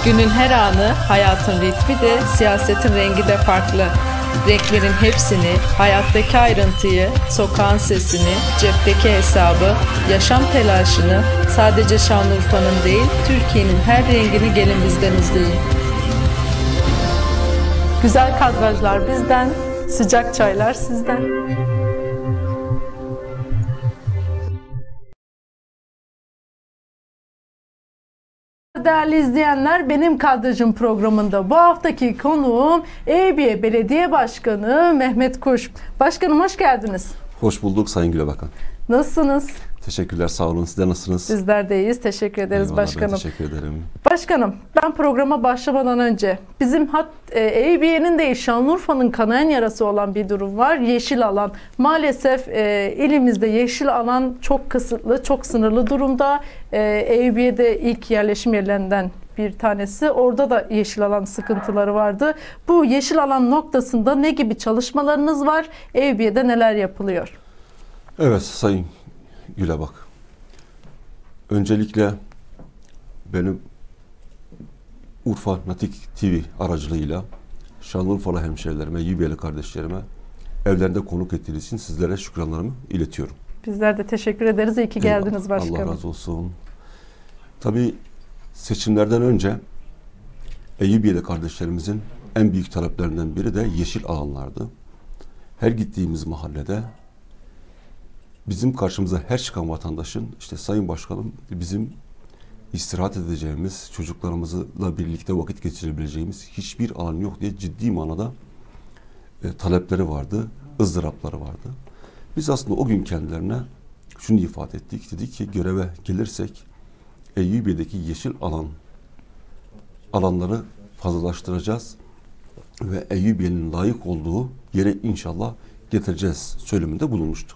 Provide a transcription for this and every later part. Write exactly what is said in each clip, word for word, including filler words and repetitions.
Günün her anı, hayatın ritmi de, siyasetin rengi de farklı. Renklerin hepsini, hayattaki ayrıntıyı, sokağın sesini, cepteki hesabı, yaşam telaşını sadece Şanlıurfa'nın değil, Türkiye'nin her rengini gelin bizden izleyin. Güzel kadrajlar bizden, sıcak çaylar sizden. Değerli izleyenler, Benim Kadrajım programında bu haftaki konuğum Eyüpiye Belediye Başkanı Mehmet Kuş. Başkanım hoş geldiniz. Hoş bulduk Sayın Gülebakan. Nasılsınız? Teşekkürler, sağ olun. Sizler nasılsınız? Bizler de iyiyiz. Teşekkür ederiz. Eyvallah, başkanım. Ben teşekkür ederim. Başkanım, ben programa başlamadan önce bizim hat e, Eyüpiye'nin değil Şanlıurfa'nın kanayan yarası olan bir durum var. Yeşil alan. Maalesef e, ilimizde yeşil alan çok kısıtlı, çok sınırlı durumda. E, Eyüpiye'de ilk yerleşim yerlerinden bir tanesi. Orada da yeşil alan sıkıntıları vardı. Bu yeşil alan noktasında ne gibi çalışmalarınız var? Eyüpiye'de neler yapılıyor? Evet Sayın Gülebak. Öncelikle benim Urfa Natik T V aracılığıyla Şanlıurfalı hemşehrilerime, Eyüpiyeli kardeşlerime evlerinde konuk ettiğiniz için sizlere şükranlarımı iletiyorum. Bizler de teşekkür ederiz. İyi ki geldiniz Eyvallah, başkanım. Allah razı olsun. Tabii seçimlerden önce Eyüpiyeli kardeşlerimizin en büyük taleplerinden biri de yeşil alanlardı. Her gittiğimiz mahallede bizim karşımıza her çıkan vatandaşın işte Sayın Başkanım bizim istirahat edeceğimiz, çocuklarımızla birlikte vakit geçirebileceğimiz hiçbir alan yok diye ciddi manada e, talepleri vardı, ızdırapları vardı. Biz aslında o gün kendilerine şunu ifade ettik. Dedik ki göreve gelirsek Eyüpiye'deki yeşil alan alanları fazlalaştıracağız ve Eyüpiye'nin layık olduğu yere inşallah getireceğiz söyleminde bulunmuştuk.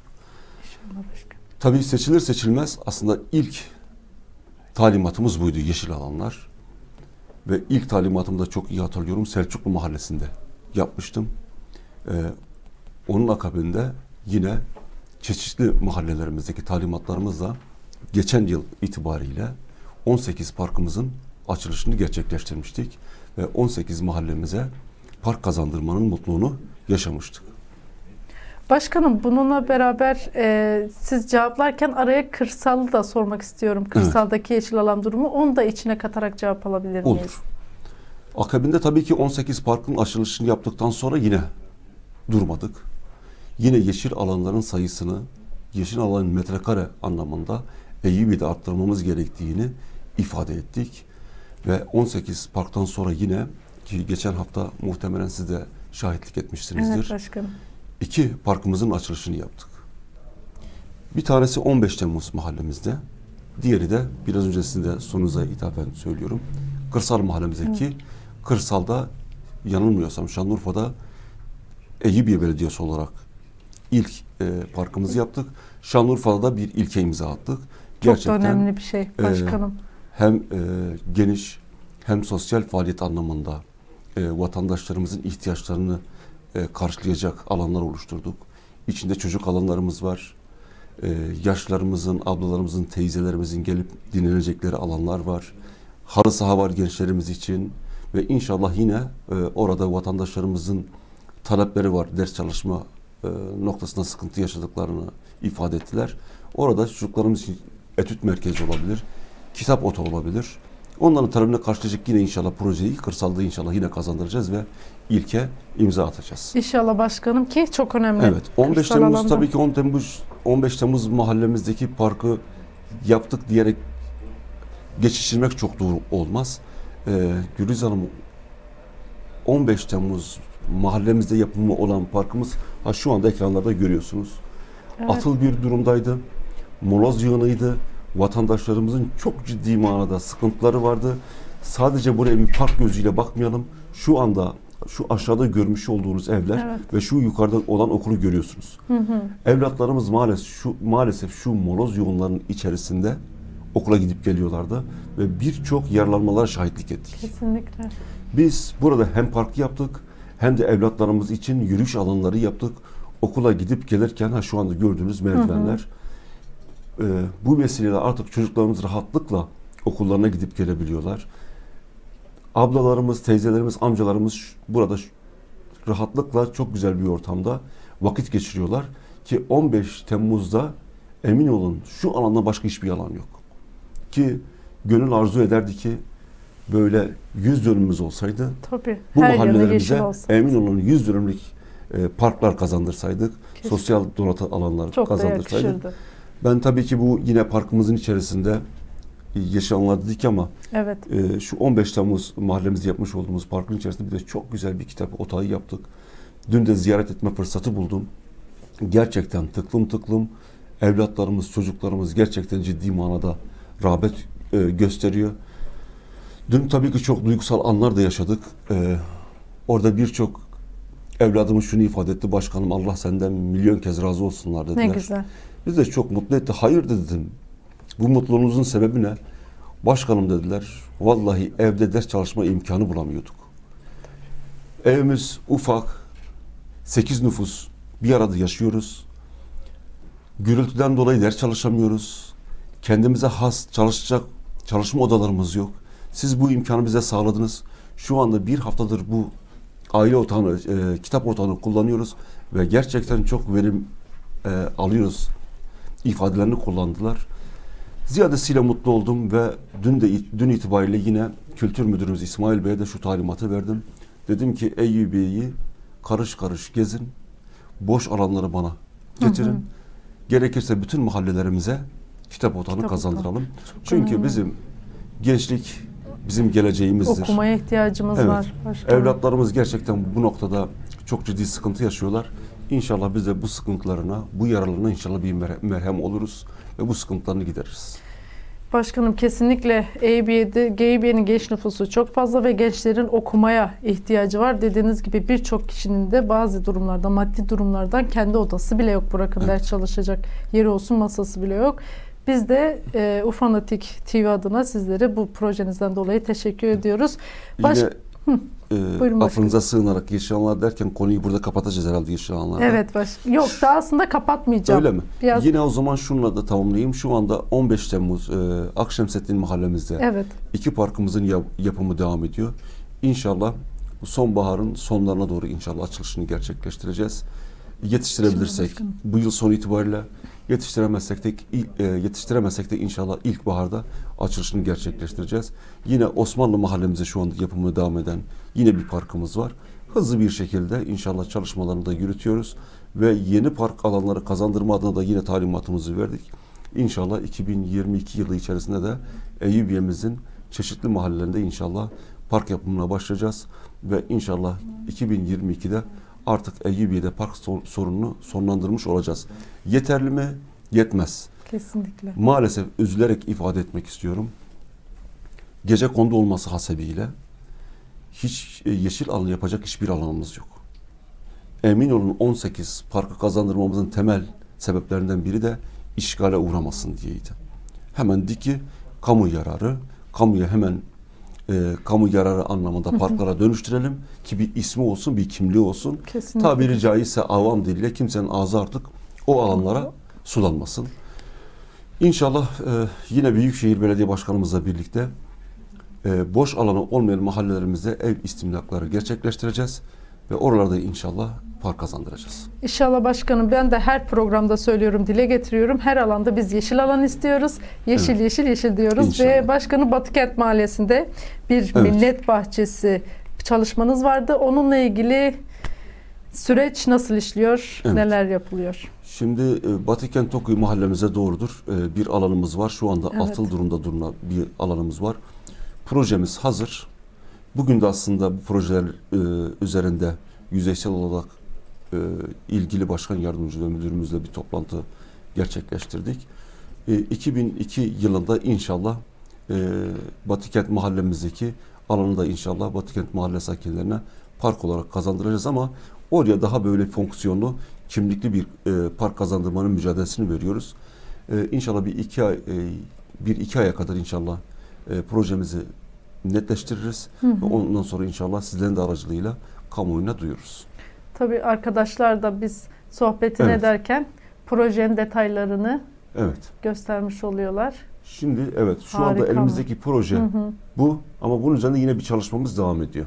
Tabii seçilir seçilmez aslında ilk talimatımız buydu, yeşil alanlar. Ve ilk talimatımı da çok iyi hatırlıyorum, Selçuklu Mahallesi'nde yapmıştım. Ee, onun akabinde yine çeşitli mahallelerimizdeki talimatlarımızla geçen yıl itibariyle on sekiz parkımızın açılışını gerçekleştirmiştik. Ve on sekiz mahallemize park kazandırmanın mutluluğunu yaşamıştık. Başkanım bununla beraber e, siz cevaplarken araya kırsalı da sormak istiyorum. Kırsaldaki evet. yeşil alan durumu, onu da içine katarak cevap alabilir miyiz? Olur. Akabinde tabii ki on sekiz parkın açılışını yaptıktan sonra yine durmadık. Yine yeşil alanların sayısını, yeşil alanın metrekare anlamında Eyüpiye'de arttırmamız gerektiğini ifade ettik. Ve on sekiz parktan sonra yine, ki geçen hafta muhtemelen siz de şahitlik etmişsinizdir. Evet başkanım. İki parkımızın açılışını yaptık. Bir tanesi on beş Temmuz mahallemizde. Diğeri de biraz önce sizin de sorunuza ithafen söylüyorum. Kırsal mahallemizdeki evet. Kırsal'da yanılmıyorsam Şanlıurfa'da Eyüpiye Belediyesi olarak ilk e, parkımızı yaptık. Şanlıurfa'da da bir ilke imza attık. Çok Gerçekten, da önemli bir şey başkanım. E, hem e, geniş hem sosyal faaliyet anlamında e, vatandaşlarımızın ihtiyaçlarını e, karşılayacak alanlar oluşturduk. İçinde çocuk alanlarımız var. E, yaşlarımızın, ablalarımızın, teyzelerimizin gelip dinlenecekleri alanlar var. Halı saha var gençlerimiz için ve inşallah yine e, orada vatandaşlarımızın talepleri var. Ders çalışma e, noktasında sıkıntı yaşadıklarını ifade ettiler. Orada çocuklarımız için etüt merkezi olabilir, kitap oto olabilir. Onların talebine karşılayacak yine inşallah projeyi kırsalda inşallah yine kazandıracağız ve ilke imza atacağız. İnşallah başkanım, ki çok önemli. Evet. on beş Temmuz alanda. Tabii ki on Temmuz on beş Temmuz mahallemizdeki parkı yaptık diyerek geçiştirmek çok doğru olmaz. Ee, Gülüz Hanım, on beş Temmuz mahallemizde yapımı olan parkımız ha şu anda ekranlarda görüyorsunuz. Evet. Atıl bir durumdaydı. Moloz yığınıydı. Vatandaşlarımızın çok ciddi manada sıkıntıları vardı. Sadece buraya bir park gözüyle bakmayalım. Şu anda şu aşağıda görmüş olduğunuz evler evet. ve şu yukarıda olan okulu görüyorsunuz. Hı hı. Evlatlarımız maalesef şu maalesef şu moloz yoğunlarının içerisinde okula gidip geliyorlardı ve birçok yaralanmalara şahitlik ettik. Kesinlikle. Biz burada hem park yaptık hem de evlatlarımız için yürüyüş alanları yaptık. Okula gidip gelirken ha şu anda gördüğünüz merdivenler. Hı hı. Ee, bu vesileyle artık çocuklarımız rahatlıkla okullarına gidip gelebiliyorlar. ablalarımız, teyzelerimiz, amcalarımız burada rahatlıkla çok güzel bir ortamda vakit geçiriyorlar ki on beş Temmuz'da emin olun şu alanda başka hiçbir alan yok. Ki gönül arzu ederdi ki böyle yüz dönümümüz olsaydı, tabii, bu her mahallelerimize emin olun yüz dönümlük e, parklar kazandırsaydık, kesinlikle, sosyal donatı alanlar çok kazandırsaydık. Ben tabii ki bu yine parkımızın içerisinde yeşil alanlar dedik ama evet, e, şu on beş Temmuz mahallemizde yapmış olduğumuz parkın içerisinde bir de çok güzel bir kitap otağı yaptık. Dün de ziyaret etme fırsatı buldum. Gerçekten tıklım tıklım evlatlarımız, çocuklarımız gerçekten ciddi manada rağbet e, gösteriyor. Dün tabii ki çok duygusal anlar da yaşadık. E, orada birçok evladımız şunu ifade etti: başkanım Allah senden milyon kez razı olsunlar dediler. Ne güzel. Biz de çok mutlu etti. Hayır dedim. Bu mutluluğunuzun sebebi ne? Başkanım dediler. Vallahi evde ders çalışma imkanı bulamıyorduk. Evimiz ufak. sekiz nüfus bir arada yaşıyoruz. Gürültüden dolayı ders çalışamıyoruz. Kendimize has çalışacak çalışma odalarımız yok. Siz bu imkanı bize sağladınız. Şu anda bir haftadır bu aile otağını, e, kitap otağını kullanıyoruz ve gerçekten çok verim e, alıyoruz ifadelerini kullandılar. Ziyadesiyle mutlu oldum ve dün de dün itibariyle yine Kültür Müdürümüz İsmail Bey'e de şu talimatı verdim. Dedim ki Eyyubiye'yi karış karış gezin, boş alanları bana getirin. Hı hı. Gerekirse bütün mahallelerimize kitap otağını kitap kazandıralım. Çünkü önemli. Bizim gençlik bizim geleceğimizdir. Okumaya ihtiyacımız evet. var. Başkanım. Evlatlarımız gerçekten bu noktada çok ciddi sıkıntı yaşıyorlar. İnşallah biz de bu sıkıntılarına, bu yaralarına inşallah bir merhem oluruz ve bu sıkıntılarını gideririz. Başkanım kesinlikle Eyüpiye'de, Eyüpiye'nin genç nüfusu çok fazla ve gençlerin okumaya ihtiyacı var. Dediğiniz gibi birçok kişinin de bazı durumlarda, maddi durumlardan kendi odası bile yok. Bırakın evet. ders çalışacak yeri olsun, masası bile yok. Biz de e, Ufanatik T V adına sizlere bu projenizden dolayı teşekkür ediyoruz. Baş... Yine e, affınıza sığınarak yeşil alanlar derken konuyu burada kapatacağız herhalde yeşil alanlarda. Evet baş. Yok daha aslında kapatmayacağım. Öyle mi? Biraz... Yine o zaman şununla da tamamlayayım. Şu anda on beş Temmuz e, Akşemseddin mahallemizde evet. iki parkımızın yap, yapımı devam ediyor. İnşallah bu sonbaharın sonlarına doğru inşallah açılışını gerçekleştireceğiz. Yetiştirebilirsek bu yıl sonu itibariyle, yetiştiremezsek de yetiştiremezsek de inşallah ilkbaharda açılışını gerçekleştireceğiz. Yine Osmanlı mahallemize şu anda yapımı devam eden yine bir parkımız var. Hızlı bir şekilde inşallah çalışmalarını da yürütüyoruz ve yeni park alanları kazandırma adına da yine talimatımızı verdik. İnşallah iki bin yirmi iki yılı içerisinde de Eyyubiye'mizin çeşitli mahallelerinde inşallah park yapımına başlayacağız ve inşallah iki bin yirmi ikide artık Eyyubiye'de park sorununu sonlandırmış olacağız. Yeterli mi? Yetmez. Kesinlikle. Maalesef üzülerek ifade etmek istiyorum. Gecekondu olması hasebiyle hiç yeşil alan yapacak hiçbir alanımız yok. Emin olun on sekiz parkı kazandırmamızın temel sebeplerinden biri de işgale uğramasın diyeydi. Hemen di ki kamu yararı, kamuya hemen e, kamu yararı anlamında parklara dönüştürelim ki bir ismi olsun, bir kimliği olsun. Kesinlikle. Tabiri caizse avam diliyle kimsenin ağzı artık o alanlara sulanmasın. İnşallah e, yine Büyükşehir Belediye Başkanımızla birlikte e, boş alanı olmayan mahallelerimizde ev istimlakları gerçekleştireceğiz ve oralarda inşallah park kazandıracağız. İnşallah başkanım, ben de her programda söylüyorum, dile getiriyorum. Her alanda biz yeşil alan istiyoruz. Yeşil evet. yeşil yeşil diyoruz. İnşallah. Ve başkanım Batıkent Mahallesi'nde bir evet. millet bahçesi çalışmanız vardı. Onunla ilgili süreç nasıl işliyor? Evet. Neler yapılıyor? Şimdi Batıkent Tokuyu mahallemize doğrudur. Bir alanımız var. Şu anda evet. atıl durumda durulan bir alanımız var. Projemiz hazır. Bugün de aslında bu projeler üzerinde yüzeysel olarak e, ilgili başkan yardımcı ve müdürümüzle bir toplantı gerçekleştirdik. E, iki bin iki yılında inşallah e, Batıkent mahallemizdeki alanı da inşallah Batıkent mahalle sakinlerine park olarak kazandıracağız ama oraya daha böyle fonksiyonlu, kimlikli bir e, park kazandırmanın mücadelesini veriyoruz. E, inşallah bir iki ay, e, bir iki aya kadar inşallah e, projemizi netleştiririz. Hı hı. Ve ondan sonra inşallah sizlerin de aracılığıyla kamuoyuna duyururuz. Tabii arkadaşlar da biz sohbetini evet. ederken projenin detaylarını evet. göstermiş oluyorlar. Şimdi evet şu Harika anda elimizdeki proje Hı hı. bu ama bunun üzerinde yine bir çalışmamız devam ediyor.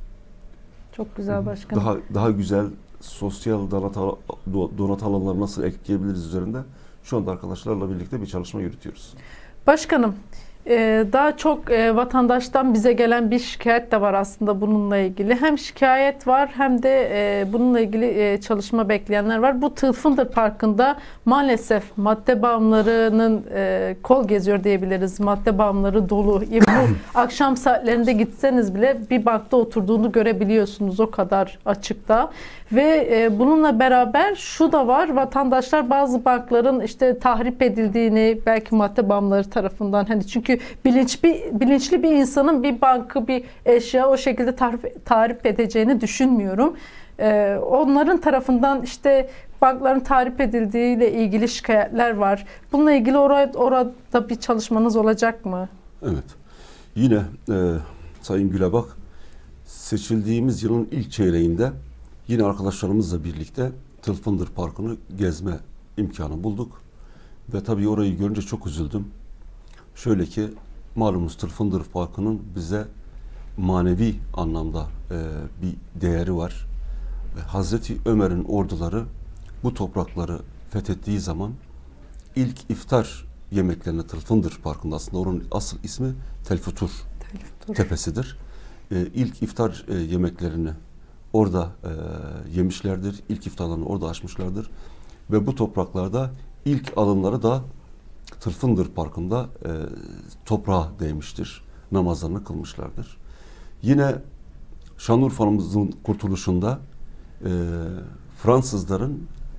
Çok güzel başkanım. Daha daha güzel sosyal donat, donat alanları nasıl ekleyebiliriz üzerinde şu anda arkadaşlarla birlikte bir çalışma yürütüyoruz. Başkanım, e, daha çok e, vatandaştan bize gelen bir şikayet de var aslında bununla ilgili. Hem şikayet var hem de e, bununla ilgili e, çalışma bekleyenler var. Bu Tılfındır Parkı'nda maalesef madde bağımlılarının e, kol geziyor diyebiliriz. Madde bağımlıları dolu. E, bu akşam saatlerinde gitseniz bile bir bankta oturduğunu görebiliyorsunuz, o kadar açıkta. Ve e, bununla beraber şu da var, vatandaşlar bazı bankların işte tahrip edildiğini, belki madde bağımlıları tarafından, hani çünkü bilinç bir, bilinçli bir insanın bir bankı, bir eşya o şekilde tahrip, tahrip edeceğini düşünmüyorum. E, onların tarafından işte bankların tahrip edildiğiyle ilgili şikayetler var. Bununla ilgili orada, orada bir çalışmanız olacak mı? Evet. Yine e, Sayın Gülebak, seçildiğimiz yılın ilk çeyreğinde yine arkadaşlarımızla birlikte Tılfındır Parkı'nı gezme imkanı bulduk. Ve tabii orayı görünce çok üzüldüm. Şöyle ki, malumunuz Tılfındır Parkı'nın bize manevi anlamda e, bir değeri var. Ve Hazreti Ömer'in orduları bu toprakları fethettiği zaman ilk iftar yemeklerini Tılfındır Parkı'nda, aslında onun asıl ismi Tel Futur Tepesidir. E, ilk iftar e, yemeklerini orada e, yemişlerdir. İlk iftarlarını orada açmışlardır. Ve bu topraklarda ilk alımları da Tılfındır Parkı'nda e, toprağa değmiştir. Namazlarını kılmışlardır. Yine Şanlıurfa'mızın kurtuluşunda e, Fransızların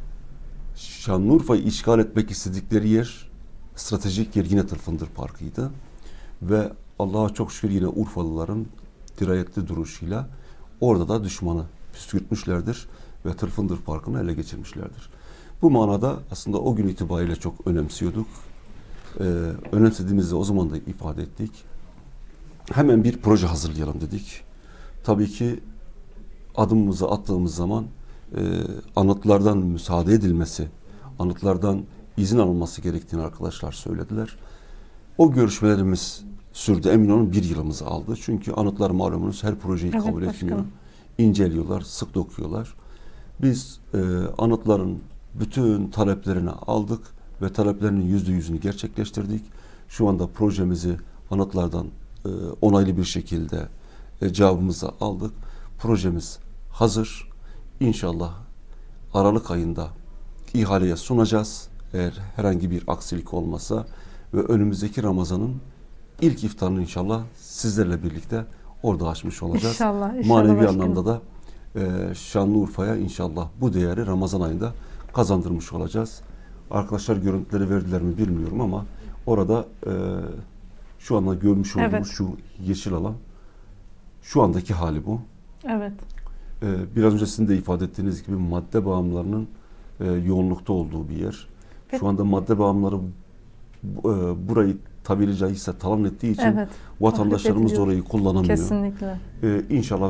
Şanlıurfa'yı işgal etmek istedikleri yer, stratejik yer yine Tılfındır Parkı'ydı. Ve Allah'a çok şükür yine Urfalıların dirayetli duruşuyla orada da düşmanı püskürtmüşlerdir ve Tılfındır Parkı'nı ele geçirmişlerdir. Bu manada aslında o gün itibariyle çok önemsiyorduk. Ee, önemsediğimizi o zaman da ifade ettik. Hemen bir proje hazırlayalım dedik. Tabii ki adımımızı attığımız zaman e, anıtlardan müsaade edilmesi, anıtlardan izin alınması gerektiğini arkadaşlar söylediler. O görüşmelerimiz sürdü. Emin olun bir yılımızı aldı. Çünkü anıtlar malumunuz her projeyi evet, kabul başkanım. etmiyor. İnceliyorlar, sık dokuyorlar. Biz e, anıtların bütün taleplerini aldık ve taleplerinin yüzde yüzünü gerçekleştirdik. Şu anda projemizi anıtlardan e, onaylı bir şekilde e, cevabımızı aldık. Projemiz hazır. İnşallah Aralık ayında ihaleye sunacağız. Eğer herhangi bir aksilik olmasa ve önümüzdeki Ramazan'ın ilk iftarını inşallah sizlerle birlikte orada açmış olacağız. İnşallah, inşallah Manevi başkanım. anlamda da e, Şanlıurfa'ya inşallah bu değeri Ramazan ayında kazandırmış olacağız. Arkadaşlar görüntüleri verdiler mi bilmiyorum ama orada e, şu anda görmüş olduğumuz evet. şu yeşil alan şu andaki hali bu. Evet. E, biraz önce sizin de ifade ettiğiniz gibi madde bağımlılarının e, yoğunlukta olduğu bir yer. Evet. Şu anda madde bağımlıları e, burayı tabiri caizse talan ettiği için evet, vatandaşlarımız orayı kullanamıyor. Kesinlikle. Ee, inşallah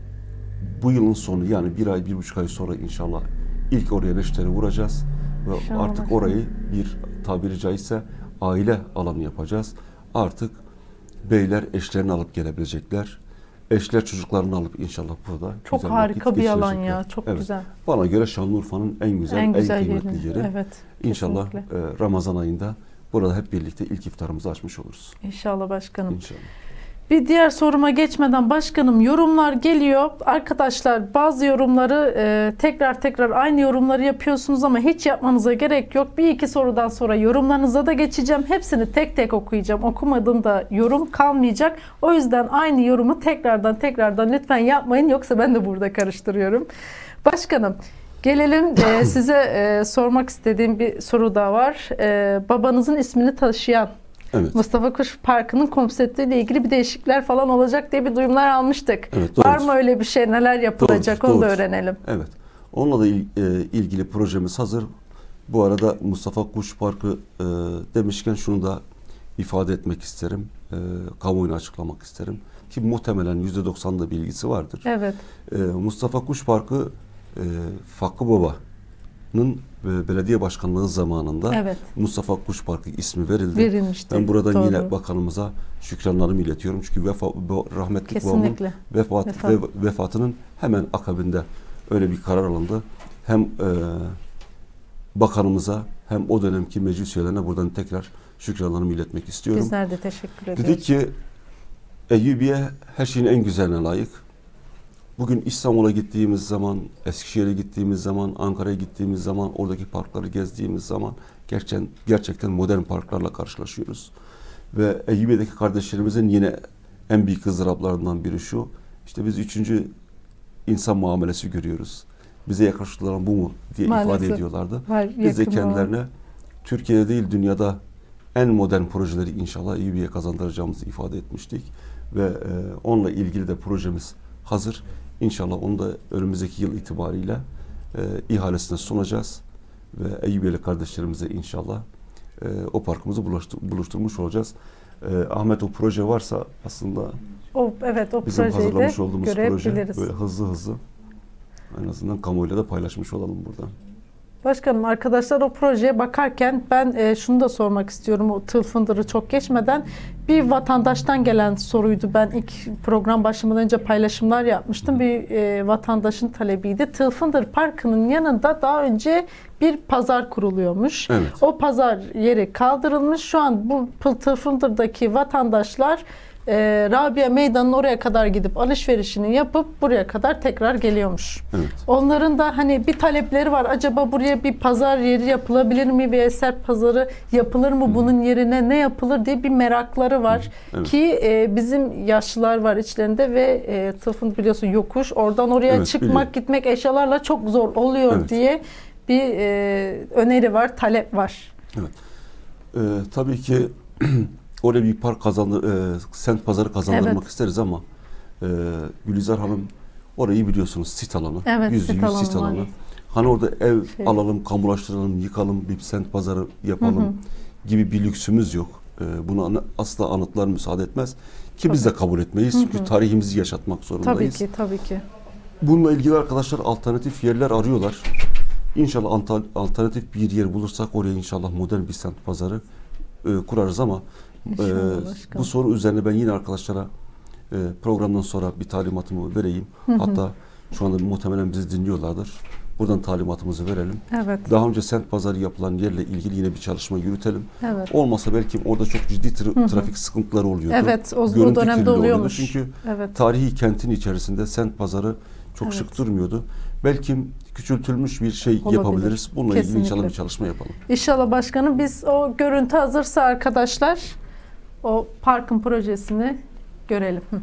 bu yılın sonu, yani bir ay, bir buçuk ay sonra inşallah ilk oraya neşteri vuracağız. Ve inşallah artık başlayalım. Orayı bir tabiri caizse aile alanı yapacağız. Artık beyler eşlerini alıp gelebilecekler. Eşler çocuklarını alıp inşallah burada çok harika bir alan ya. Çok evet. güzel. Bana göre Şanlıurfa'nın en güzel, en, güzel en kıymetli yeri. yeri. Evet. İnşallah e, Ramazan ayında burada hep birlikte ilk iftarımızı açmış oluruz. İnşallah başkanım. İnşallah. Bir diğer soruma geçmeden başkanım, yorumlar geliyor. Arkadaşlar bazı yorumları e, tekrar tekrar aynı yorumları yapıyorsunuz ama hiç yapmanıza gerek yok. Bir iki sorudan sonra yorumlarınıza da geçeceğim. Hepsini tek tek okuyacağım. Okumadığımda yorum kalmayacak. O yüzden aynı yorumu tekrardan tekrardan lütfen yapmayın. Yoksa ben de burada karıştırıyorum. Başkanım, gelelim e, size e, sormak istediğim bir soru daha var. E, babanızın ismini taşıyan evet. Mustafa Kuş Parkı'nın konseptiyle ilgili bir değişiklikler falan olacak diye bir duyumlar almıştık. Evet, var mı öyle bir şey? Neler yapılacak? Doğrudur, onu doğrudur. da öğrenelim. Evet. Onunla da il, e, ilgili projemiz hazır. Bu arada Mustafa Kuş Parkı e, demişken şunu da ifade etmek isterim. E, kamuoyuna açıklamak isterim. Ki muhtemelen yüzde doksan'da bilgisi vardır. Evet. E, Mustafa Kuş Parkı e, Fakı Baba'nın ve belediye başkanlığı zamanında evet. Mustafa Kuş Parkı ismi verildi. Verilmişti. Ben buradan Doğru. yine bakanımıza şükranlarımı iletiyorum. Çünkü vefa, rahmetli babamın vefat, Vefat. ve, vefatının hemen akabinde öyle bir karar alındı. Hem e, bakanımıza hem o dönemki meclis üyelerine buradan tekrar şükranlarımı iletmek istiyorum. Bizler de teşekkür ediyoruz. Dedik ki Eyyubiye her şeyin en güzeline layık. Bugün İstanbul'a gittiğimiz zaman, Eskişehir'e gittiğimiz zaman, Ankara'ya gittiğimiz zaman, oradaki parkları gezdiğimiz zaman gerçekten, gerçekten modern parklarla karşılaşıyoruz. Ve Eyyubiye'deki kardeşlerimizin yine en büyük ızdıraplarından biri şu, işte biz üçüncü insan muamelesi görüyoruz. Bize yakışıklı bu mu diye Maalesef. ifade ediyorlardı. Var, biz de kendilerine Türkiye'de değil dünyada en modern projeleri inşallah Eyyubiye'ye kazandıracağımızı ifade etmiştik. Ve e, onunla ilgili de projemiz hazır. İnşallah onu da önümüzdeki yıl itibariyle e, ihalesine sunacağız. Ve Eyyubiyeli kardeşlerimize inşallah e, o parkımızı buluştur, buluşturmuş olacağız. E, Ahmet o proje varsa aslında o, evet, o bizim hazırlamış olduğumuz proje böyle hızlı hızlı en azından kamuoyuyla da paylaşmış olalım buradan. Başkanım, arkadaşlar o projeye bakarken ben e, şunu da sormak istiyorum. O tıl fındırı çok geçmeden bir vatandaştan gelen soruydu. Ben ilk program başlamadan önce paylaşımlar yapmıştım. Bir e, vatandaşın talebiydi. Tıl fındır parkının yanında daha önce bir pazar kuruluyormuş. Evet. O pazar yeri kaldırılmış. Şu an bu tıl fındırdaki vatandaşlar E, Rabia Meydanı'nın oraya kadar gidip alışverişini yapıp buraya kadar tekrar geliyormuş. Evet. Onların da hani bir talepleri var. Acaba buraya bir pazar yeri yapılabilir mi? Bir eser pazarı yapılır mı? Hı. Bunun yerine ne yapılır diye bir merakları var. Evet. Ki e, bizim yaşlılar var içlerinde ve e, tıfın biliyorsun yokuş. Oradan oraya evet, çıkmak, biliyorum. Gitmek eşyalarla çok zor oluyor evet. diye bir e, öneri var, talep var. Evet. Ee, tabii ki oraya bir park kazandır, e, sent pazarı kazandırmak evet. isteriz ama e, Gülizar Hanım orayı biliyorsunuz sit alanı. Evet, yüzde yüz sit alanı. Hani orada ev şey. alalım, kamulaştıralım, yıkalım, bir sent pazarı yapalım hı hı. gibi bir lüksümüz yok. E, buna asla anıtlar müsaade etmez. Ki tabii. biz de kabul etmeyiz. Hı hı. Çünkü tarihimizi yaşatmak zorundayız. Tabii ki, tabii ki. Bununla ilgili arkadaşlar alternatif yerler arıyorlar. İnşallah alternatif bir yer bulursak oraya inşallah modern bir sent pazarı e, kurarız ama Ee, bu soru üzerine ben yine arkadaşlara e, programdan sonra bir talimatımı vereyim. Hı hı. Hatta şu anda muhtemelen bizi dinliyorlardır. Buradan talimatımızı verelim. Evet. Daha önce sent pazarı yapılan yerle ilgili yine bir çalışma yürütelim. Evet. Olmasa belki orada çok ciddi tra- hı hı. trafik sıkıntıları oluyordu. Evet, o, o dönemde oluyormuş. Çünkü evet. tarihi kentin içerisinde sent pazarı çok evet. şık durmuyordu. Belki küçültülmüş bir şey olabilir. Yapabiliriz. Bununla Kesinlikle. ilgili inşallah bir çalışma yapalım. İnşallah başkanım, biz o görüntü hazırsa arkadaşlar o parkın projesini görelim. Hı.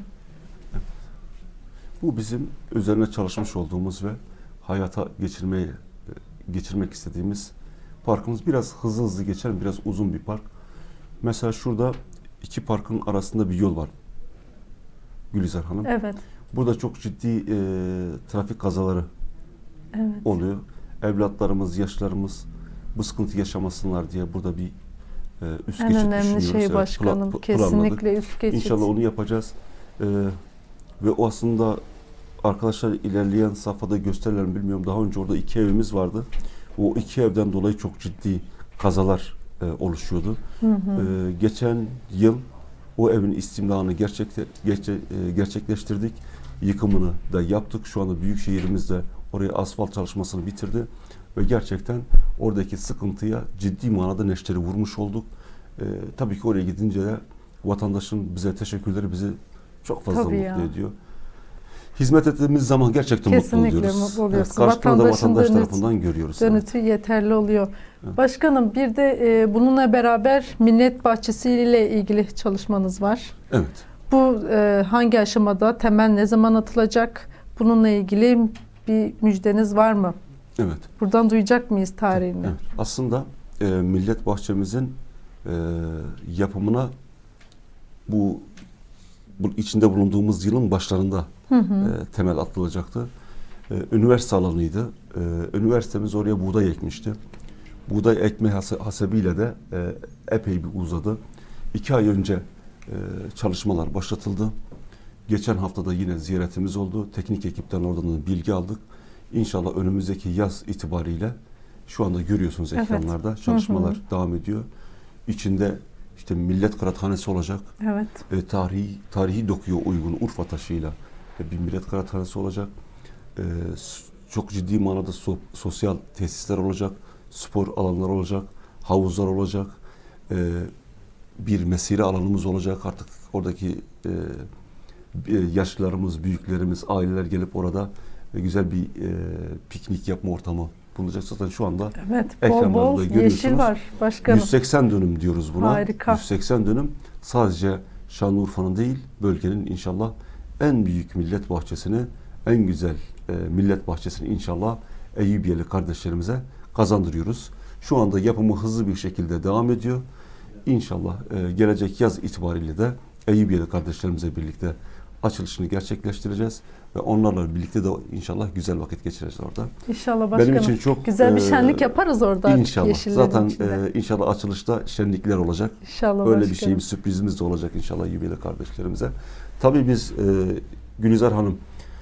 Bu bizim üzerine çalışmış olduğumuz ve hayata geçirmeye geçirmek istediğimiz parkımız. Biraz hızlı hızlı geçelim, biraz uzun bir park. Mesela şurada iki parkın arasında bir yol var Gülizar Hanım. Evet. Burada çok ciddi e, trafik kazaları evet. oluyor. Evlatlarımız, yaşlarımız bu sıkıntı yaşamasınlar diye burada bir e, üst en geçit önemli şey evet, başkanım. Pla- kesinlikle üst geçit. İnşallah onu yapacağız. E, ve o aslında arkadaşlar ilerleyen safhada gösterirler bilmiyorum. Daha önce orada iki evimiz vardı. O iki evden dolayı çok ciddi kazalar e, oluşuyordu. Hı hı. E, geçen yıl o evin istimlahını gerçekte, gerçe, e, gerçekleştirdik. Yıkımını da yaptık. Şu anda Büyükşehir'imiz de oraya asfalt çalışmasını bitirdi. Ve gerçekten oradaki sıkıntıya ciddi manada neşteri vurmuş olduk. E, tabii ki oraya gidince de vatandaşın bize teşekkürleri bizi çok fazla tabii mutlu ya. ediyor. Hizmet ettiğimiz zaman gerçekten Kesinlikle mutlu oluyoruz. mutlu oluyoruz. Evet, karşılığında da vatandaş dönüt, tarafından görüyoruz. Dönütü yani. yeterli oluyor. Evet. Başkanım, bir de e, bununla beraber Millet Bahçesi ile ilgili çalışmanız var. Evet. Bu e, hangi aşamada, temel ne zaman atılacak? Bununla ilgili bir müjdeniz var mı? Evet. Buradan duyacak mıyız tarihini? Evet. Aslında e, Millet Bahçemizin e, yapımına bu, bu içinde bulunduğumuz yılın başlarında hı hı. E, temel atılacaktı. E, üniversite alanıydı. E, üniversitemiz oraya buğday ekmişti. Buğday ekme hasebiyle de e, epey bir uzadı. İki ay önce e, çalışmalar başlatıldı. Geçen haftada yine ziyaretimiz oldu. Teknik ekipten oradan bilgi aldık. İnşallah önümüzdeki yaz itibariyle Şu anda görüyorsunuz ekranlarda evet. çalışmalar hı hı. devam ediyor. İçinde işte millet kıraathanesi olacak. Evet. E, tarihi tarihi dokuya uygun Urfa taşıyla e, bir millet kıraathanesi olacak. E, çok ciddi manada so, sosyal tesisler olacak. Spor alanları olacak. Havuzlar olacak. E, bir mesire alanımız olacak. Artık oradaki e, yaşlılarımız, büyüklerimiz, aileler gelip orada e, güzel bir e, piknik yapma ortamı bulunacak. Zaten şu anda evet, bol bol yeşil var başkanım. yüz seksen dönüm diyoruz buna. Harika. yüz seksen dönüm sadece Şanlıurfa'nın değil, bölgenin inşallah en büyük millet bahçesini, en güzel e, millet bahçesini inşallah Eyyubiyeli kardeşlerimize kazandırıyoruz. Şu anda yapımı hızlı bir şekilde devam ediyor. İnşallah e, gelecek yaz itibariyle de Eyyubiyeli kardeşlerimizle birlikte açılışını gerçekleştireceğiz ve onlarla birlikte de inşallah güzel vakit geçireceğiz orada. İnşallah başkanım. Benim için çok güzel bir şenlik e, yaparız orada. İnşallah. Zaten e, inşallah açılışta şenlikler olacak. İnşallah Öyle başkanım. bir şeyim, sürprizimiz de olacak inşallah Eyyubiyeli kardeşlerimize. Tabii biz e, Gülizar Hanım,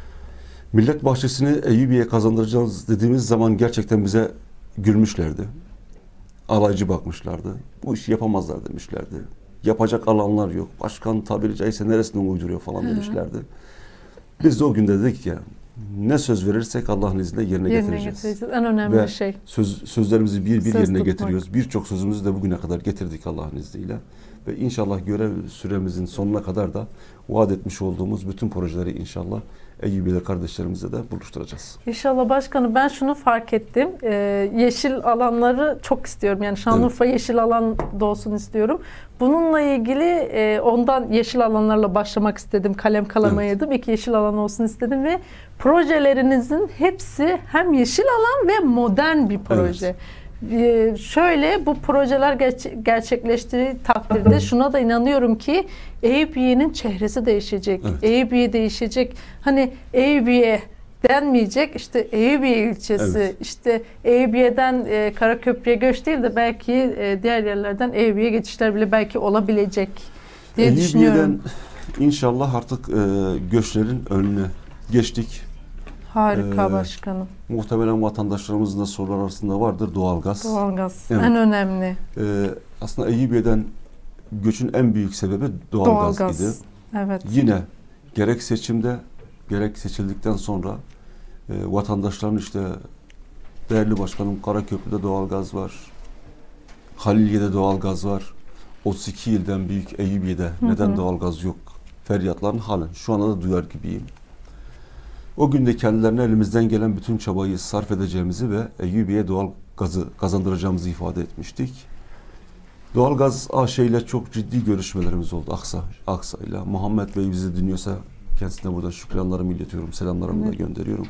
millet bahçesini Eyyubiye'ye kazandıracağız dediğimiz zaman gerçekten bize gülmüşlerdi. Alaycı bakmışlardı. Bu işi yapamazlar demişlerdi. Yapacak alanlar yok. Başkan tabiri caizse neresinden uyduruyor falan demişlerdi. Biz de o günde dedik ya, ne söz verirsek Allah'ın izniyle yerine, yerine getireceğiz. getireceğiz. En önemli Ve şey. Söz, sözlerimizi bir bir söz yerine tutmak. getiriyoruz. Birçok sözümüzü de bugüne kadar getirdik Allah'ın izniyle. Ve inşallah görev süremizin sonuna kadar da vaat etmiş olduğumuz bütün projeleri inşallah Eyyubiyeli kardeşlerimizle de buluşturacağız. İnşallah başkanım, ben şunu fark ettim. Ee, yeşil alanları çok istiyorum. Yani Şanlıurfa evet. yeşil alan da olsun istiyorum. Bununla ilgili e, ondan yeşil alanlarla başlamak istedim. Kalem kalama yedim. Evet. İki yeşil alan olsun istedim ve projelerinizin hepsi hem yeşil alan ve modern bir proje. Evet. Ee, şöyle bu projeler ger- gerçekleştiği takdirde şuna da inanıyorum ki Eyyubiye'nin çehresi değişecek. Evet. Eyyubiye değişecek. Hani Eyyubiye denmeyecek. İşte Eyyubiye ilçesi, evet. işte Eyyubiye'den e, Karaköprü'ye göç değil de belki e, diğer yerlerden Eyyubiye'ye geçişler bile belki olabilecek diye Eyyubiye'den düşünüyorum. İnşallah artık e, göçlerin önüne geçtik. Harika ee, başkanım. Muhtemelen vatandaşlarımızın da sorular arasında vardır doğalgaz. Doğalgaz evet. en önemli. Ee, aslında Eyyubiye'den göçün en büyük sebebi doğalgaz, doğalgaz. idi. Evet. Yine gerek seçimde gerek seçildikten sonra e, vatandaşların işte değerli başkanım Karaköprü'de doğalgaz var. Haliliye'de doğalgaz var. otuz iki ilden büyük Eyyubiye'de hı hı. neden doğalgaz yok? Feryatlarını halen şu anda da duyar gibiyim. O günde kendilerine elimizden gelen bütün çabayı sarf edeceğimizi ve Eyyubiye'ye doğal gazı kazandıracağımızı ifade etmiştik. Doğalgaz A Ş ile çok ciddi görüşmelerimiz oldu Aksa, Aksa ile. Muhammed Bey bizi dinliyorsa kendisine burada şükranlarımı iletiyorum, selamlarımı evet. da gönderiyorum.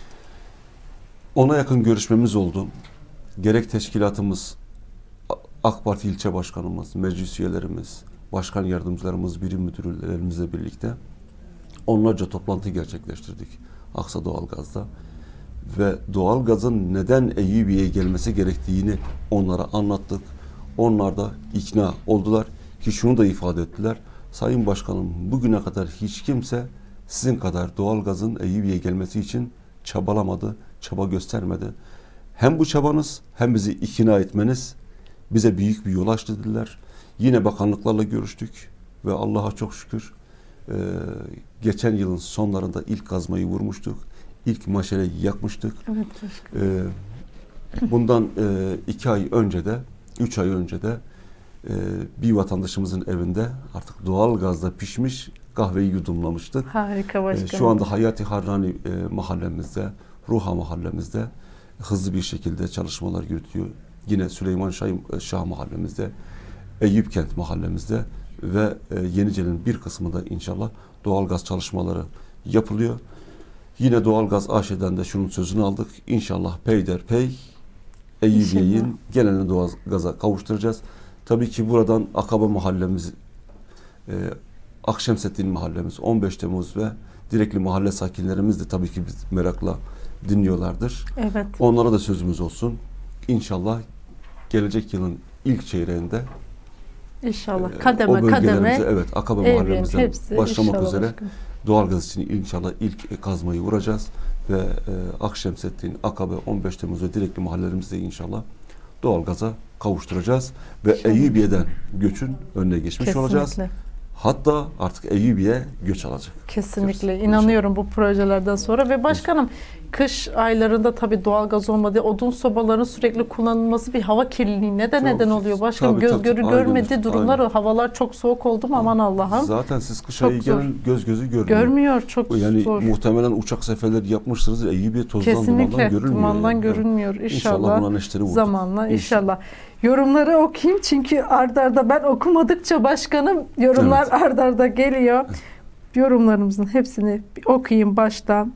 Ona yakın görüşmemiz oldu. Gerek teşkilatımız, AK Parti ilçe başkanımız, meclis üyelerimiz, başkan yardımcılarımız, birim müdürlerimizle birlikte onlarca toplantı gerçekleştirdik Aksa Doğalgaz'da ve doğalgazın neden Eyyubiye'ye gelmesi gerektiğini onlara anlattık. Onlar da ikna oldular ki şunu da ifade ettiler. Sayın Başkanım, bugüne kadar hiç kimse sizin kadar doğalgazın Eyyubiye'ye gelmesi için çabalamadı, çaba göstermedi. Hem bu çabanız hem bizi ikna etmeniz bize büyük bir yol açtı dediler. Yine bakanlıklarla görüştük ve Allah'a çok şükür Ee, geçen yılın sonlarında ilk kazmayı vurmuştuk. İlk maşaleyi yakmıştık. Evet, ee, bundan e, iki ay önce de, üç ay önce de e, bir vatandaşımızın evinde artık doğal gazda pişmiş kahveyi yudumlamıştık. Harika başkanım. Ee, şu anda Hayati Harrani e, mahallemizde, Ruha mahallemizde hızlı bir şekilde çalışmalar yürütüyor. Yine Süleyman Şah, Şah mahallemizde, Eyüpkent mahallemizde ve e, Yenice'nin bir kısmında inşallah doğalgaz çalışmaları yapılıyor. Yine Doğalgaz A Ş'den de şunun sözünü aldık. İnşallah peyderpey Eyyubiye'nin genelini doğalgaza kavuşturacağız. Tabii ki buradan Akaba mahallemiz, e, Akşemseddin mahallemiz, on beş Temmuz ve Direkli mahalle sakinlerimiz de tabii ki biz merakla dinliyorlardır. Evet. Onlara da sözümüz olsun. İnşallah gelecek yılın ilk çeyreğinde İnşallah kademe kademe evet Akaba mahallemizden başlamak üzere başkanım. Doğalgaz için inşallah ilk kazmayı vuracağız ve e, Akşemsettin, Akabe, on beş Temmuz ve Dilekli mahallelerimizde inşallah doğalgaza kavuşturacağız. Ve İnşallah. Eyyubiye'den göçün önüne geçmiş Kesinlikle. olacağız. Hatta artık Eyyubiye göç alacak. Kesinlikle. Diyoruz. İnanıyorum bu projelerden sonra. Ve başkanım, kış aylarında tabii doğalgaz olmadığı, odun sobaların sürekli kullanılması bir hava kirliliğine de Çok, neden oluyor. Başkanım, tabii, göz tabii, görü aynen, görmediği durumlar, aynen. havalar çok soğuk oldu mu aman Allah'ım. Zaten siz kış Çok ayı zor. gelin göz gözü görmüyor. Görmüyor, çok Yani zor. muhtemelen uçak seferleri yapmışsınız. Eyyubiye tozdan dumandan Kesinlikle görülmüyor. dumandan yani. görünmüyor. İnşallah İnşallah buna neşteri vurduk. zamanla inşallah. Yorumları okuyayım çünkü ard arda ben okumadıkça başkanım yorumlar Evet. ard arda geliyor. Yorumlarımızın hepsini bir okuyayım baştan.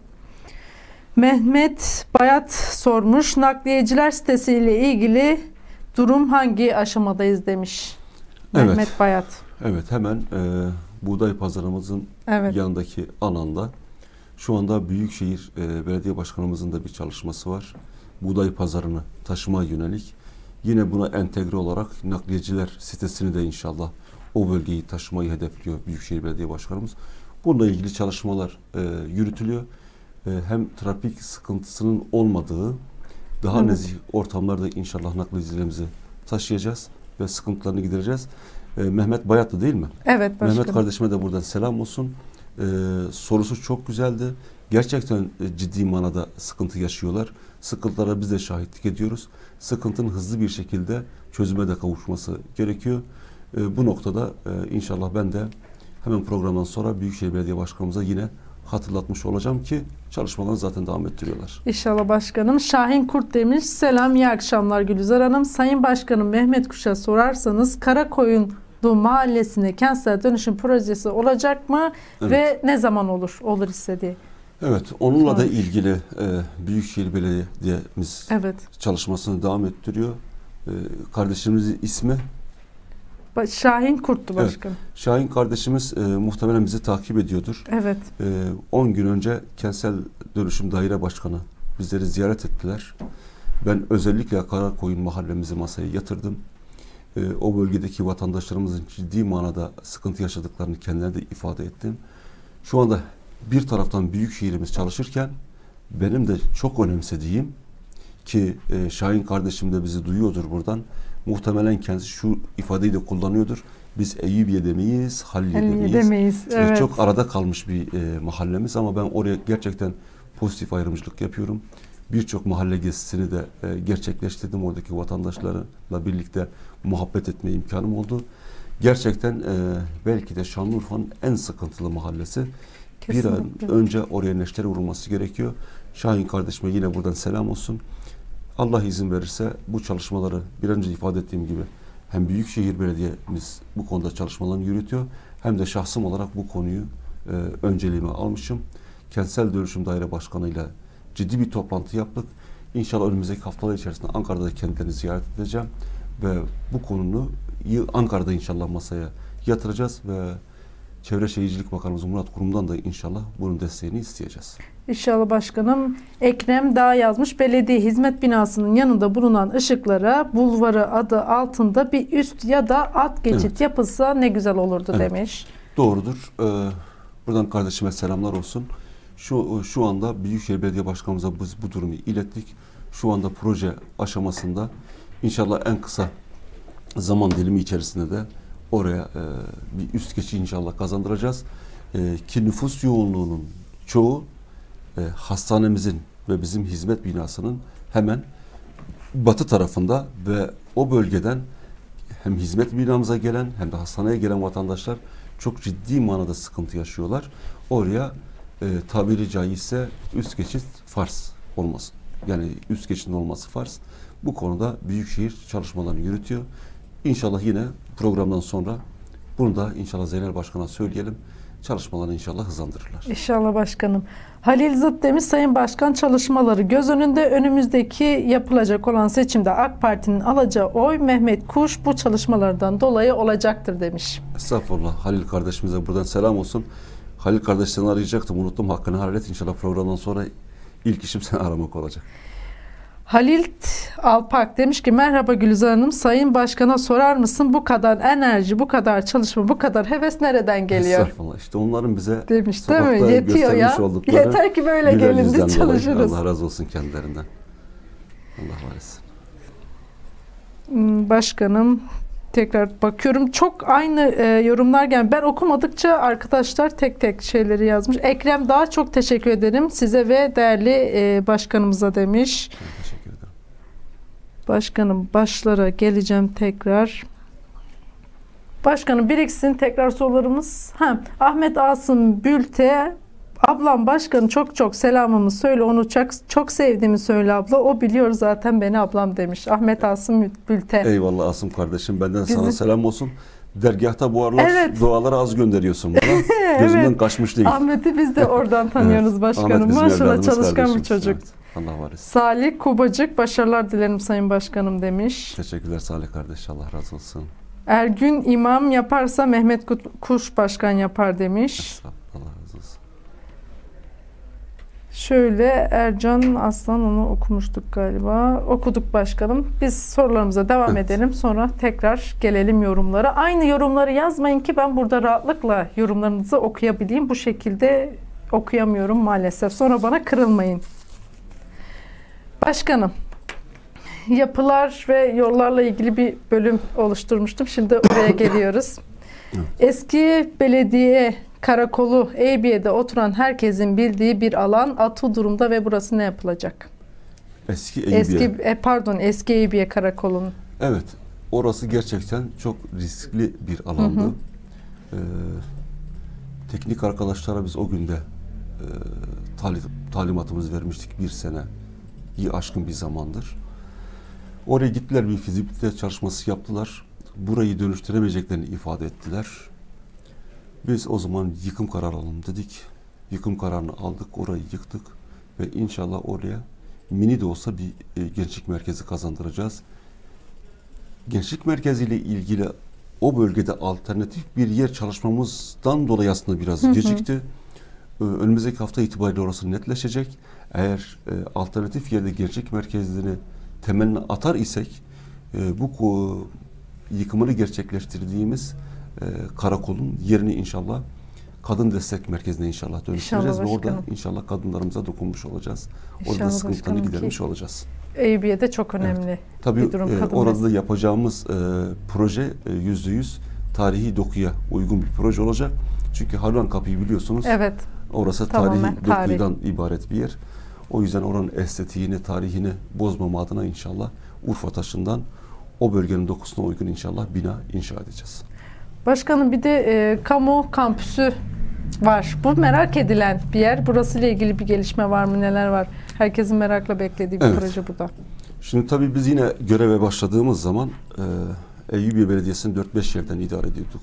Mehmet Bayat sormuş. Nakliyeciler sitesiyle ilgili durum hangi aşamadayız demiş. Evet. Mehmet Bayat. Evet, hemen e, buğday pazarımızın Evet. yanındaki alanda şu anda Büyükşehir e, Belediye Başkanımızın da bir çalışması var. Buğday pazarını taşımaya yönelik. Yine buna entegre olarak nakliyeciler sitesini de inşallah o bölgeyi taşımayı hedefliyor Büyükşehir Belediye Başkanımız. Bununla ilgili çalışmalar e, yürütülüyor. E, hem trafik sıkıntısının olmadığı daha Evet. nezih ortamlarda inşallah nakliyecilerimizi taşıyacağız ve sıkıntılarını gidereceğiz. E, Mehmet Bayatlı değil mi? Evet başkanım. Mehmet kardeşime de buradan selam olsun. Ee, sorusu çok güzeldi. Gerçekten e, ciddi manada sıkıntı yaşıyorlar. Sıkıntılara biz de şahitlik ediyoruz. Sıkıntının hızlı bir şekilde çözüme de kavuşması gerekiyor. Ee, bu noktada e, inşallah ben de hemen programdan sonra Büyükşehir Belediye Başkanımıza yine hatırlatmış olacağım ki çalışmalarını zaten devam ettiriyorlar. İnşallah başkanım. Şahin Kurt demiş. Selam, iyi akşamlar Gülizar Hanım. Sayın Başkanım Mehmet Kuş'a sorarsanız Karakoyun Mahallesi'ne kentsel dönüşüm projesi olacak mı Evet. ve ne zaman olur? Olur istediği. Evet, onunla da Sormuş. ilgili e, Büyükşehir Belediye'miz Evet. çalışmasını devam ettiriyor. E, kardeşimizin ismi Ba- Şahin Kurt'tu başkanım. Şahin kardeşimiz e, muhtemelen bizi takip ediyordur. Evet. E, on gün önce Kentsel Dönüşüm Daire Başkanı bizleri ziyaret ettiler. Ben özellikle Karakoyun mahallemizi masaya yatırdım. E, o bölgedeki vatandaşlarımızın ciddi manada sıkıntı yaşadıklarını kendilerine de ifade ettim. Şu anda bir taraftan büyük şehrimiz çalışırken benim de çok önemsediğim ki e, Şahin kardeşim de bizi duyuyordur buradan. Muhtemelen kendisi şu ifadeyi de kullanıyordur. Biz Eyyubiye demeyiz, Halilye demeyiz. demeyiz. E, Evet. Çok arada kalmış bir e, mahallemiz ama ben oraya gerçekten pozitif ayrımcılık yapıyorum. Birçok mahalle gezisini de e, gerçekleştirdim. Oradaki vatandaşlarla birlikte muhabbet etme imkanım oldu. Gerçekten e, belki de Şanlıurfa'nın en sıkıntılı mahallesi. Kesinlikle. Bir an önce oraya neştere vurulması gerekiyor. Şahin kardeşime yine buradan selam olsun. Allah izin verirse bu çalışmaları bir önce ifade ettiğim gibi hem Büyükşehir Belediye'miz bu konuda çalışmalarını yürütüyor hem de şahsım olarak bu konuyu e, önceliğime almışım. Kentsel Dönüşüm Daire Başkanı ile ciddi bir toplantı yaptık. İnşallah önümüzdeki haftalar içerisinde Ankara'da da kendilerini ziyaret edeceğim ve bu konunu Ankara'da inşallah masaya yatıracağız ve Çevre Şehircilik Bakanımız Murat Kurum'dan da inşallah bunun desteğini isteyeceğiz. İnşallah başkanım. Ekrem Dağ yazmış. Belediye hizmet binasının yanında bulunan ışıklara bulvarı adı altında bir üst ya da alt geçit Evet. yapılsa ne güzel olurdu Evet. demiş. Doğrudur. Ee, buradan kardeşime selamlar olsun. Şu şu anda Büyükşehir Belediye Başkanımıza biz bu durumu ilettik. Şu anda proje aşamasında inşallah en kısa zaman dilimi içerisinde de oraya e, bir üst geçiş inşallah kazandıracağız. E, ki nüfus yoğunluğunun çoğu e, hastanemizin ve bizim hizmet binasının hemen batı tarafında ve o bölgeden hem hizmet binamıza gelen hem de hastaneye gelen vatandaşlar çok ciddi manada sıkıntı yaşıyorlar. Oraya e, tabiri caizse üst geçit farz olmasın. Yani üst geçitin olması farz. Bu konuda Büyükşehir çalışmalarını yürütüyor. İnşallah yine programdan sonra bunu da inşallah Zeynel Başkan'a söyleyelim. Çalışmalarını inşallah hızlandırırlar. İnşallah başkanım. Halil Zıt demiş, Sayın Başkan çalışmaları göz önünde önümüzdeki yapılacak olan seçimde AK Parti'nin alacağı oy Mehmet Kuş bu çalışmalardan dolayı olacaktır demiş. Estağfurullah. Halil kardeşimize buradan selam olsun. Halil kardeşlerini arayacaktım. Unuttum. Hakkını helal et. İnşallah programdan sonra ilk işim seni aramak olacak. Halil Alpak demiş ki merhaba Gülizar Hanım, Sayın Başkan'a sorar mısın bu kadar enerji, bu kadar çalışma, bu kadar heves nereden geliyor? Estağfurullah. İşte onların bize demiş değil mi? Yetiyor ya. Yeter ki böyle gelin biz çalışırız. Allah razı olsun kendilerinden. Allah var etsin. Başkanım tekrar bakıyorum. Çok aynı e, yorumlar geldi. Ben okumadıkça arkadaşlar tek tek şeyleri yazmış. Ekrem daha çok teşekkür ederim size ve değerli e, başkanımıza demiş. Teşekkür ederim. Başkanım başlara geleceğim tekrar. Başkanım biriksin tekrar sorularımız. Ha, Ahmet Asım Bülte, ablam başkanı çok çok selamımı söyle, onu çok, çok sevdiğimi söyle abla. O biliyor zaten beni ablam demiş. Ahmet Asım Bülte. Eyvallah Asım kardeşim, benden Bizim... sana selam olsun. Dergahta bu aralar evet. duaları az gönderiyorsun bana. Gözümden evet. kaçmış değil. Ahmet'i biz de oradan tanıyoruz evet. Başkanım. Maşallah çalışkan bir çocuk. Evet. Allah var etsin. Salih Kubacık, başarılar dilerim Sayın Başkanım demiş. Teşekkürler Salih kardeş, Allah razı olsun. Ergün imam yaparsa Mehmet Kuş başkan yapar demiş. Allah razı olsun. Şöyle Ercan Aslan, onu okumuştuk galiba. Okuduk başkanım. Biz sorularımıza devam evet. edelim. Sonra tekrar gelelim yorumlara. Aynı yorumları yazmayın ki ben burada rahatlıkla yorumlarınızı okuyabileyim. Bu şekilde okuyamıyorum maalesef. Sonra bana kırılmayın. Başkanım, yapılar ve yollarla ilgili bir bölüm oluşturmuştum. Şimdi oraya geliyoruz. Eski belediye karakolu Eyüpiye'de oturan herkesin bildiği bir alan atı durumda ve burası ne yapılacak? Eski Eyüpiye. Eski, e, pardon, eski Eyüpiye karakolunun. Evet, orası gerçekten çok riskli bir alandı. Hı hı. Ee, teknik arkadaşlara biz o günde e, talim, talimatımızı vermiştik, bir sene iyi aşkın bir zamandır. Oraya gittiler, bir fizibilite çalışması yaptılar. Burayı dönüştüremeyeceklerini ifade ettiler. Biz o zaman yıkım kararı alalım dedik. Yıkım kararını aldık, orayı yıktık ve inşallah oraya mini de olsa bir e, gençlik merkezi kazandıracağız. Gençlik merkeziyle ilgili o bölgede alternatif bir yer çalışmamızdan dolayı aslında biraz hı hı. gecikti. Önümüzdeki hafta itibariyle orası netleşecek. Eğer e, alternatif yerde gençlik merkezlerini temeline atar isek e, bu yıkımını gerçekleştirdiğimiz e, karakolun yerini inşallah kadın destek merkezine inşallah dönüştüreceğiz ve orada inşallah kadınlarımıza dokunmuş olacağız. İnşallah orada sıkıntılarını gidermiş olacağız. Eyüpiye'de çok önemli evet. Tabii, bir durum. E, orada da yapacağımız e, proje yüzde yüz tarihi dokuya uygun bir proje olacak. Çünkü Haruan Kapı'yı biliyorsunuz. Evet. Orası tarihi tarih. dokudan ibaret bir yer. O yüzden oranın estetiğini, tarihini bozmama adına inşallah Urfa taşından o bölgenin dokusuna uygun inşallah bina inşa edeceğiz. Başkanım bir de e, kamu kampüsü var. Bu merak edilen bir yer. Burasıyla ilgili bir gelişme var mı? Neler var? Herkesin merakla beklediği bir evet. proje bu da. Şimdi tabii biz yine göreve başladığımız zaman e, Eyüpiye Belediyesi'ni dört beş yerden idare ediyorduk.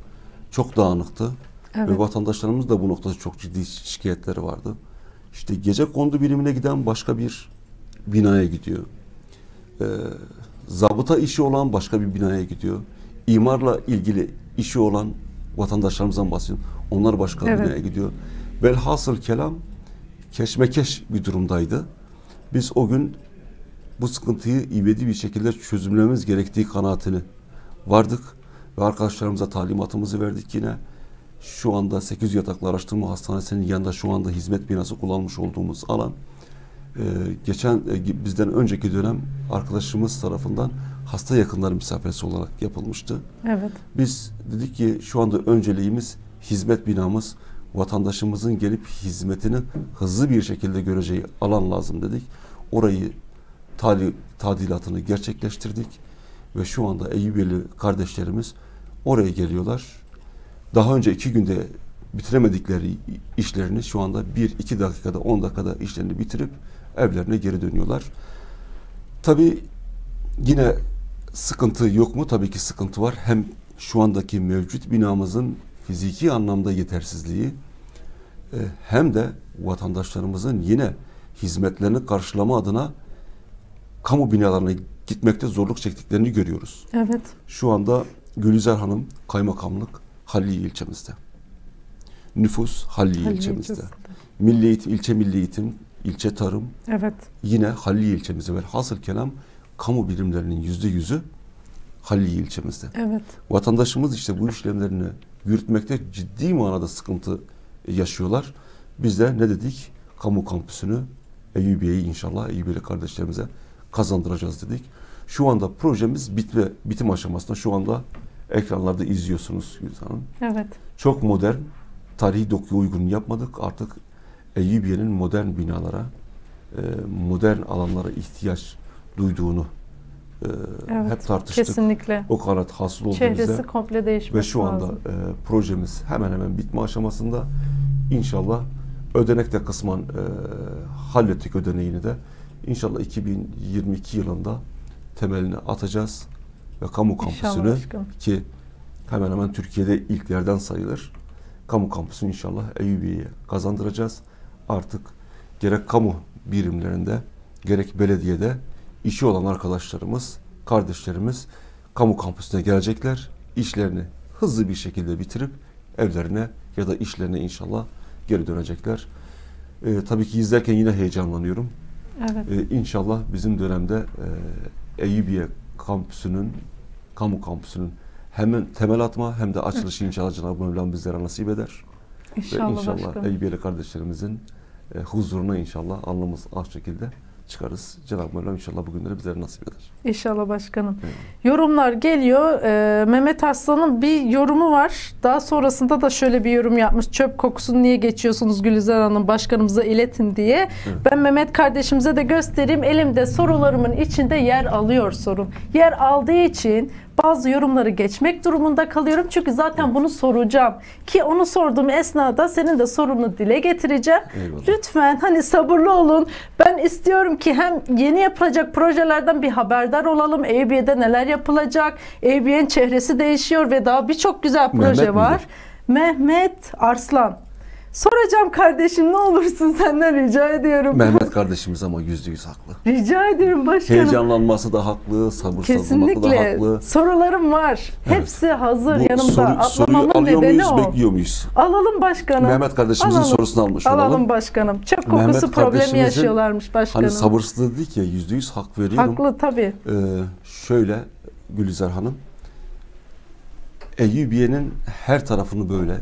Çok dağınıktı. Evet. Ve vatandaşlarımız da bu noktada çok ciddi şikayetleri vardı. İşte gecekondu birimine giden başka bir binaya gidiyor. Ee, zabıta işi olan başka bir binaya gidiyor. İmarla ilgili işi olan vatandaşlarımızdan bahsediyorum. Onlar başka evet. binaya gidiyor. Velhasıl kelam keşmekeş bir durumdaydı. Biz o gün bu sıkıntıyı ivedi bir şekilde çözümlememiz gerektiği kanaatine vardık. Ve arkadaşlarımıza talimatımızı verdik yine. Şu anda sekiz yüz yataklı araştırma hastanesinin yanında şu anda hizmet binası kullanmış olduğumuz alan e, geçen e, bizden önceki dönem arkadaşımız tarafından hasta yakınları misafiresi olarak yapılmıştı. Evet. Biz dedik ki şu anda önceliğimiz hizmet binamız, vatandaşımızın gelip hizmetini hızlı bir şekilde göreceği alan lazım dedik. Orayı tali, tadilatını gerçekleştirdik ve şu anda Eyyubiyeli kardeşlerimiz oraya geliyorlar. Daha önce iki günde bitiremedikleri işlerini şu anda bir iki dakikada, on dakikada işlerini bitirip evlerine geri dönüyorlar. Tabii yine sıkıntı yok mu? Tabii ki sıkıntı var. Hem şu andaki mevcut binamızın fiziki anlamda yetersizliği hem de vatandaşlarımızın yine hizmetlerini karşılama adına kamu binalarına gitmekte zorluk çektiklerini görüyoruz. Evet. Şu anda Gülizar Hanım kaymakamlık Halil ilçemizde. Nüfus Halil ilçemizde. İlçemizde. Milli Eğitim, ilçe Milli Eğitim ilçe tarım. Evet. Yine Haliliye ilçemizde ve hasıl kelam kamu birimlerinin yüzde yüzü Haliliye ilçemizde. Evet. Vatandaşımız işte bu işlemlerini yürütmekte ciddi manada sıkıntı yaşıyorlar. Biz de ne dedik? Kamu kampüsünü Eyyubiye'yi inşallah Eyyubiyeli kardeşlerimize kazandıracağız dedik. Şu anda projemiz bitme, bitim aşamasında. Şu anda ekranlarda izliyorsunuz Gülizar Hanım. Evet. Çok modern, tarihi dokuya uygun yapmadık. Artık Eyyubiye'nin modern binalara, modern alanlara ihtiyaç duyduğunu evet, hep tartıştık. Kesinlikle. O kanat hasıl oldu Çehresi bize. komple değişmesi Ve şu anda lazım. e, projemiz hemen hemen bitme aşamasında. İnşallah ödenek de kısmen e, hallettik ödeneğini de. İnşallah iki bin yirmi iki yılında temelini atacağız. Ve kamu kampüsünü ki hemen hemen Türkiye'de ilklerden sayılır. Kamu kampüsünü inşallah Eyyubiye'ye kazandıracağız. Artık gerek kamu birimlerinde gerek belediyede işi olan arkadaşlarımız, kardeşlerimiz kamu kampüsüne gelecekler. İşlerini hızlı bir şekilde bitirip evlerine ya da işlerine inşallah geri dönecekler. Ee, tabii ki izlerken yine heyecanlanıyorum. Evet. Ee, inşallah bizim dönemde e, Eyyubiye kampüsünün, kamu kampüsünün hem temel atma hem de açılışı inşallah Cenab-ı Mevlam bizlere nasip eder. İnşallah, Ve inşallah başkanım. Eyyubiyeli kardeşlerimizin e, huzuruna inşallah alnımız ah şekilde çıkarız. Cenab-ı Mevlam inşallah bugünleri bizlere nasip eder. İnşallah başkanım. Evet. Yorumlar geliyor. Ee, Mehmet Arslan'ın bir yorumu var. Daha sonrasında da şöyle bir yorum yapmış. Çöp kokusunu niye geçiyorsunuz Gülizar Hanım? Başkanımıza iletin diye. Evet. Ben Mehmet kardeşimize de göstereyim. Elimde sorularımın içinde yer alıyor sorun. Yer aldığı için bazı yorumları geçmek durumunda kalıyorum. Çünkü zaten evet, bunu soracağım. Ki onu sorduğum esnada senin de sorunu dile getireceğim. Eyvallah. Lütfen hani sabırlı olun. Ben istiyorum ki hem yeni yapılacak projelerden bir haberdar olalım. Eyyubiye'de neler yapılacak? Eyyubiye'nin çehresi değişiyor ve daha birçok güzel proje Mehmet var. Miydi? Mehmet Arslan. Soracağım kardeşim, ne olursun senden rica ediyorum. Mehmet kardeşimiz ama yüzde yüz haklı. Rica ediyorum başkanım. Heyecanlanması da haklı, sabırsızlanması da haklı. Sorularım var. Evet. Hepsi hazır bu yanımda. Soru, Atlamamın nedeni muyuz, o. bekliyor muyuz? Alalım başkanım. Mehmet kardeşimizin alalım, sorusunu almış olalım. Alalım başkanım. Çöp kokusu problemi yaşıyorlarmış başkanım. Hani sabırsızlığı dedik ya, yüzde yüz hak veriyorum. Haklı tabii. Ee, şöyle Gülizar Hanım, Eyyubiye'nin her tarafını böyle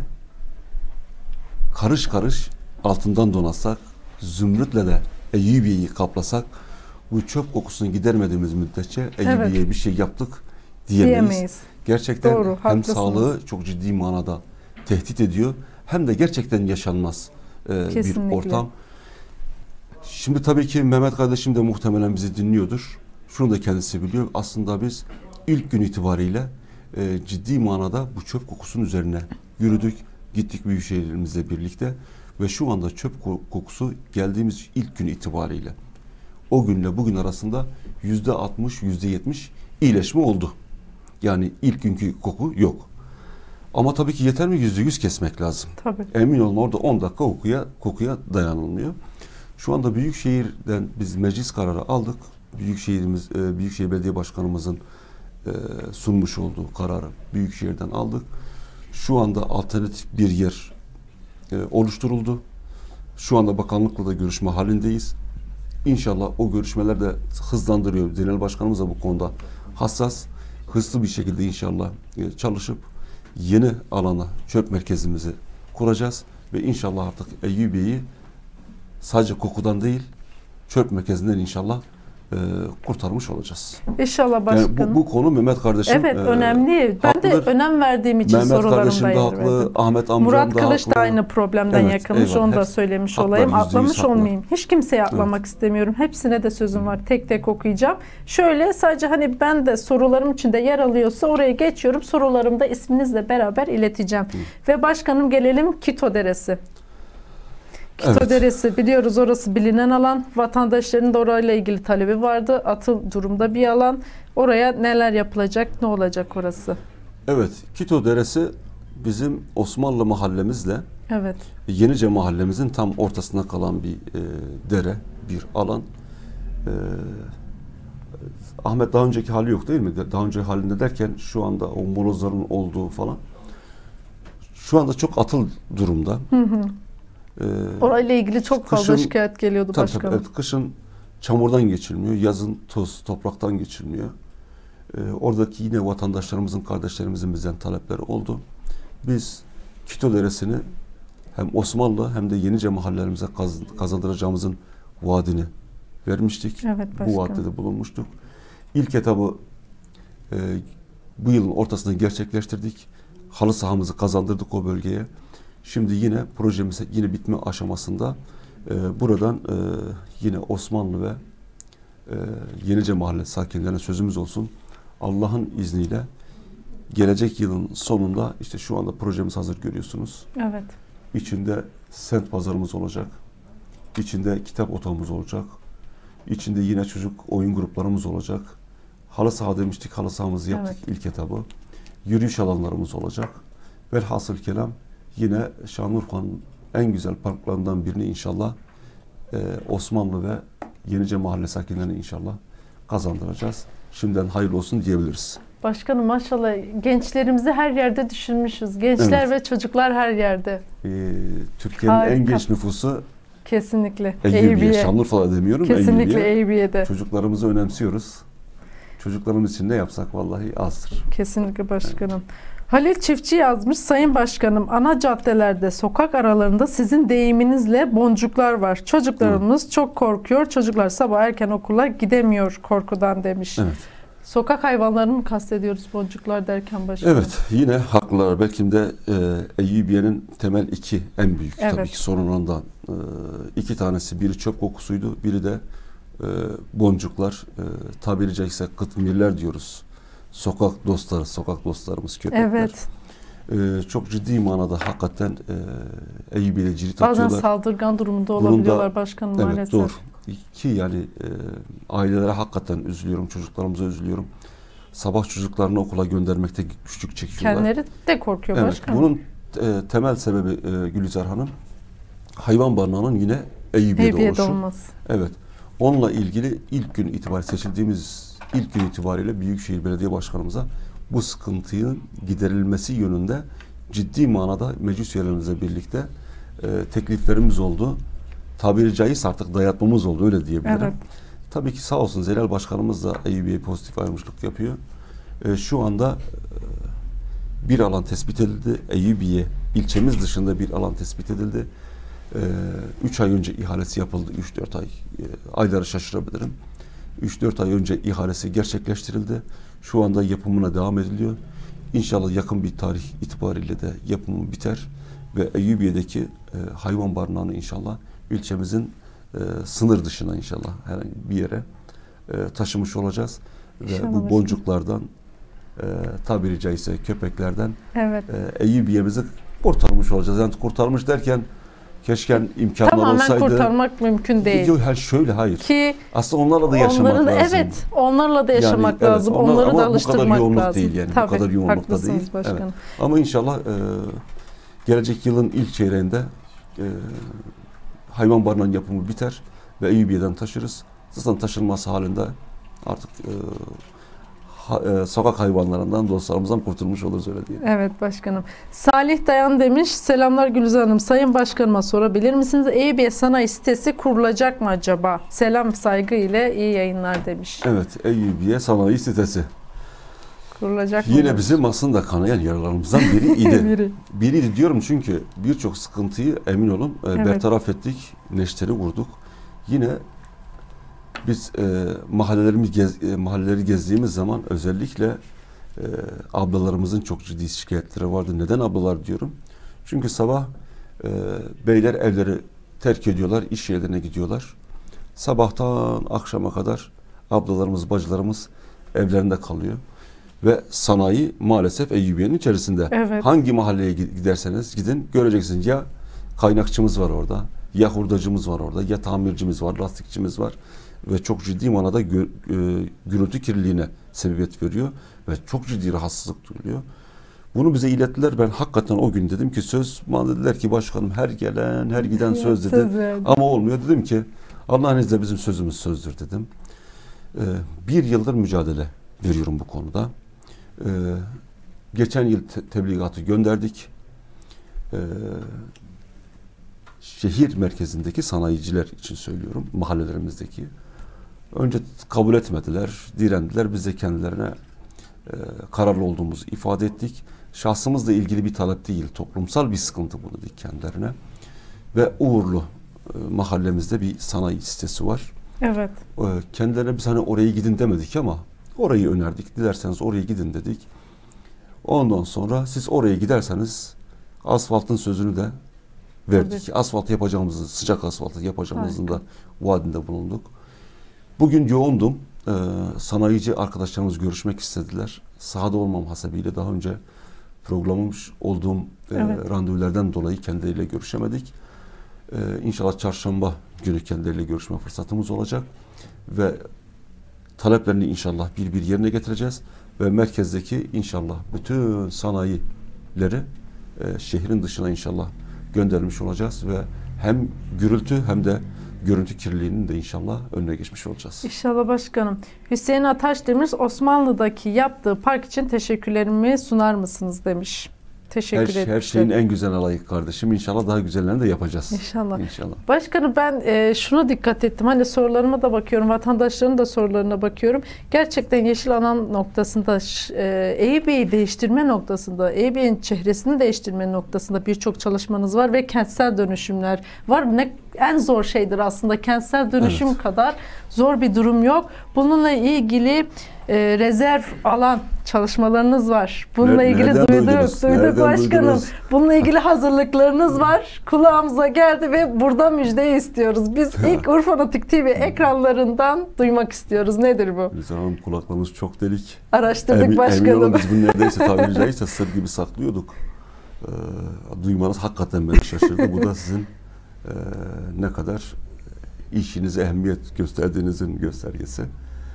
karış karış altından donatsak, zümrütle de Eyyubiye'yi kaplasak, bu çöp kokusunu gidermediğimiz müddetçe Eyyubiye'ye evet, bir şey yaptık diyemeyiz. diyemeyiz. Gerçekten Doğru, hem haklısınız. Sağlığı çok ciddi manada tehdit ediyor, hem de gerçekten yaşanmaz e, bir ortam. Şimdi tabii ki Mehmet kardeşim de muhtemelen bizi dinliyordur. Şunu da kendisi biliyor. Aslında biz ilk gün itibariyle e, ciddi manada bu çöp kokusunun üzerine yürüdük. Gittik büyükşehirimizle birlikte ve şu anda çöp kokusu geldiğimiz ilk gün itibariyle o günle bugün arasında yüzde altmış, yüzde yetmiş iyileşme oldu. Yani ilk günkü koku yok. Ama tabii ki yeter mi? Yüzde yüz kesmek lazım. Tabii. Emin olun orada on dakika kokuya, kokuya dayanılmıyor. Şu anda Büyükşehir'den biz meclis kararı aldık. Büyükşehirimiz, Büyükşehir Belediye Başkanımızın sunmuş olduğu kararı Büyükşehir'den aldık. Şu anda alternatif bir yer e, oluşturuldu. Şu anda bakanlıkla da görüşme halindeyiz. İnşallah o görüşmeler de hızlandırıyor. Genel Başkanımız da bu konuda hassas. Hızlı bir şekilde inşallah e, çalışıp yeni alana çöp merkezimizi kuracağız. Ve inşallah artık Eyyubiye'yi sadece kokudan değil çöp merkezinden inşallah E, kurtarmış olacağız. İnşallah başkanım. Yani bu, bu konu Mehmet kardeşim Evet e, önemli. Ben haklıdır. de önem verdiğim için Mehmet sorularımda yer verdim. Haklı, Ahmet amcam Murat da Kılıç haklı. da aynı problemden evet, yakınmış. Eyvallah. Onu da söylemiş haklar, olayım. Atlamış haklı. olmayayım. Hiç kimseye atlamak evet. istemiyorum. Hepsine de sözüm var. Tek tek okuyacağım. Şöyle sadece hani ben de sorularım içinde yer alıyorsa oraya geçiyorum. Sorularımda isminizle beraber ileteceğim. Hı. Ve başkanım gelelim Kito Deresi. Kito evet. Deresi biliyoruz, orası bilinen alan. Vatandaşların da orayla ilgili talebi vardı. Atıl durumda bir alan. Oraya neler yapılacak, ne olacak orası? Evet, Kito Deresi bizim Osmanlı mahallemizle evet. Yenice mahallemizin tam ortasında kalan bir e, dere, bir alan. E, Ahmet daha önceki hali yok değil mi? Daha önce halinde derken şu anda o molozların olduğu falan. Şu anda çok atıl durumda. Hı hı. E, Orayla ilgili çok fazla kışın, şikayet geliyordu tabii, başkanım. tabii, evet, kışın çamurdan geçilmiyor, yazın toz, topraktan geçilmiyor. E, oradaki yine vatandaşlarımızın, kardeşlerimizin bizden talepleri oldu. Biz Kito Deresi'ni hem Osmanlı hem de Yenice mahallelerimize kaz, kazandıracağımızın vaadini vermiştik. Evet, bu vaatte de bulunmuştuk. İlk etabı e, bu yılın ortasında gerçekleştirdik. Halı sahamızı kazandırdık o bölgeye. Şimdi yine projemiz yine bitme aşamasında. E, buradan e, yine Osmanlı ve e, Yenice mahalle sakinlerine sözümüz olsun. Allah'ın izniyle gelecek yılın sonunda işte şu anda projemiz hazır görüyorsunuz. Evet. İçinde sent pazarımız olacak. İçinde kitap otağımız olacak. İçinde yine çocuk oyun gruplarımız olacak. Halı saha demiştik. Halı sahamızı yaptık, evet. ilk etabı. Yürüyüş alanlarımız olacak. Velhasıl kelam yine Şanlıurfa'nın en güzel parklarından birini inşallah e, Osmanlı ve Yenice mahalle sakinlerine inşallah kazandıracağız. Şimdiden hayırlı olsun diyebiliriz. Başkanım maşallah gençlerimizi her yerde düşünmüşüz. Gençler evet. ve çocuklar her yerde. Ee, Türkiye'nin Harika. en genç nüfusu kesinlikle Eyüpiye. Şanlıurfa'da demiyorum. Kesinlikle Eyüpiye'de. Çocuklarımızı önemsiyoruz. Çocuklarımız için ne yapsak vallahi azdır. Kesinlikle başkanım. Evet. Halil Çiftçi yazmış. Sayın Başkanım, ana caddelerde, sokak aralarında sizin deyiminizle boncuklar var. Çocuklarımız Hı. çok korkuyor. Çocuklar sabah erken okula gidemiyor korkudan demiş. Evet. Sokak hayvanlarını mı kastediyoruz boncuklar derken başkanım? Evet, yine haklılar. Belki de e, Eyüpiye'nin temel iki en büyük evet. tabii ki sorunlarından e, iki tanesi. Biri çöp kokusuydu, biri de e, boncuklar. E, tabiri caizse kıtmirler diyoruz. Sokak dostları, sokak dostlarımız, köpekler. Evet. Ee, çok ciddi manada hakikaten e, Eyüpiye'de cirit atıyorlar. Bazen saldırgan durumunda olabiliyorlar da, başkanım evet, maalesef. Doğru. Ki yani e, ailelere hakikaten üzülüyorum, çocuklarımıza üzülüyorum. Sabah çocuklarını okula göndermekte güçlük çekiyorlar. Kendileri de korkuyor evet, başkanım. Bunun e, temel sebebi e, Gülizar Hanım, hayvan barınağının yine Eyüpiye'de, Eyüpiye'de oluşu. olması. Evet. Onunla ilgili ilk gün itibariyle seçildiğimiz ilk gün itibariyle Büyükşehir Belediye Başkanımıza bu sıkıntının giderilmesi yönünde ciddi manada meclis üyelerimizle birlikte e, tekliflerimiz oldu. Tabiri caizse artık dayatmamız oldu, öyle diyebilirim. Evet. Tabii ki sağ olsun Zelal Başkanımız da Eyüpiye'ye pozitif ayrımcılık yapıyor. E, şu anda e, bir alan tespit edildi. Eyüpiye ilçemiz dışında bir alan tespit edildi. E, üç ay önce ihalesi yapıldı. üç dört ay. E, ayları şaşırabilirim. üç dört ay önce ihalesi gerçekleştirildi. Şu anda yapımına devam ediliyor. İnşallah yakın bir tarih itibariyle de yapımı biter ve Eyüpiye'deki e, hayvan barınağını inşallah ilçemizin e, sınır dışına inşallah herhangi bir yere e, taşımış olacağız. İnşallah ve bu boncuklardan e, tabiri caizse köpeklerden evet. e, Eyüpiye'mizi kurtarmış olacağız. Yani kurtarmış derken keşke imkanlar tamamen olsaydı. Tamamen kurtarmak mümkün değil. Yok, hayır, şöyle hayır. Ki aslında onlarla da yaşamak onların, lazım. Evet, onlarla da yaşamak yani, lazım. Evet, onlar, onları da alıştırmak lazım. Bu kadar yoğunluk lazım. değil yani. Tabii, bu kadar yoğunlukta değil. Evet. Ama inşallah e, gelecek yılın ilk çeyreğinde e, hayvan barınağının yapımı biter ve Eyüpiye'den taşırız. Zaten taşınması halinde artık e, ha, e, sokak hayvanlarından, dostlarımızdan kurtulmuş oluruz, öyle diyelim. Evet başkanım. Salih Dayan demiş. Selamlar Gülizar Hanım. Sayın Başkanıma sorabilir misiniz? Eyüpiye Sanayi sitesi kurulacak mı acaba? Selam, saygı ile iyi yayınlar demiş. Evet, Eyüpiye Sanayi sitesi. Kurulacak mı? Yine bizim aslında kanayan yaralarımızdan biri idi. Biri. Biriydi diyorum çünkü birçok sıkıntıyı emin olun evet. bertaraf ettik, neşteri vurduk. Yine biz e, mahallelerimiz gez, e, mahalleleri gezdiğimiz zaman özellikle e, ablalarımızın çok ciddi şikayetleri vardı. Neden ablalar diyorum? Çünkü sabah e, beyler evleri terk ediyorlar, iş yerlerine gidiyorlar. Sabahtan akşama kadar ablalarımız, bacılarımız evlerinde kalıyor. Ve sanayi maalesef Eyüpiye'nin içerisinde. Evet. Hangi mahalleye giderseniz gidin göreceksiniz. Ya kaynakçımız var orada, ya hurdacımız var orada, ya tamircimiz var, lastikçimiz var. Ve çok ciddi manada gü, e, gürültü kirliliğine sebebiyet veriyor. Ve çok ciddi rahatsızlık duyuluyor. Bunu bize ilettiler. Ben hakikaten o gün dedim ki söz, bana dediler ki başkanım her gelen her giden söz dedi. Söz ama olmuyor. Dedim ki Allah'ın izniyle bizim sözümüz sözdür dedim. E, bir yıldır mücadele veriyorum bu konuda. Ee, geçen yıl te- tebligatı gönderdik. Ee, şehir merkezindeki sanayiciler için söylüyorum, mahallelerimizdeki. Önce kabul etmediler, direndiler. Biz de kendilerine e, kararlı olduğumuzu ifade ettik. Şahsımızla ilgili bir talep değil, toplumsal bir sıkıntı bu dedik kendilerine. Ve Uğurlu e, mahallemizde bir sanayi sitesi var. Evet. E, kendilerine biz hani oraya gidin demedik ama orayı önerdik. Dilerseniz oraya gidin dedik. Ondan sonra siz oraya giderseniz asfaltın sözünü de verdik. Tabii. Asfalt yapacağımızı, sıcak asfaltı yapacağımızın da vaadinde bulunduk. Bugün yoğundum. Ee, sanayici arkadaşlarımız görüşmek istediler. Sahada olmam hasebiyle daha önce programlamış olduğum e, evet. randevulardan dolayı kendileriyle görüşemedik. Ee, İnşallah çarşamba günü kendileriyle görüşme fırsatımız olacak. Ve taleplerini inşallah bir bir yerine getireceğiz. Ve merkezdeki inşallah bütün sanayileri e, şehrin dışına inşallah göndermiş olacağız ve hem gürültü hem de görüntü kirliliğinin de inşallah önüne geçmiş olacağız. İnşallah başkanım. Hüseyin Ataş demiş, Osmanlı'daki yaptığı park için teşekkürlerimi sunar mısınız demiş. Teşekkür her, ederim. Her şeyin en güzel layık kardeşim. İnşallah daha güzellerini de yapacağız. İnşallah. İnşallah. Başkanım ben e, şuna dikkat ettim. Hani sorularıma da bakıyorum. Vatandaşların da sorularına bakıyorum. Gerçekten Yeşil Alan noktasında e, Eyüp'ü değiştirme noktasında, Eyüp'ün çehresini değiştirme noktasında birçok çalışmanız var ve kentsel dönüşümler var. Ne en zor şeydir aslında. Kentsel dönüşüm evet. kadar zor bir durum yok. Bununla ilgili e, rezerv alan çalışmalarınız var. Bununla Nereden ilgili duyduk, duydunuz? duyduk Nereden başkanım. duydunuz? Bununla ilgili hazırlıklarınız var. Kulağımıza geldi ve burada müjdeyi istiyoruz. Biz ilk Urfanatik T V ekranlarından duymak istiyoruz. Nedir bu? Biz hanım kulaklarımız çok delik. Araştırdık emin, başkanım. Emin olun biz bunu neredeyse tabiri caizse sır gibi saklıyorduk. Ee, duymanız hakikaten beni şaşırdı. Bu da sizin e, ne kadar işinize ehemmiyet gösterdiğinizin göstergesi.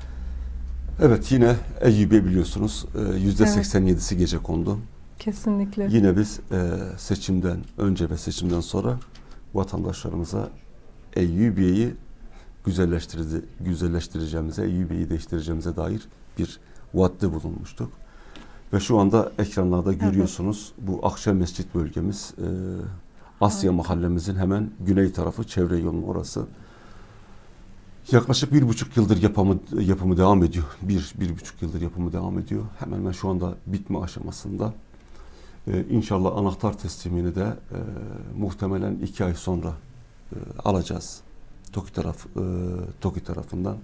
Evet, yine Eyüp'e biliyorsunuz yüzde seksen yedisi evet. gece kondu. Kesinlikle. Yine biz e, seçimden önce ve seçimden sonra vatandaşlarımıza Eyüpiye'yi güzelleştirdi, güzelleştireceğimize, Eyüpiye'yi değiştireceğimize dair bir vaatte bulunmuştuk. Ve şu anda ekranlarda görüyorsunuz evet. bu Akçe Mescit bölgemiz, e, Asya evet. mahallemizin hemen güney tarafı, çevre yolunun orası. Yaklaşık bir buçuk yıldır yapımı, yapımı devam ediyor. Bir, bir buçuk yıldır yapımı devam ediyor. Hemen hemen şu anda bitme aşamasında. Ee, İnşallah anahtar teslimini de e, muhtemelen iki ay sonra e, alacağız. TOKİ taraf, e, TOKİ tarafından.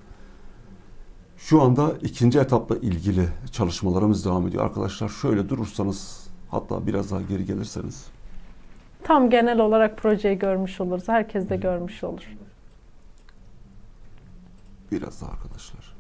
Şu anda ikinci etapla ilgili çalışmalarımız devam ediyor. Arkadaşlar şöyle durursanız, hatta biraz daha geri gelirseniz. Tam genel olarak projeyi görmüş oluruz. Herkes de görmüş olur. Biraz daha arkadaşlar.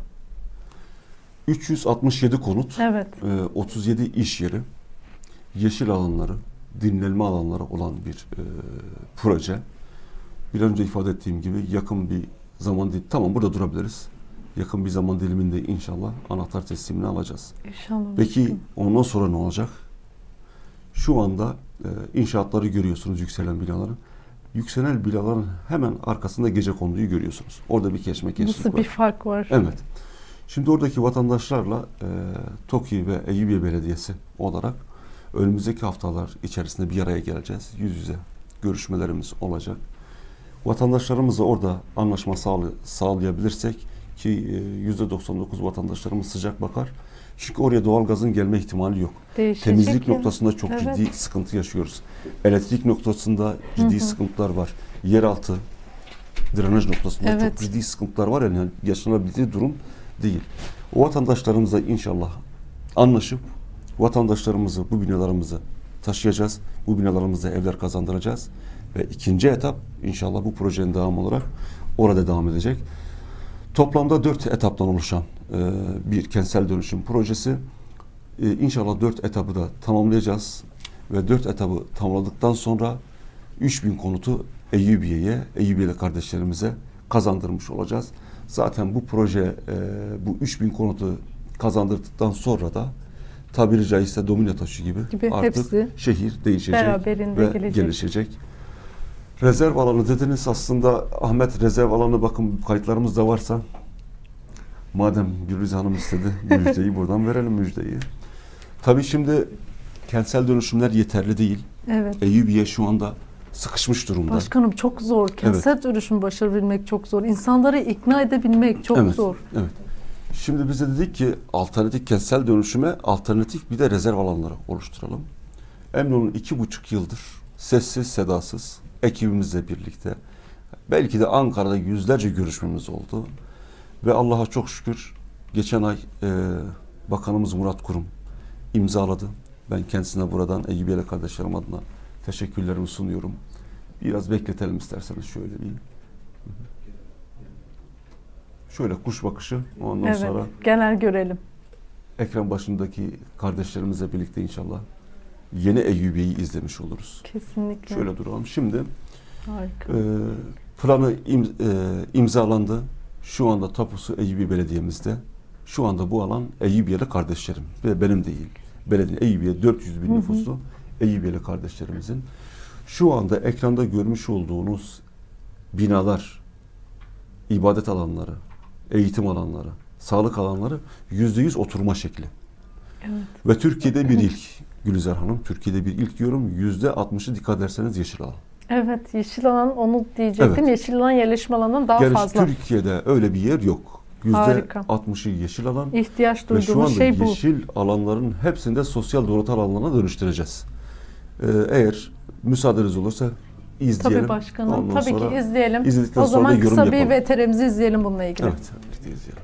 üç yüz altmış yedi konut, evet. otuz yedi iş yeri, yeşil alanları, dinlenme alanları olan bir e, proje. Bir önce ifade ettiğim gibi yakın bir zaman dilimi, tamam burada durabiliriz. Yakın bir zaman diliminde inşallah anahtar teslimini alacağız. İnşallah. Peki ondan sonra ne olacak? Şu anda e, inşaatları görüyorsunuz, yükselen binaların. Yükselen binaların hemen arkasında gecekonduyu görüyorsunuz. Orada bir keşmekeşlik var. Nasıl bir fark var? Evet. Şimdi oradaki vatandaşlarla e, TOKİ ve Eyüpiye Belediyesi olarak önümüzdeki haftalar içerisinde bir araya geleceğiz. Yüz yüze görüşmelerimiz olacak. Vatandaşlarımızla orada anlaşma sağlay sağlayabilirsek ki yüzde doksan dokuz vatandaşlarımız sıcak bakar. Çünkü oraya doğalgazın gelme ihtimali yok. Değişecek Temizlik ya. noktasında çok evet. ciddi sıkıntı yaşıyoruz. Elektrik noktasında ciddi hı hı. sıkıntılar var. Yeraltı drenaj noktasında evet. çok ciddi sıkıntılar var. Yani yaşanabildiği durum değil. O vatandaşlarımızla inşallah anlaşıp vatandaşlarımızı, bu binalarımızı taşıyacağız. Bu binalarımızda evler kazandıracağız. Ve ikinci etap inşallah bu projenin devamı olarak orada devam edecek. Toplamda dört etaptan oluşan e, bir kentsel dönüşüm projesi. E, inşallah dört etabı da tamamlayacağız. Ve dört etabı tamamladıktan sonra üç bin konutu Eyüpiye'ye, Eyüpiyeli kardeşlerimize kazandırmış olacağız. Zaten bu proje, e, bu üç bin konutu kazandırdıktan sonra da tabiri caizse domino taşı gibi, gibi artık hepsi şehir değişecek ve gelecek. gelişecek. Rezerv alanı dediniz, aslında Ahmet rezerv alanı bakın kayıtlarımız da varsa, madem Gülriz Hanım istedi müjdeyi buradan verelim müjdeyi. Tabii şimdi kentsel dönüşümler yeterli değil. Evet. Eyüpiye şu anda sıkışmış durumda. Başkanım çok zor. Kentsel Evet. dönüşümü başarabilmek çok zor. İnsanları ikna edebilmek çok Evet, zor. evet. Şimdi biz de dedik ki alternatif kentsel dönüşüme alternatif bir de rezerv alanları oluşturalım. Emin olun iki buçuk yıldır sessiz sedasız ekibimizle birlikte belki de Ankara'da yüzlerce görüşmemiz oldu. Ve Allah'a çok şükür geçen ay e, Bakanımız Murat Kurum imzaladı. Ben kendisine buradan Eyyubiyeli kardeşlerim adına teşekkürlerimi sunuyorum. Biraz bekletelim isterseniz şöyle bir. Şöyle kuş bakışı, ondan Evet, sonra genel görelim. ekran başındaki kardeşlerimizle birlikte inşallah yeni Eyyubiye'yi izlemiş oluruz. Kesinlikle. Şöyle duralım. Şimdi Harika. e, planı im, e, imzalandı. Şu anda tapusu Eyyubiye Belediye'mizde. Şu anda bu alan Eyyubiyeli kardeşlerim ve benim değil. Belediye Eyyubiye dört yüz bin nüfuslu Eyyubiyeli kardeşlerimizin. Şu anda ekranda görmüş olduğunuz binalar, ibadet alanları, eğitim alanları, sağlık alanları yüzde yüz oturma şekli. Evet. Ve Türkiye'de bir ilk, Gülizar Hanım, Türkiye'de bir ilk diyorum, yüzde altmışı dikkat ederseniz yeşil alan. Evet, yeşil alan onu diyecektim. Evet. Yeşil alan yerleşim alanından daha Yani fazla. Türkiye'de öyle bir yer yok. Yüzde Harika. altmışı yeşil alan. İhtiyaç Ve şu duyduğumuz anda şey bu. yeşil alanların hepsini de sosyal donatal alanlarına dönüştüreceğiz. Ee, eğer müsaadeniz olursa izleyelim. Tabii başkanım. Ondan Tabii sonra ki izleyelim. izledikten O sonra da zaman yorum kısa bir yapalım. V T R'mizi izleyelim bununla ilgili. Evet, birlikte izleyelim.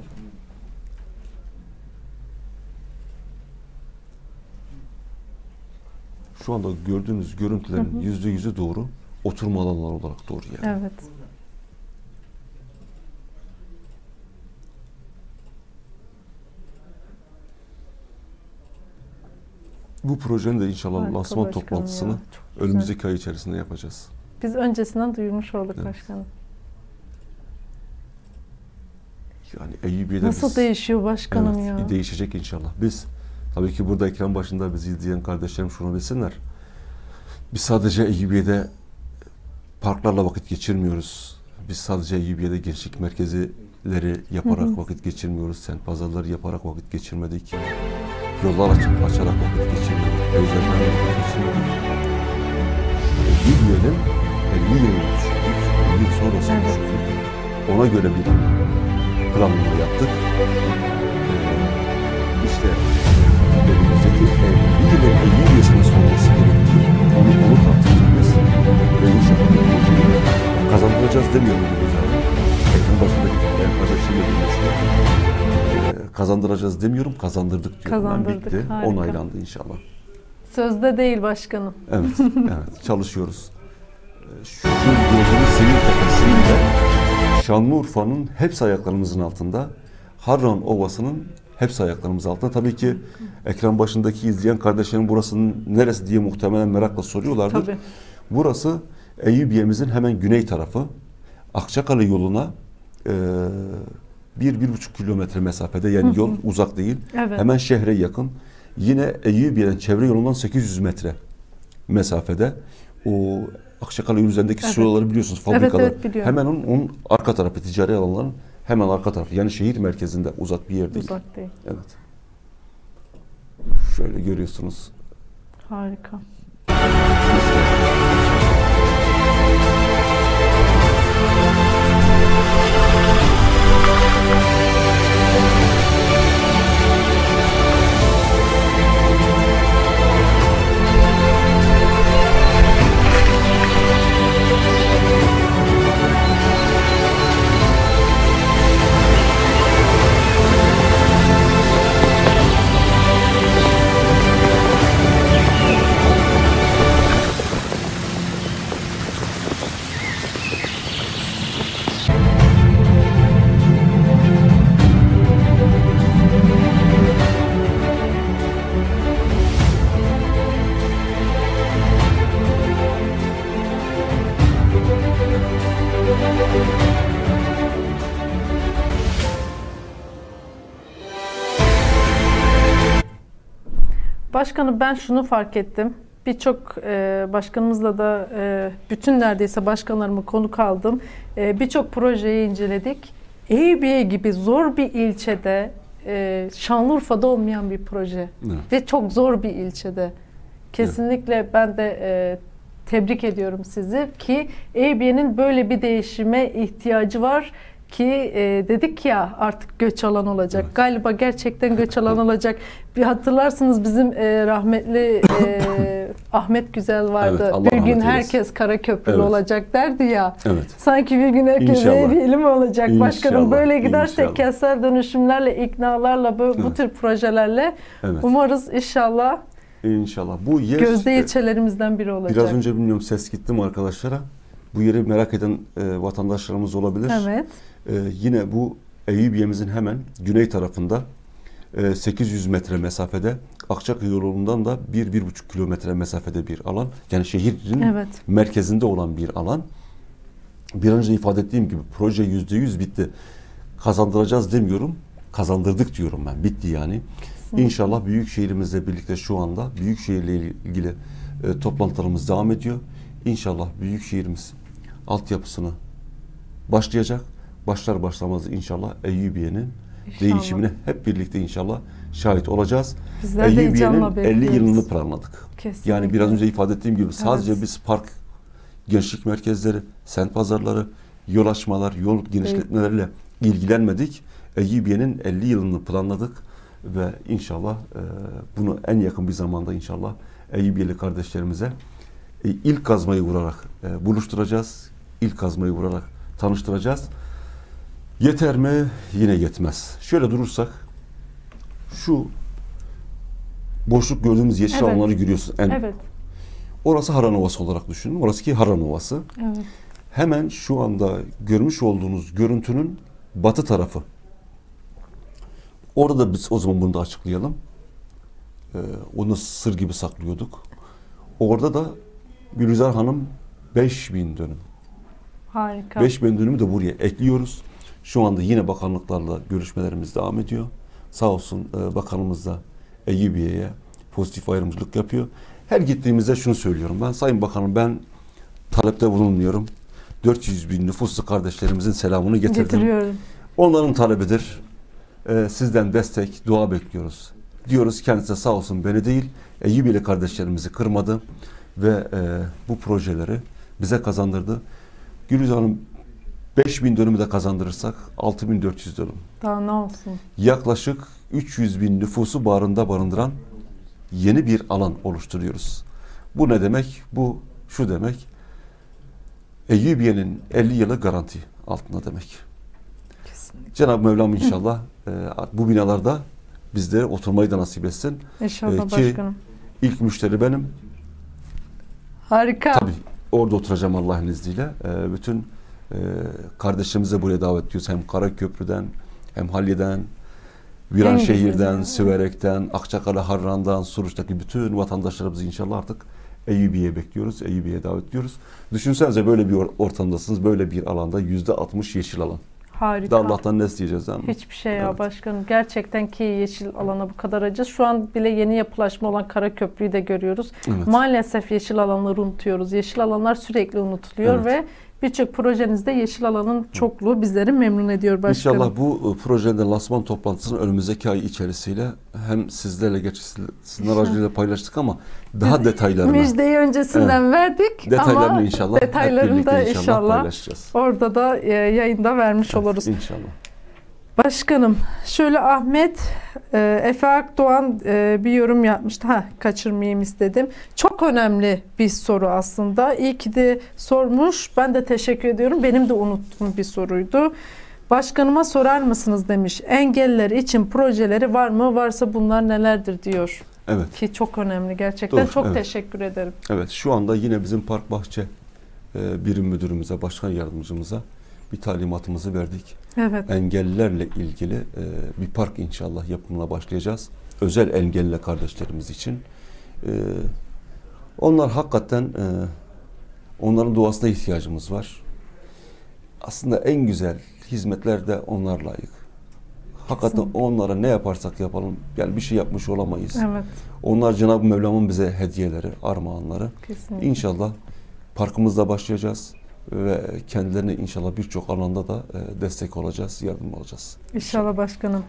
Şu anda gördüğünüz görüntülerin yüzde yüzü doğru. Oturma alanları olarak doğru yani. Evet. Bu projenin de inşallah Harika lansman başkanım toplantısını ya, çok güzel. önümüzdeki ay içerisinde yapacağız. Biz öncesinden duyurmuş olduk Evet. başkanım. Yani Eyyubiye'de Nasıl biz, değişiyor başkanım evet, ya? değişecek inşallah. Biz tabii ki burada ekran başında bizi izleyen kardeşlerim şunu bilsinler. Biz sadece Eyyubiye'de parklarla vakit geçirmiyoruz. Biz sadece Eyyubiye'de gençlik merkezileri yaparak Hı hı. vakit geçirmiyoruz. Sent pazarları yaparak vakit geçirmedik. Yollar aç açarak vakit geçirmedik. Peyzajlarla vakit geçirmedik. Eyyubiye'nin elli yılını düşündük. elli yıl sonrasını Evet. düşündük. Ona göre bir planlama yaptık. Ee, işte önümüzdeki elli yılın elli yılının sonrası gerekiyor. Onu onu tartışacağız. Ve inşallah bu projeyi kazandıracağız demiyorum bu yüzden. Ekran başındaki arkadaşlarımla birleşiyor. Ee, kazandıracağız demiyorum, kazandırdık diyorum. Kazandırdık, Ben bitti, harika. onaylandı inşallah. Sözde değil başkanım. Evet, evet çalışıyoruz. Ee, Şu gördüğünüz senin tepesinde Şanlıurfa'nın hepsi ayaklarımızın altında. Harran Ovası'nın hepsi ayaklarımız altında. Tabii ki ekran başındaki izleyen kardeşlerim burasının neresi diye muhtemelen merakla soruyorlardır. Tabii. Burası Eyyubiye'mizin hemen güney tarafı. Akçakale yoluna e, bir, bir buçuk kilometre mesafede, yani yol uzak değil. Evet. Hemen şehre yakın. Yine Eyyubiye'den çevre yolundan sekiz yüz metre mesafede. O Akçakale üzerindeki Evet. sıraları biliyorsunuz, fabrikalar. Evet, evet, biliyorum. Hemen onun, onun arka tarafı, ticari alanların hemen arka tarafı. Yani şehir merkezinde, uzak bir yer değil. Uzak değil. Evet. Şöyle görüyorsunuz. Harika. Başkanım ben şunu fark ettim. Birçok e, başkanımızla da e, bütün neredeyse başkanlarımı konuk aldım. E, Birçok projeyi inceledik. Eyyubiye gibi zor bir ilçede, e, Şanlıurfa'da olmayan bir proje. Evet. Ve çok zor bir ilçede. Kesinlikle ben de e, tebrik ediyorum sizi ki Eyüpiye'nin böyle bir değişime ihtiyacı var ki e, dedik ya artık göç alan olacak. Evet. Galiba gerçekten göç alan olacak. Bir hatırlarsınız bizim e, rahmetli e, Ahmet Güzel vardı. Evet, bir gün herkes Karaköprülü evet. olacak derdi ya. Evet. Sanki bir gün herkes Eyüpiyeli mi olacak? İnşallah. Başkanım böyle gidersek İnşallah. kentsel dönüşümlerle, iknalarla, bu, evet. bu tür projelerle evet. umarız inşallah. İnşallah. Bu yer gözde ilçelerimizden biri olacak. Biraz önce bilmiyorum ses gitti mi arkadaşlara? Bu yeri merak eden e, vatandaşlarımız olabilir. Evet. E, yine bu Eyüpiye'mizin hemen güney tarafında e, sekiz yüz metre mesafede, Akçaköy yolundan da bir bir buçuk kilometre mesafede bir alan. Yani şehrin evet. merkezinde olan bir alan. Bir önce ifade ettiğim gibi proje yüzde yüz bitti. Kazandıracağız demiyorum. Kazandırdık diyorum ben. Bitti yani. Kesinlikle. İnşallah Büyükşehirimizle birlikte şu anda Büyükşehirle ilgili e, toplantılarımız devam ediyor. İnşallah Büyükşehirimiz altyapısını başlayacak. Başlar başlamaz inşallah Eyüpiye'nin değişimine hep birlikte inşallah şahit olacağız. Eyüpiye'nin elli yılını planladık. Kesinlikle. Yani biraz önce ifade ettiğim gibi sadece evet. biz park, gençlik merkezleri, semt pazarları, yol açmalar, yol genişletmeleriyle evet. ilgilenmedik. Eyüpiye'nin elli yılını planladık ve inşallah e, bunu en yakın bir zamanda inşallah Eyüpiyeli kardeşlerimize e, ilk kazmayı vurarak e, buluşturacağız. İlk kazmayı vurarak tanıştıracağız. Yeter mi? Yine yetmez. Şöyle durursak şu boşluk gördüğümüz yeşil evet. alanları görüyorsun. En, evet. Orası Haran Ovası olarak düşünün. Orası ki Haran Ovası. Evet. Hemen şu anda görmüş olduğunuz görüntünün batı tarafı. Orada biz o zaman bunu da açıklayalım. Ee, onu sır gibi saklıyorduk. Orada da Gülizar Hanım beş bin dönüm. Harika. beş bin dönümü de buraya ekliyoruz. Şu anda yine bakanlıklarla görüşmelerimiz devam ediyor. Sağ olsun e, bakanımız da Eyüpiye'ye pozitif ayrımcılık yapıyor. Her gittiğimizde şunu söylüyorum ben. Sayın Bakanım ben talepte bulunmuyorum. dört yüz bin nüfuslu kardeşlerimizin selamını getirdim. Getiriyorum. Onların talebidir. E, sizden destek, dua bekliyoruz. Diyoruz kendisine sağ olsun beni değil, Eyüpiyeli kardeşlerimizi kırmadı ve e, bu projeleri bize kazandırdı. Gülüz Hanım beş bin dönümü de kazandırırsak altı bin dört yüz dönüm. Daha ne olsun? Yaklaşık üç yüz bin nüfusu bağrında barındıran yeni bir alan oluşturuyoruz. Bu ne demek? Bu şu demek. Eyüpiye'nin elli yılı garanti altında demek. Kesinlikle. Cenab-ı Mevlam inşallah e, bu binalarda bizlere oturmayı da nasip etsin. İnşallah e, ki başkanım. İlk müşteri benim. Harika. Tabii orada oturacağım Allah'ın izniyle. E, bütün e, kardeşlerimizi buraya davet ediyoruz. Hem Karaköprü'den, hem Halya'dan, Viranşehir'den, Siverek'ten, Akçakale, Harran'dan, Suruç'taki bütün vatandaşlarımızı inşallah artık Eyüpiye'ye bekliyoruz. Eyüpiye'ye davet ediyoruz. Düşünsenize böyle bir ortamdasınız. Böyle bir alanda yüzde altmış yeşil alan. Harika. Allah'tan ne isteyeceğiz? Yani? Hiçbir şey ya evet. başkanım. Gerçekten ki yeşil alana bu kadar acız. Şu an bile yeni yapılaşma olan Karaköprü'yü de görüyoruz. Evet. Maalesef yeşil alanları unutuyoruz. Yeşil alanlar sürekli unutuluyor evet. ve birçok projenizde yeşil alanın çokluğu bizleri memnun ediyor başkanım. İnşallah bu projenin lansman toplantısını önümüzdeki ay içerisiyle hem sizlerle geç sizler aracılığıyla paylaştık ama daha Biz detaylarını müjdeyi öncesinden evet. verdik detaylarını ama inşallah detaylarını da inşallah, inşallah paylaşacağız. Orada da yayında vermiş evet, oluruz. İnşallah. Başkanım, şöyle Ahmet e, Efe Akdoğan e, bir yorum yapmıştı. Ha, kaçırmayayım istedim. Çok önemli bir soru aslında. İyi ki de sormuş. Ben de teşekkür ediyorum. Benim de unuttuğum bir soruydu. Başkanıma sorar mısınız demiş. Engelliler için projeleri var mı? Varsa bunlar nelerdir diyor. Evet. Ki çok önemli gerçekten. Doğru, çok evet. teşekkür ederim. Evet, şu anda yine bizim Park Bahçe e, birim müdürümüze, başkan yardımcımıza bir talimatımızı verdik. Evet. Engellilerle ilgili e, bir park inşallah yapımına başlayacağız. Özel engelli kardeşlerimiz için. E, onlar hakikaten e, onların duasına ihtiyacımız var. Aslında en güzel hizmetler de onlar layık. Hakikaten Kesinlikle. Onlara ne yaparsak yapalım yani bir şey yapmış olamayız. Evet. Onlar Cenab-ı Mevlam'ın bize hediyeleri, armağanları. Kesinlikle. İnşallah parkımızda başlayacağız. Ve kendilerine inşallah birçok alanda da destek olacağız, yardım olacağız. İnşallah başkanım.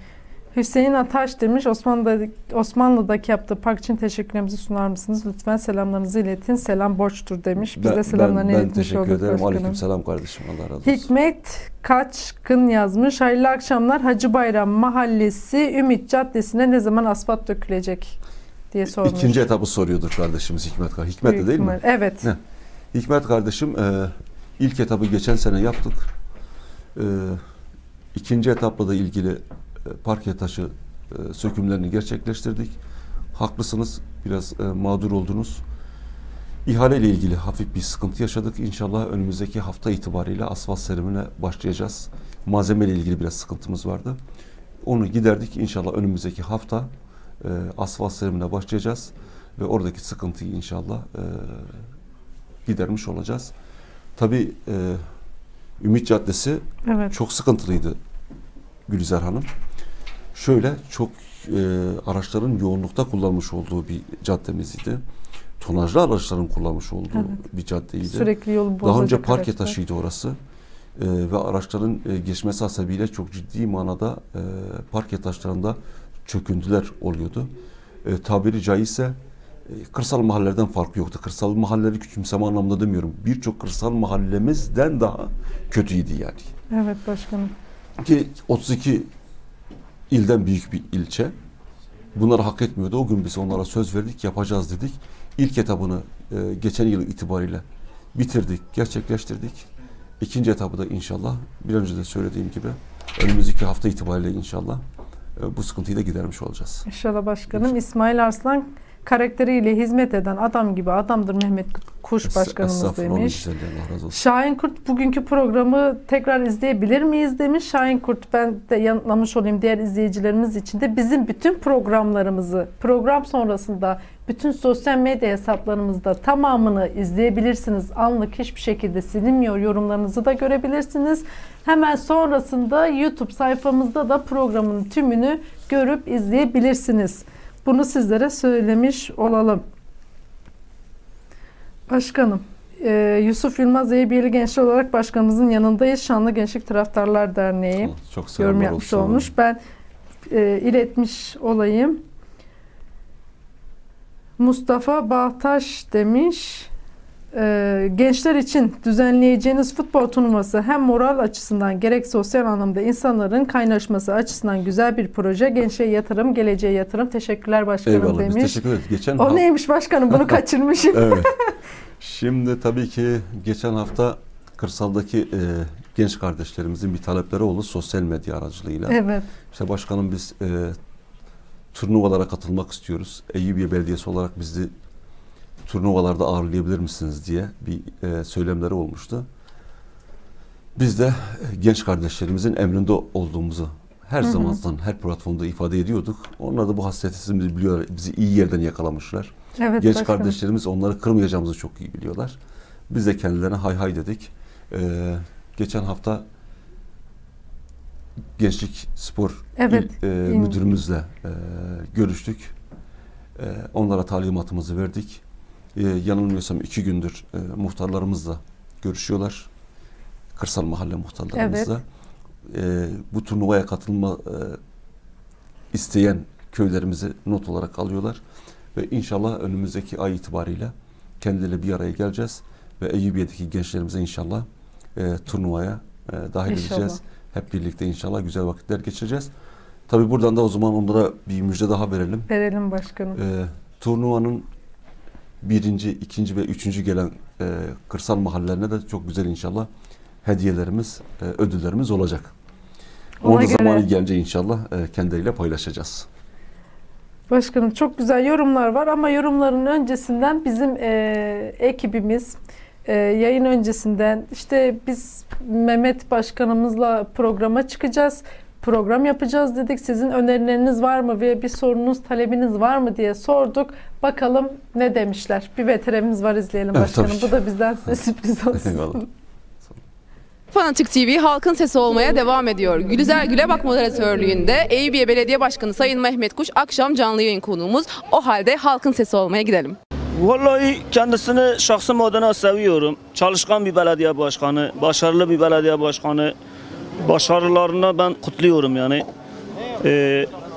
Hüseyin Ataş demiş, Osmanlı'da, Osmanlı'daki yaptığı park için teşekkürlerimizi sunar mısınız? Lütfen selamlarınızı iletin. Selam borçtur demiş. Biz ben, de selamlarını ben, ben iletmiş teşekkür olduk ederim. başkanım. Aleyküm selam kardeşim. Allah razı olsun. Hikmet Kaçkın yazmış. Hayırlı akşamlar. Hacı Bayram Mahallesi Ümit Caddesi'ne ne zaman asfalt dökülecek diye sormuş. İkinci etabı soruyordur kardeşimiz Hikmet. Hikmet de değil mi? Evet. Ne? Hikmet kardeşim e, ilk etabı geçen sene yaptık. E, ikinci etapla da ilgili e, parke taşı e, sökümlerini gerçekleştirdik. Haklısınız. Biraz e, mağdur oldunuz. İhale ile ilgili hafif bir sıkıntı yaşadık. İnşallah önümüzdeki hafta itibariyle asfalt serimine başlayacağız. Malzeme ile ilgili biraz sıkıntımız vardı. Onu giderdik. İnşallah önümüzdeki hafta e, asfalt serimine başlayacağız. Ve oradaki sıkıntıyı inşallah e, gidermiş olacağız. Tabii e, Ümit Caddesi evet. çok sıkıntılıydı Gülizar Hanım. Şöyle çok e, araçların yoğunlukta kullanmış olduğu bir caddemizdi. Tonajlı araçların kullanmış olduğu evet. bir caddeydi. Sürekli yolu bozacak. Daha önce parke araçlar. taşıydı orası. E, ve araçların e, geçmesi hasebiyle çok ciddi manada e, parke taşlarında çöküntüler oluyordu. E, tabiri caizse kırsal mahallelerden farkı yoktu. Kırsal mahalleleri küçümseme anlamda demiyorum. Birçok kırsal mahallemizden daha kötüydü yani. Evet başkanım. Ki otuz iki ilden büyük bir ilçe. Bunları hak etmiyordu. O gün biz onlara söz verdik, yapacağız dedik. İlk etabını e, geçen yıl itibariyle bitirdik, gerçekleştirdik. İkinci etabı da inşallah bir önce de söylediğim gibi önümüzdeki hafta itibariyle inşallah e, bu sıkıntıyı da gidermiş olacağız. İnşallah başkanım. İnşallah. İsmail Arslan karakteriyle hizmet eden adam gibi adamdır Mehmet Kuş başkanımız demiş. Şahin Kurt bugünkü programı tekrar izleyebilir miyiz demiş. Şahin Kurt, ben de yanıtlamış olayım diğer izleyicilerimiz için de, bizim bütün programlarımızı program sonrasında bütün sosyal medya hesaplarımızda tamamını izleyebilirsiniz. Anlık hiçbir şekilde silinmiyor. Yorumlarınızı da görebilirsiniz. Hemen sonrasında YouTube sayfamızda da programın tümünü görüp izleyebilirsiniz. Bunu sizlere söylemiş olalım. Başkanım, e, Yusuf Yılmaz Eybiyeli Gençler olarak başkanımızın yanındayız. Şanlı Gençlik Taraftarlar Derneği çok yorum yapmış olsun. olmuş. Ben e, iletmiş olayım. Mustafa Bağtaş demiş. Ee, gençler için düzenleyeceğiniz futbol turnuvası hem moral açısından gerek sosyal anlamda insanların kaynaşması açısından güzel bir proje. Gençliğe yatırım, geleceğe yatırım. Teşekkürler başkanım. Eyvallah, demiş. Biz teşekkür ederiz. Geçen o neymiş başkanım? Bunu kaçırmışım. Evet. Şimdi tabii ki geçen hafta kırsaldaki e, genç kardeşlerimizin bir talepleri oldu sosyal medya aracılığıyla. Evet. İşte başkanım biz e, turnuvalara katılmak istiyoruz. Eyyubiye Belediyesi olarak bizi turnuvalarda ağırlayabilir misiniz diye bir e, söylemleri olmuştu. Biz de e, genç kardeşlerimizin emrinde olduğumuzu her zaman her platformda ifade ediyorduk. Onlar da bu hasretimizi biliyorlar. Bizi iyi yerden yakalamışlar. Evet, genç başkanım. kardeşlerimiz onları kırmayacağımızı çok iyi biliyorlar. Biz de kendilerine hay hay dedik. Ee, geçen hafta Gençlik Spor evet, il, e, müdürümüzle e, görüştük. E, onlara talimatımızı verdik. E, yanılmıyorsam iki gündür e, muhtarlarımızla görüşüyorlar. Kırsal mahalle muhtarlarımızla. Evet. E, bu turnuvaya katılma e, isteyen köylerimizi not olarak alıyorlar. Ve inşallah önümüzdeki ay itibariyle kendileriyle bir araya geleceğiz. Ve Eyyubiye'deki gençlerimize inşallah e, turnuvaya e, dahil inşallah. edeceğiz. Hep birlikte inşallah güzel vakitler geçireceğiz. Tabii buradan da o zaman onlara bir müjde daha verelim. Verelim başkanım. E, turnuvanın birinci, ikinci ve üçüncü gelen e, kırsal mahallelerine de çok güzel inşallah hediyelerimiz, e, ödüllerimiz olacak. Ona Onu da göre... zamanı gelince inşallah e, kendileriyle paylaşacağız. Başkanım çok güzel yorumlar var ama yorumların öncesinden bizim e, ekibimiz e, yayın öncesinden işte biz Mehmet Başkanımızla programa çıkacağız, program yapacağız dedik. Sizin önerileriniz var mı ve bir sorunuz, talebiniz var mı diye sorduk. Bakalım ne demişler. Bir veterimiz var, izleyelim evet, başkanım. Bu da bizden size sürpriz olsun. Fanatik T V halkın sesi olmaya devam ediyor. Gülüzer Gülebak moderatörlüğünde Eyyubiye Belediye Başkanı Sayın Mehmet Kuş akşam canlı yayın konuğumuz. O halde halkın sesi olmaya gidelim. Vallahi kendisini şahsım adına seviyorum. Çalışkan bir belediye başkanı, başarılı bir belediye başkanı. Başarılarına ben kutluyorum yani. Ee,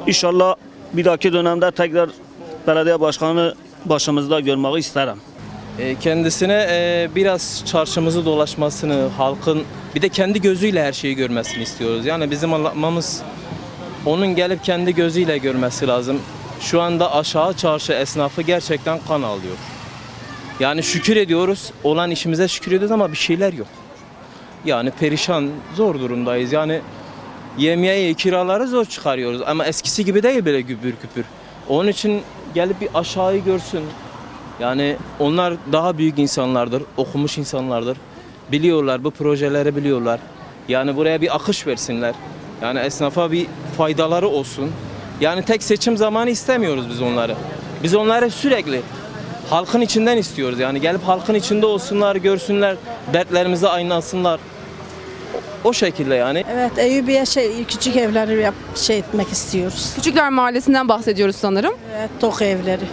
İnşallah bir dahaki dönemde tekrar belediye başkanı başımızda görmeyi isterim. Kendisine biraz çarşımızı dolaşmasını, halkın bir de kendi gözüyle her şeyi görmesini istiyoruz. Yani bizim anlatmamız onun gelip kendi gözüyle görmesi lazım. Şu anda aşağı çarşı esnafı gerçekten kan alıyor. Yani şükür ediyoruz, olan işimize şükür ediyoruz ama bir şeyler yok. Yani perişan, zor durumdayız. Yani yemeğe, kiraları zor çıkarıyoruz ama eskisi gibi değil böyle güpür güpür. Onun için gelip bir aşağıyı görsün. Yani onlar daha büyük insanlardır, okumuş insanlardır. Biliyorlar, bu projeleri biliyorlar. Yani buraya bir akış versinler. Yani esnafa bir faydaları olsun. Yani tek seçim zamanı istemiyoruz biz onları. Biz onları sürekli halkın içinden istiyoruz. Yani gelip halkın içinde olsunlar, görsünler, dertlerimizi aynasınlar. O, o şekilde yani. Evet, Eyyubiye şey, küçük evleri yap, şey etmek istiyoruz. Küçükler Mahallesi'nden bahsediyoruz sanırım. Evet, tok evleri.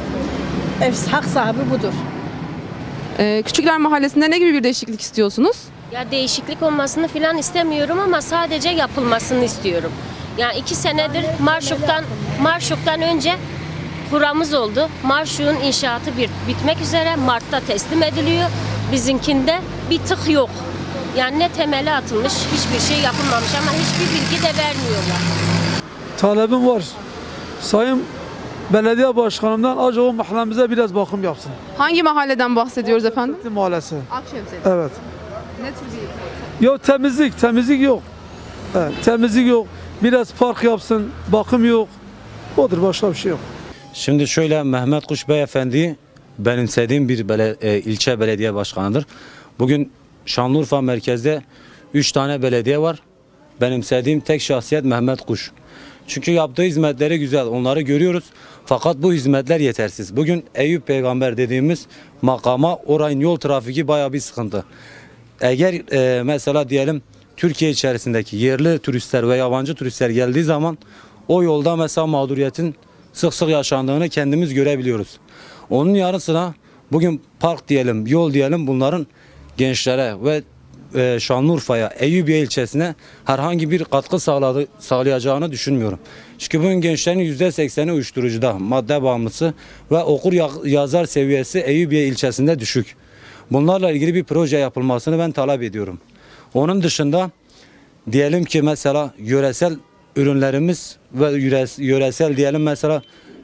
Ev hak sahibi budur. Ee, Küçükler Mahallesi'nde ne gibi bir değişiklik istiyorsunuz? Ya değişiklik olmasını falan istemiyorum ama sadece yapılmasını istiyorum. Yani iki senedir Marşuk'tan Marşuk'tan önce kuramız oldu. Marşuk'un inşaatı bir, bitmek üzere. Mart'ta teslim ediliyor. Bizimkinde bir tık yok. Yani ne temeli atılmış, hiçbir şey yapılmamış ama hiçbir bilgi de vermiyorlar. Talebim var. Sayın Belediye Başkanımdan acaba o mahallemize biraz bakım yapsın. Hangi mahalleden bahsediyoruz efendim? Akşemset Mahallesi. Akşemset. Evet. Ne tür bir... Yok temizlik, temizlik yok. Evet, temizlik yok. Biraz park yapsın, bakım yok. Odur, başka bir şey yok. Şimdi şöyle, Mehmet Kuş Beyefendi benimsediğim bir bele, e, ilçe belediye başkanıdır. Bugün Şanlıurfa merkezde üç tane belediye var. Benimsediğim tek şahsiyet Mehmet Kuş. Çünkü yaptığı hizmetleri güzel, onları görüyoruz. Fakat bu hizmetler yetersiz. Bugün Eyüp Peygamber dediğimiz makama orayın yol trafiki bayağı bir sıkıntı. Eğer e, mesela diyelim Türkiye içerisindeki yerli turistler ve yabancı turistler geldiği zaman o yolda mesela mağduriyetin sık sık yaşandığını kendimiz görebiliyoruz. Onun yanı sıra bugün park diyelim, yol diyelim, bunların gençlere ve e, Şanlıurfa'ya, Eyyubiye ilçesine herhangi bir katkı sağladı, sağlayacağını düşünmüyorum. Çünkü bugün gençlerin yüzde sekseni uyuşturucuda, madde bağımlısı ve okur yazar seviyesi Eyyubiye ilçesinde düşük. Bunlarla ilgili bir proje yapılmasını ben talep ediyorum. Onun dışında diyelim ki mesela yöresel ürünlerimiz ve yöresel diyelim mesela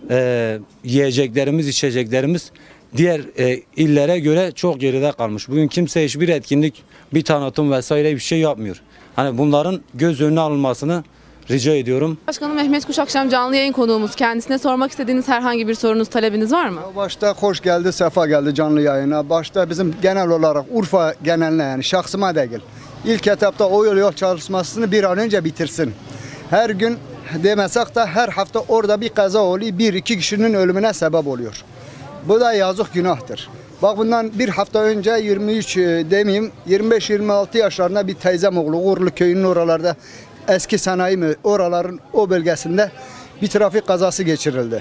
e, yiyeceklerimiz, içeceklerimiz diğer e, illere göre çok geride kalmış. Bugün kimse hiçbir etkinlik, bir tanıtım vesaire bir şey yapmıyor. Hani bunların göz önüne alınmasını rica ediyorum. Başkanım Mehmet Kuş akşam canlı yayın konuğumuz. Kendisine sormak istediğiniz herhangi bir sorunuz, talebiniz var mı? Başta hoş geldi, sefa geldi canlı yayına. Başta bizim genel olarak Urfa geneline, yani şahsıma değil. İlk etapta o yol yol çalışmasını bir an önce bitirsin. Her gün demesek de her hafta orada bir kaza oluyor. Bir iki kişinin ölümüne sebep oluyor. Bu da yazık, günahtır. Bak bundan bir hafta önce yirmi üç demeyeyim yirmi beş yirmi altı yaşlarında bir teyzem oğlu Uğurlu köyünün oralarda eski sanayi mi oraların o bölgesinde bir trafik kazası geçirildi.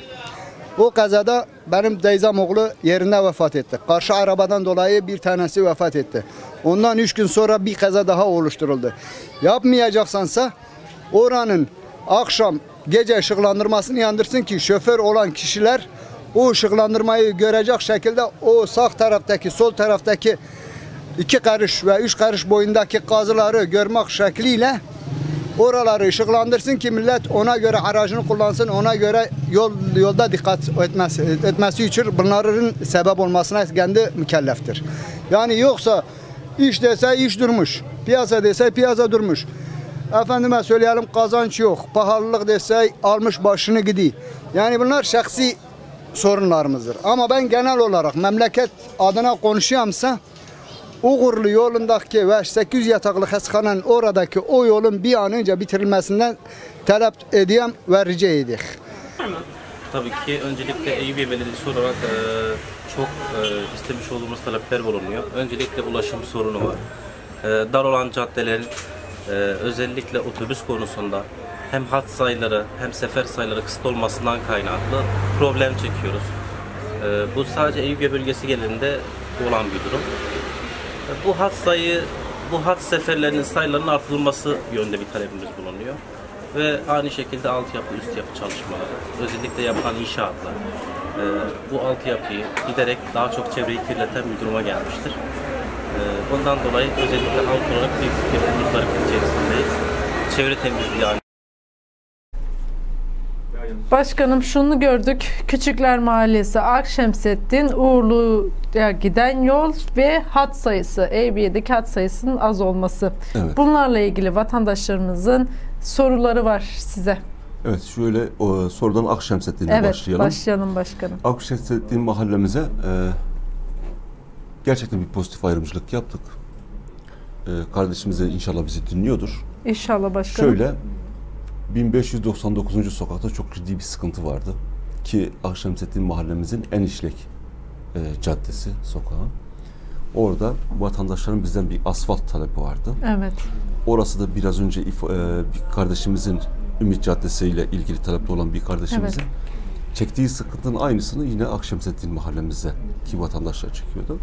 O kazada benim teyzem oğlu yerinde vefat etti. Karşı arabadan dolayı bir tanesi vefat etti. Ondan üç gün sonra bir kaza daha oluşturuldu. Yapmayacaksansa oranın akşam gece ışıklandırmasını yandırsın ki şoför olan kişiler o ışıklandırmayı görecek şekilde o sağ taraftaki, sol taraftaki iki karış ve üç karış boyundaki kazıları görmek şekliyle oraları ışıklandırsın ki millet ona göre aracını kullansın, ona göre yol yolda dikkat etmesi, etmesi için bunların sebep olmasına kendi mükelleftir. Yani yoksa iş dese iş durmuş, piyasa dese piyasa durmuş. Efendime söyleyelim kazanç yok, pahalılık dese almış başını gidiyor. Yani bunlar şahsi sorunlarımızdır. Ama ben genel olarak memleket adına konuşuyorumsa Uğurlu yolundaki ve sekiz yüz yataklı hastanenin oradaki o yolun bir an önce bitirilmesinden talep ediyorum ve rica ediyorum. Tabii ki öncelikle Eyyubiye Belediyesi olarak e, çok e, istemiş olduğumuz talepler bulunuyor. Öncelikle ulaşım sorunu var. E, dar olan caddelerin e, özellikle otobüs konusunda hem hat sayıları hem sefer sayıları kısıtlı olmasından kaynaklı problem çekiyoruz. E, bu sadece Eyyubiye bölgesi genelinde olan bir durum. E, bu hat sayı, bu hat seferlerinin sayılarının artırılması yönünde bir talebimiz bulunuyor. Ve aynı şekilde altyapı, üst yapı çalışmaları, özellikle yapılan inşaatlar e, bu altyapıyı giderek daha çok çevreyi kirleten bir duruma gelmiştir. E, bundan dolayı özellikle halk olarak büyük bir muzdarip içerisindeyiz. Çevre temizliği yani. Başkanım şunu gördük. Küçükler Mahallesi, Akşemseddin, Uğurlu'ya giden yol ve hat sayısı, E B Y'deki hat sayısının az olması. Evet. Bunlarla ilgili vatandaşlarımızın soruları var size. Evet, şöyle o, sorudan Akşemseddin'e evet, başlayalım. başlayalım başkanım. Akşemseddin mahallemize e, gerçekten bir pozitif ayrımcılık yaptık. E, kardeşimiz de inşallah bizi dinliyordur. İnşallah başkanım. Şöyle, bin beş yüz doksan dokuzuncu sokakta çok ciddi bir sıkıntı vardı. Ki Akşemseddin mahallemizin en işlek e, caddesi, sokağı. Orada vatandaşların bizden bir asfalt talebi vardı. Evet. Orası da biraz önce e, bir kardeşimizin Ümit Caddesi ile ilgili talepte olan bir kardeşimizin evet. çektiği sıkıntının aynısını yine Akşemseddin mahallemizde ki vatandaşlar çekiyordu.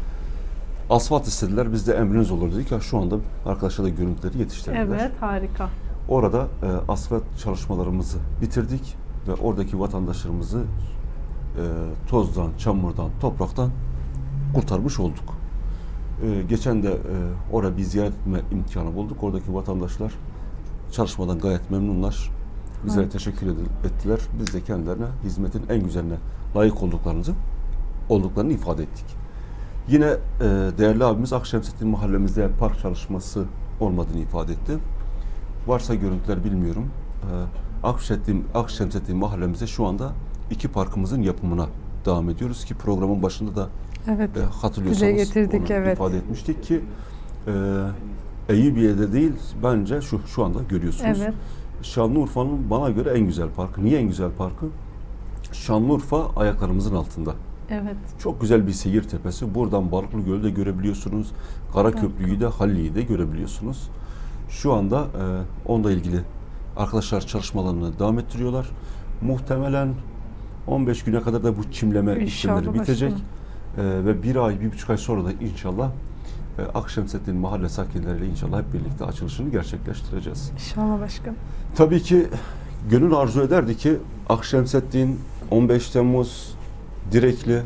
Asfalt istediler, biz de emriniz olur dedik ya, şu anda arkadaşlar da görüntüleri yetiştirdiler. Evet, harika. Orada e, asfalt çalışmalarımızı bitirdik ve oradaki vatandaşlarımızı e, tozdan, çamurdan, topraktan kurtarmış olduk. E, geçen de e, oraya bir ziyaret etme imkanı bulduk. Oradaki vatandaşlar çalışmadan gayet memnunlar. Bize evet. teşekkür ettiler. Biz de kendilerine hizmetin en güzeline layık olduklarını olduklarını ifade ettik. Yine e, değerli abimiz Akşemseddin mahallemizde park çalışması olmadığını ifade etti. Varsa görüntüler bilmiyorum. E, Akşemseddin, Akşemseddin mahallemizde şu anda iki parkımızın yapımına devam ediyoruz ki programın başında da evet, e, hatırlıyorsanız getirdik, onu evet. ifade etmiştik ki e, Eyüpiye'de değil, bence şu şu anda görüyorsunuz. Evet. Şanlıurfa'nın bana göre en güzel parkı. Niye en güzel parkı? Şanlıurfa ayaklarımızın altında. Evet. Çok güzel bir seyir tepesi. Buradan Balıklıgöl'ü de görebiliyorsunuz. Karaköprü'yü de, Halli'yi de görebiliyorsunuz. Şu anda e, onunla ilgili arkadaşlar çalışmalarını devam ettiriyorlar. Muhtemelen on beş güne kadar da bu çimleme işlemleri bitecek. E, ve bir ay, bir buçuk ay sonra da inşallah e, Akşemseddin mahalle sakinleriyle inşallah hep birlikte açılışını gerçekleştireceğiz. İnşallah başkanım. Tabii ki gönül arzu ederdi ki Akşemseddin, on beş Temmuz, Direkli,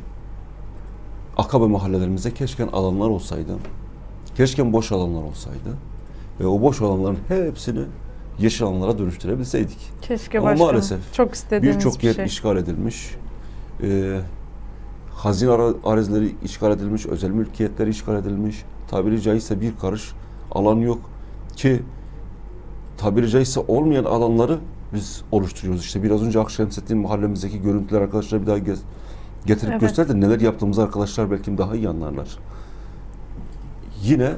Akabe mahallelerimize keşke alanlar olsaydı. Keşke boş alanlar olsaydı. Ve o boş alanların hepsini yeşil alanlara dönüştürebilseydik. Keşke ama başkanım. Maalesef çok istediğimiz birçok bir yer şey. işgal edilmiş. Ee, hazine arazileri işgal edilmiş, özel mülkiyetler işgal edilmiş. Tabiri caizse bir karış alan yok ki tabiri caizse olmayan alanları biz oluşturuyoruz. İşte biraz önce Akşemseddin mahallemizdeki görüntüler arkadaşlar bir daha gez, getirip evet. gösterdi. Neler yaptığımızı arkadaşlar belki daha iyi anlarlar. Yine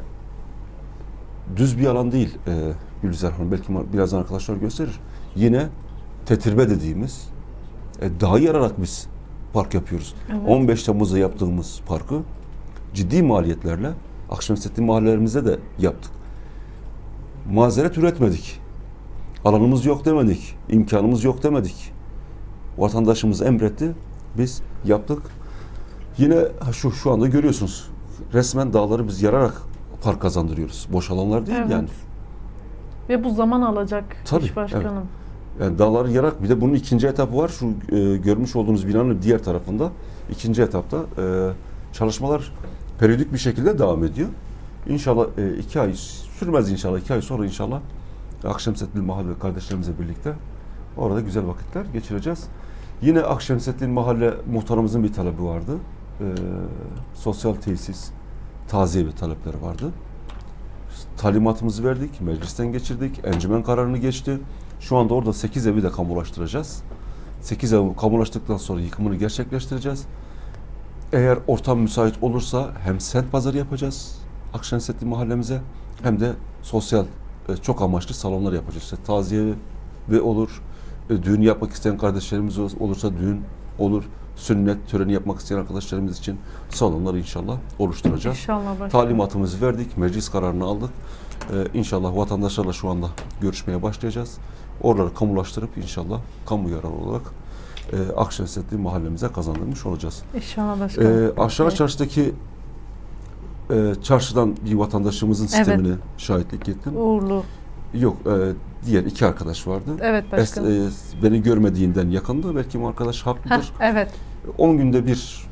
düz bir alan değil e, Gülizar Hanım. Belki birazdan arkadaşlar gösterir. Yine tetirbe dediğimiz e, dağı yararak biz park yapıyoruz. Evet. on beş Temmuz'da yaptığımız parkı ciddi maliyetlerle Akşemseddin mahallelerimizde de yaptık. Mazeret üretmedik. Alanımız yok demedik. İmkanımız yok demedik. Vatandaşımız emretti. Biz yaptık. Yine şu şu anda görüyorsunuz. Resmen dağları biz yararak park kazandırıyoruz. Boş alanlar değil evet. yani. Ve bu zaman alacak Tabii, iş başkanım. Evet. Yani dağları yarak, bir de bunun ikinci etapı var. Şu e, görmüş olduğunuz binanın diğer tarafında ikinci etapta e, çalışmalar periyodik bir şekilde devam ediyor. İnşallah e, iki ay sürmez inşallah. iki ay sonra inşallah Akşemseddin mahalle kardeşlerimizle birlikte orada güzel vakitler geçireceğiz. Yine Akşemseddin mahalle muhtarımızın bir talebi vardı. E, sosyal tesis, taziye bir talepleri vardı. Talimatımızı verdik, meclisten geçirdik, encümen kararını geçti. Şu anda orada sekiz evi de kamulaştıracağız. sekiz ev kamulaştıktan sonra yıkımını gerçekleştireceğiz. Eğer ortam müsait olursa hem sent pazarı yapacağız Akşemseddin mahallemize, hem de sosyal çok amaçlı salonlar yapacağız. İşte taziye ve olur, düğün yapmak isteyen kardeşlerimiz olursa düğün olur, sünnet töreni yapmak isteyen arkadaşlarımız için salonları inşallah oluşturacağız. İnşallah Talimatımızı verdik, meclis kararını aldık. Ee, inşallah vatandaşlarla şu anda görüşmeye başlayacağız. Oraları kamulaştırıp inşallah kamu yararı olarak e, Akşemseddin mahallemize kazandırmış olacağız. İnşallah başkanım. Ee, aşağı çarşıdaki e, çarşıdan bir vatandaşımızın sistemini evet. şahitlik ettim. Uğurlu. Yok, e, diğer iki arkadaş vardı. Evet başkanım. Es, e, beni görmediğinden yakındı. Belki bu arkadaş haklıdır. Heh, evet. on günde bir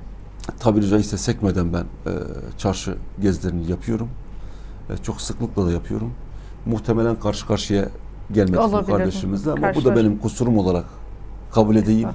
tabiri caizse sekmeden ben e, çarşı gezilerini yapıyorum. E, çok sıklıkla da yapıyorum. Muhtemelen karşı karşıya gelmedik bu kardeşimizle ama Karşılar. bu da benim kusurum olarak kabul edeyim.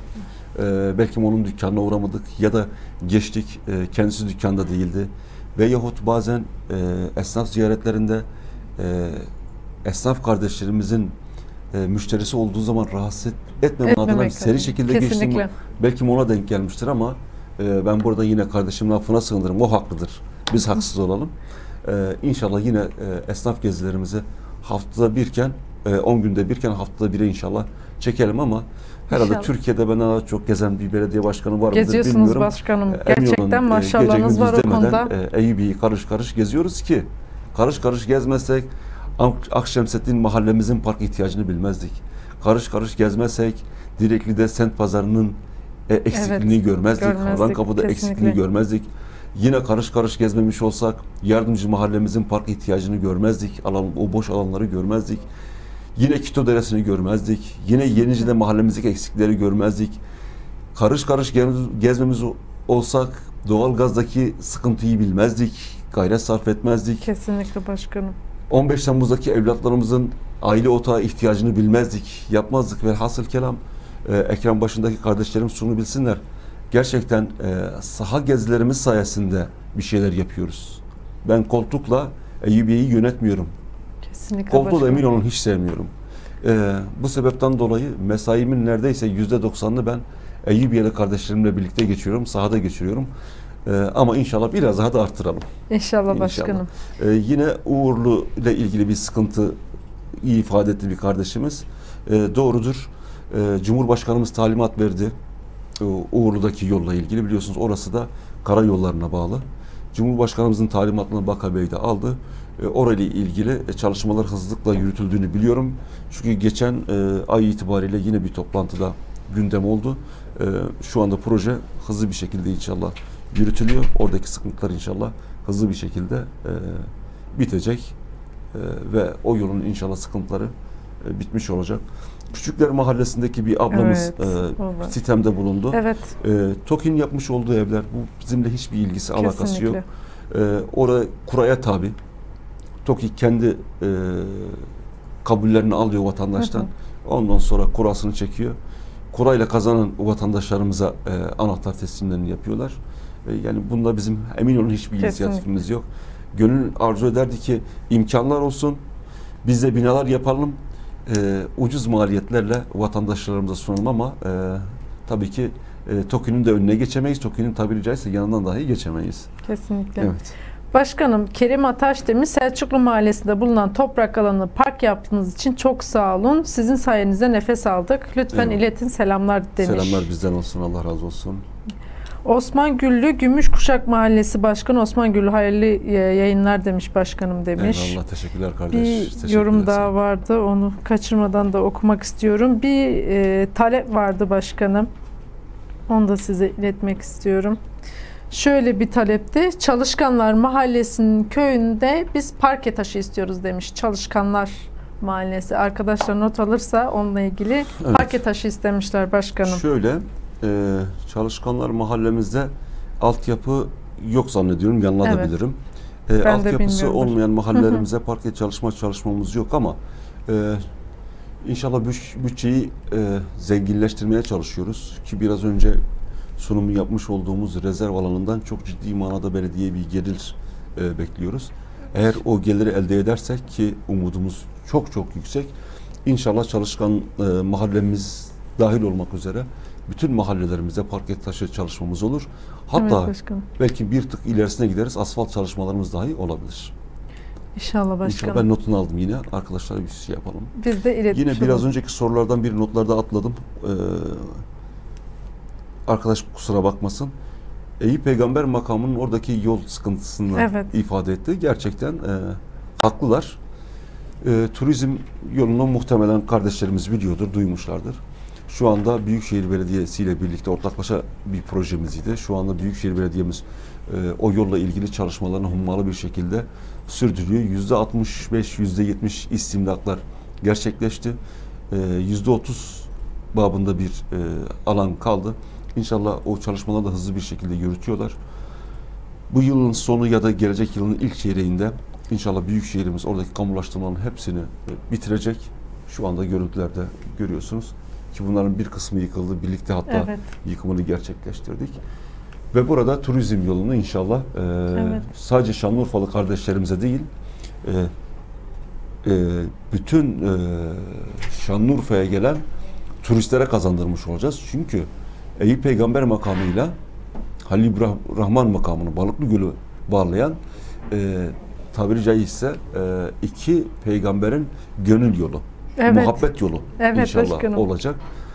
E, belki onun dükkanına uğramadık ya da geçtik, e, kendisi dükkanda değildi. Veyahut bazen e, esnaf ziyaretlerinde e, esnaf kardeşlerimizin e, müşterisi olduğu zaman rahatsız etmem adına bir seri şekilde geçtim. Belki ona denk gelmiştir ama e, ben burada yine kardeşimin affına sığınırım. O haklıdır. Biz haksız olalım. E, İnşallah yine e, esnaf gezilerimizi haftada birken, on e, günde birken haftada bire inşallah çekelim ama herhalde İnşallah. Türkiye'de ben daha çok gezen bir belediye başkanı var mıdır bilmiyorum. Geziyorsunuz başkanım. Gerçekten maşallahınız var o konuda. E, Eyyubi'yi karış karış geziyoruz ki karış karış gezmezsek Akşemseddin mahallemizin park ihtiyacını bilmezdik. Karış karış gezmezsek Direkli'de Sent Pazarı'nın e, eksikliğini evet, görmezdik. Harrankapı'da eksikliğini görmezdik. Yine karış karış gezmemiş olsak Yardımcı mahallemizin park ihtiyacını görmezdik. Alan, o boş alanları görmezdik. Yine Kito Deresi'ni görmezdik. Yine Yenici'de mahallemizdeki eksikleri görmezdik. Karış karış gezmemiz olsak doğalgazdaki sıkıntıyı bilmezdik. Gayret sarf etmezdik. Kesinlikle başkanım. on beş Temmuz'daki evlatlarımızın aile otağı ihtiyacını bilmezdik. Yapmazdık ve hasıl kelam e, ekran başındaki kardeşlerim şunu bilsinler. Gerçekten e, saha gezilerimiz sayesinde bir şeyler yapıyoruz. Ben koltukla Eyyubiye'yi yönetmiyorum. Kesinlikle Koltuğu da emin olun hiç sevmiyorum. E, bu sebepten dolayı mesaimin neredeyse yüzde doksanını ben Eyyubiye'li kardeşlerimle birlikte geçiyorum. Sahada geçiriyorum. Ee, ama inşallah biraz daha da arttıralım. İnşallah, inşallah. Başkanım. Ee, yine Uğurlu ile ilgili bir sıkıntı iyi ifade etti bir kardeşimiz. Ee, doğrudur. Ee, Cumhurbaşkanımız talimat verdi. Ee, Uğurlu'daki yolla ilgili biliyorsunuz orası da karayollarına bağlı. Cumhurbaşkanımızın talimatını Bakabey de aldı. Ee, orayla ilgili çalışmalar hızlıkla yürütüldüğünü biliyorum. Çünkü geçen e, ay itibariyle yine bir toplantıda gündem oldu. Ee, şu anda proje hızlı bir şekilde inşallah yürütülüyor. Oradaki sıkıntılar inşallah hızlı bir şekilde e, bitecek e, ve o yolun inşallah sıkıntıları e, bitmiş olacak. Küçükler Mahallesi'ndeki bir ablamız evet, e, sitemde bulundu. Evet. E, TOKİ'nin yapmış olduğu evler, bu bizimle hiçbir ilgisi, kesinlikle alakası yok. E, orada kuraya tabi. TOKİ kendi e, kabullerini alıyor vatandaştan. Hı hı. Ondan sonra kurasını çekiyor. Kurayla kazanan vatandaşlarımıza e, anahtar teslimlerini yapıyorlar. E, yani bunda bizim emin olun hiçbir inisiyatifimiz yok. Gönül arzu ederdi ki imkanlar olsun, biz de binalar yapalım, e, ucuz maliyetlerle vatandaşlarımıza sunalım ama e, tabii ki e, TOKİ'nin de önüne geçemeyiz. TOKİ'nin tabiri caizse yanından dahi geçemeyiz. Kesinlikle. Evet. Başkanım, Kerim Ataş demiş, Selçuklu Mahallesi'nde bulunan toprak alanını park yaptığınız için çok sağ olun. Sizin sayenizde nefes aldık. Lütfen evet, iletin selamlar demiş. Selamlar bizden olsun, Allah razı olsun. Osman Güllü, Gümüşkuşak Mahallesi Başkanı Osman Güllü, hayırlı yayınlar demiş başkanım demiş. Eyvallah, teşekkürler kardeş. Bir teşekkürler yorum daha vardı, onu kaçırmadan da okumak istiyorum. Bir e, talep vardı başkanım, onu da size iletmek istiyorum. Şöyle bir talepti. Çalışkanlar Mahallesi'nin köyünde biz parke taşı istiyoruz demiş. Çalışkanlar Mahallesi. Arkadaşlar not alırsa onunla ilgili evet, parke taşı istemişler başkanım. Şöyle, e, Çalışkanlar Mahallemizde altyapı yok zannediyorum. Yanılabilirim. Evet. E, altyapısı olmayan mahallelerimize parke çalışma çalışmamız yok ama e, inşallah bütçeyi e, zenginleştirmeye çalışıyoruz. Ki biraz önce sunumu yapmış olduğumuz rezerv alanından çok ciddi manada belediye bir gelir e, bekliyoruz. Eğer o geliri elde edersek ki umudumuz çok çok yüksek, İnşallah çalışkan e, mahallemiz dahil olmak üzere bütün mahallelerimize parke taşı çalışmamız olur. Hatta evet, belki bir tık ilerisine gideriz, asfalt çalışmalarımız dahi olabilir. İnşallah başkanım. İnşallah ben notunu aldım yine. Arkadaşlara bir şey yapalım. Biz de iletişim. Yine biraz önceki sorulardan bir notlarda atladım. Ee, arkadaş kusura bakmasın. Eyüp Peygamber makamının oradaki yol sıkıntısını evet, ifade etti. Gerçekten e, haklılar. E, turizm yolunu muhtemelen kardeşlerimiz biliyordur, duymuşlardır. Şu anda Büyükşehir Belediyesi ile birlikte ortaklaşa bir projemizdi. Şu anda Büyükşehir Belediye'miz e, o yolla ilgili çalışmalarını hummalı bir şekilde sürdürüyor. yüzde altmış beş, yüzde yetmiş istimlaklar gerçekleşti. E, yüzde otuz babında bir e, alan kaldı. İnşallah o çalışmaları da hızlı bir şekilde yürütüyorlar. Bu yılın sonu ya da gelecek yılın ilk çeyreğinde inşallah Büyükşehir'imiz oradaki kamulaştırmaların hepsini e, bitirecek. Şu anda görüntülerde görüyorsunuz ki bunların bir kısmı yıkıldı. Birlikte hatta evet. yıkımını gerçekleştirdik. Ve burada turizm yolunu inşallah e, evet. sadece Şanlıurfalı kardeşlerimize değil, e, e, bütün e, Şanlıurfa'ya gelen turistlere kazandırmış olacağız. Çünkü Eyüp Peygamber makamıyla Halil İbrahman makamını, Balıklı Gölü bağlayan e, tabiri caizse e, iki peygamberin gönül yolu, evet. muhabbet yolu evet, inşallah başkanım. olacak.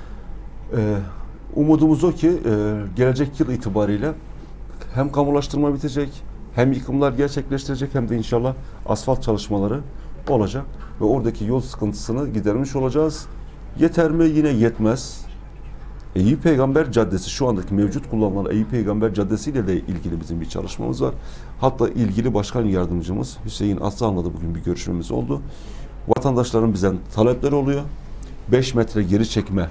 E, umudumuz o ki e, gelecek yıl itibariyle hem kamulaştırma bitecek, hem yıkımlar gerçekleştirecek, hem de inşallah asfalt çalışmaları olacak ve oradaki yol sıkıntısını gidermiş olacağız. Yeter mi? Yine yetmez. Eyüp Peygamber Caddesi, şu andaki mevcut kullanılan Eyüp Peygamber Caddesi ile de ilgili bizim bir çalışmamız var. Hatta ilgili başkan yardımcımız Hüseyin Aslan'la da bugün bir görüşmemiz oldu. Vatandaşların bizden talepleri oluyor. beş metre geri çekmeye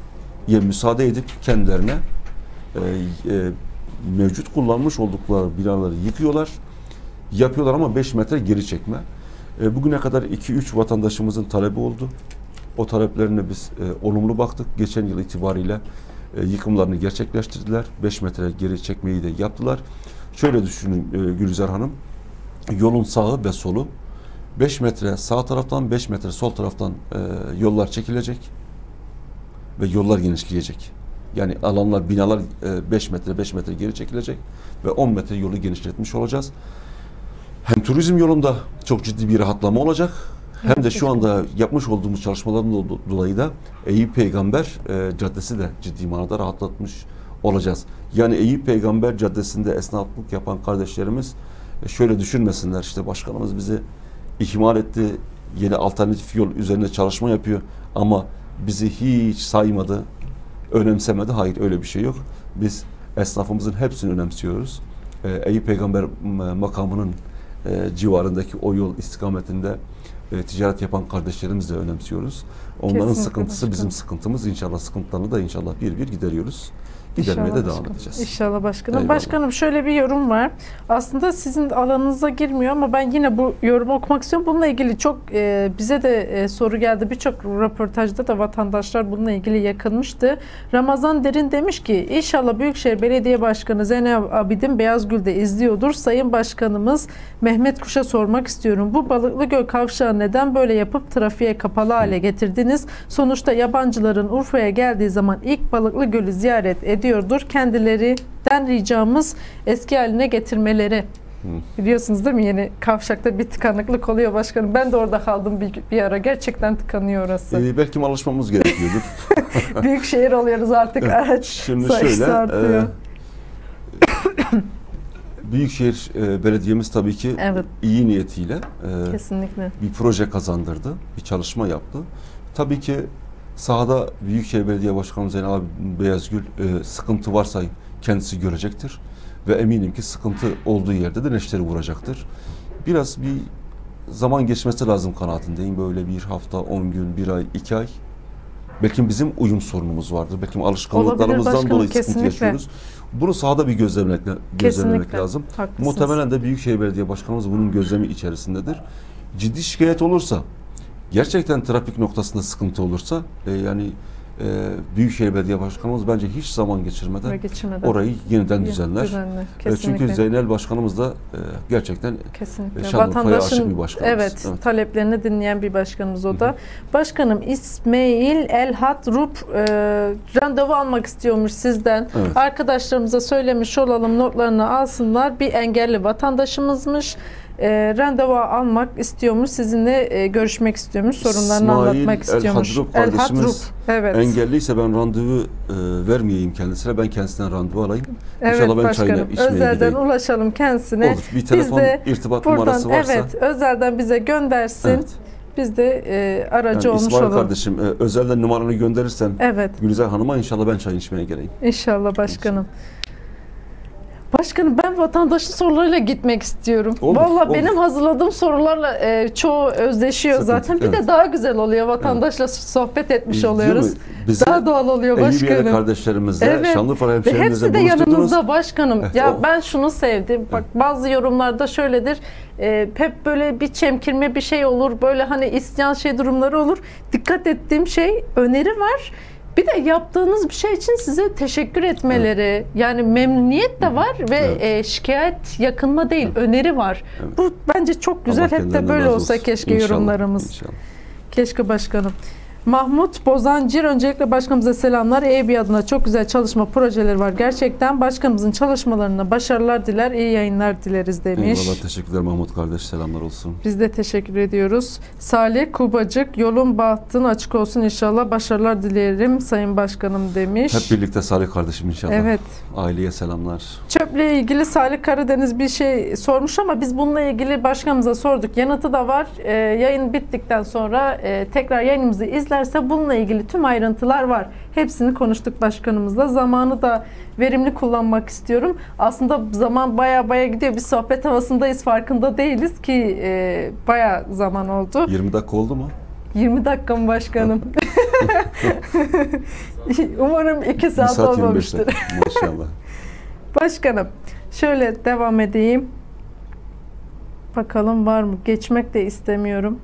müsaade edip kendilerine e, e, mevcut kullanmış oldukları binaları yıkıyorlar. Yapıyorlar ama beş metre geri çekme. E, bugüne kadar iki üç vatandaşımızın talebi oldu. O taleplerine biz e, olumlu baktık. Geçen yıl itibariyle e, yıkımlarını gerçekleştirdiler. beş metre geri çekmeyi de yaptılar. Şöyle düşünün e, Gülizar Hanım. Yolun sağı ve solu beş metre sağ taraftan, beş metre sol taraftan e, yollar çekilecek ve yollar genişleyecek. Yani alanlar, binalar e, beş metre beş metre geri çekilecek ve on metre yolu genişletmiş olacağız. Hem turizm yolunda çok ciddi bir rahatlama olacak. Hem de şu anda yapmış olduğumuz çalışmaların dolayı da Eyüp Peygamber e, Caddesi de ciddi manada rahatlatmış olacağız. Yani Eyüp Peygamber Caddesi'nde esnaflık yapan kardeşlerimiz e, şöyle düşünmesinler, işte başkanımız bizi ihmal etti, yeni alternatif yol üzerinde çalışma yapıyor ama bizi hiç saymadı, önemsemedi. Hayır, öyle bir şey yok. Biz esnafımızın hepsini önemsiyoruz. E, Eyüp Peygamber makamının e, civarındaki o yol istikametinde E, ticaret yapan kardeşlerimizi de önemsiyoruz. Onların Kesinlikle sıkıntısı başkanım. Bizim sıkıntımız. İnşallah sıkıntılarını da inşallah bir bir gideriyoruz. Gidermeye de devam edeceğiz. İnşallah başkanım. Eyvallah. Başkanım şöyle bir yorum var. Aslında sizin alanınıza girmiyor ama ben yine bu yorumu okumak istiyorum. Bununla ilgili çok e, bize de e, soru geldi. Birçok röportajda da vatandaşlar bununla ilgili yakınmıştı. Ramazan Derin demiş ki inşallah Büyükşehir Belediye Başkanı Zeynep Abidin Beyazgül'de izliyordur. Sayın Başkanımız Mehmet Kuş'a sormak istiyorum. Bu Balıklıgöl kavşağı neden böyle yapıp trafiğe kapalı hale getirdiniz? Sonuçta yabancıların Urfa'ya geldiği zaman ilk Balıklıgöl'ü ziyaret ediyor. Diyordur. Kendilerinden ricamız eski haline getirmeleri. Hı. Biliyorsunuz değil mi? Yeni kavşakta bir tıkanıklık oluyor başkanım. Ben de orada kaldım bir, bir ara. Gerçekten tıkanıyor orası. Ee, belki alışmamız gerekiyordur. Büyük şehir oluyoruz artık. Araç Şimdi sayısı şöyle, artıyor. E, Büyükşehir e, Belediyemiz tabii ki evet. iyi niyetiyle e, Kesinlikle. bir proje kazandırdı. Bir çalışma yaptı. Tabii ki sahada Büyükşehir Belediye Başkanı Zeynep Beyazgül e, sıkıntı varsa kendisi görecektir. Ve eminim ki sıkıntı olduğu yerde de neşteri vuracaktır. Biraz bir zaman geçmesi lazım kanaatindeyim. Böyle bir hafta, on gün, bir ay, iki ay. Belki bizim uyum sorunumuz vardır. Belki alışkanlıklarımızdan dolayı kesinlikle. sıkıntı yaşıyoruz. Bunu sahada bir gözlemlemek, gözlemlemek lazım. Haklısınız. Muhtemelen de Büyükşehir Belediye Başkanımız bunun gözlemi içerisindedir. Ciddi şikayet olursa, gerçekten trafik noktasında sıkıntı olursa e, yani e, Büyükşehir Belediye Başkanımız bence hiç zaman geçirmeden, geçirmeden. orayı yeniden düzenler. düzenler. E, çünkü Zeynel Başkanımız da e, gerçekten e, Şanlıurfa'ya aşık bir başkanımız. Evet, evet, taleplerini dinleyen bir başkanımız o da. Hı hı. Başkanım İsmail Elhat Rup e, randevu almak istiyormuş sizden. Evet. Arkadaşlarımıza söylemiş olalım, notlarını alsınlar. Bir engelli vatandaşımızmış. E, randevu almak istiyormuş, sizinle e, görüşmek istiyormuş, sorunlarını İsmail anlatmak istiyormuş. İsmail El Hadrup evet. engelliyse ben randevu e, vermeyeyim kendisine, ben kendisinden randevu alayım. Evet, İnşallah ben çayına içmeye özelden gideyim. Ulaşalım kendisine. Olur. Bir telefon irtibat buradan, numarası varsa. Evet, özelden bize göndersin. Evet. Biz de e, aracı yani olmuş İsmail olalım. kardeşim e, özelden numaranı gönderirsen evet. Gülizar Hanım'a inşallah ben çay içmeye geleyim. İnşallah başkanım. Başkanım ben vatandaşın sorularıyla gitmek istiyorum. Olur, Vallahi olur. benim hazırladığım sorularla e, çoğu özdeşiyor Sıkıntı, zaten. Bir evet. de daha güzel oluyor. Vatandaşla evet. sohbet etmiş Değil oluyoruz. Bizi daha doğal oluyor başkanım. Eyüpiye'li kardeşlerimizle, evet. Şanlıurfa Ve hemşehrilerimizle hepsi de yanımızda başkanım. Evet, ya o. ben şunu sevdim. Bak bazı yorumlarda şöyledir. E, hep böyle bir çemkirme bir şey olur. Böyle hani isyan şey durumları olur. Dikkat ettiğim şey öneri var. Bir de yaptığınız bir şey için size teşekkür etmeleri, evet. yani memnuniyet de var ve evet. e, şikayet yakınma değil, evet. öneri var. Evet. Bu bence çok güzel. Allah hep de böyle olsa olsun. Keşke İnşallah. Yorumlarımız. İnşallah. Keşke başkanım. Mahmut Bozancır, öncelikle başkanımıza selamlar. Eyüpiye adına çok güzel çalışma projeleri var. Gerçekten başkanımızın çalışmalarına başarılar diler, iyi yayınlar dileriz demiş. Eyvallah, teşekkürler Mahmut kardeş, selamlar olsun. Biz de teşekkür ediyoruz. Salih Kubacık, yolun bahtın açık olsun inşallah, başarılar dilerim Sayın Başkanım demiş. Hep birlikte Salih kardeşim inşallah. Evet. Aileye selamlar. Çöple ilgili Salih Karadeniz bir şey sormuş ama biz bununla ilgili başkanımıza sorduk. Yanıtı da var. Ee, yayın bittikten sonra e, tekrar yayınımızı izler bununla ilgili tüm ayrıntılar var. Hepsini konuştuk başkanımızla. Zamanı da verimli kullanmak istiyorum. Aslında zaman baya baya gidiyor. Biz sohbet havasındayız. Farkında değiliz ki e, baya zaman oldu. yirmi dakika oldu mu? yirmi dakika mı başkanım? Umarım iki saat, saat olmamıştır. Maşallah. Başkanım şöyle devam edeyim. Bakalım var mı? Geçmek de istemiyorum.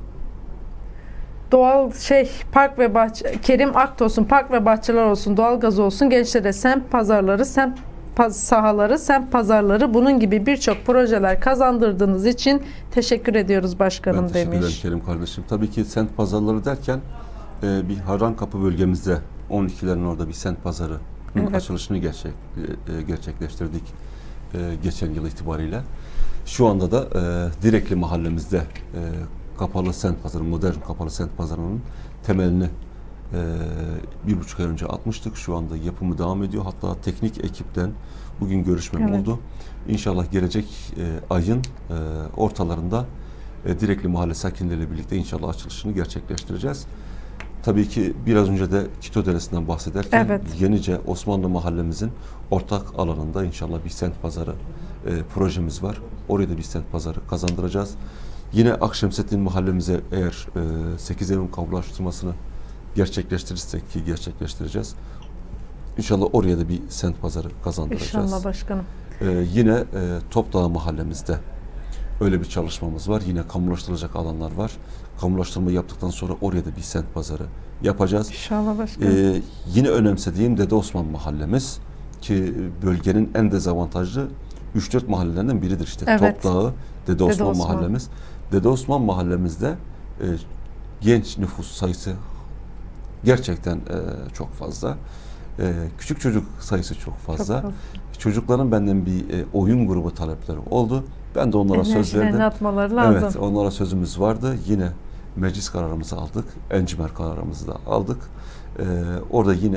Doğal şey park ve bahçe, Kerim Aktos'un park ve bahçeler olsun, doğalgaz olsun, gençlere semt pazarları, semt sahaları, semt pazarları, bunun gibi birçok projeler kazandırdığınız için teşekkür ediyoruz başkanım demiş. Ben teşekkür ederim Kerim kardeşim. Tabii ki semt pazarları derken e, bir Harrankapı bölgemizde on ikilerin orada bir semt pazarı evet. açılışını gerçek, e, gerçekleştirdik e, geçen yıl itibariyle. Şu anda da e, Direkli mahallemizde e, Kapalı Sent Pazarı, modern Kapalı Sent Pazarı'nın temelini e, bir buçuk ay önce atmıştık. Şu anda yapımı devam ediyor. Hatta teknik ekipten bugün görüşmem evet. oldu. İnşallah gelecek e, ayın e, ortalarında e, Direkli mahalle sakinleriyle birlikte inşallah açılışını gerçekleştireceğiz. Tabii ki biraz önce de Kito Deresi'nden bahsederken evet. Yenice Osmanlı mahallemizin ortak alanında inşallah bir sent pazarı e, projemiz var. Oraya da bir sent pazarı kazandıracağız. Yine Akşemseddin mahallemize eğer e, sekiz evin kamulaştırmasını gerçekleştirirsek ki gerçekleştireceğiz. İnşallah oraya da bir sent pazarı kazandıracağız. İnşallah başkanım. E, yine e, Topdağ mahallemizde öyle bir çalışmamız var. Yine kamulaştırılacak alanlar var. Kamulaştırma yaptıktan sonra oraya da bir sent pazarı yapacağız. İnşallah başkanım. E, yine önemsediğim Dede Osman mahallemiz ki bölgenin en dezavantajlı üç dört mahallelerinden biridir işte. Evet. Topdağı, Dede Osman, Dede Osman mahallemiz. Dede Osman mahallemizde e, genç nüfus sayısı gerçekten e, çok fazla. E, küçük çocuk sayısı çok fazla. Çok fazla. Çocukların benden bir e, oyun grubu talepleri oldu. Ben de onlara söz verdim. Atmaları lazım. Evet, onlara sözümüz vardı. Yine meclis kararımızı aldık. Encimer kararımızı da aldık. E, orada yine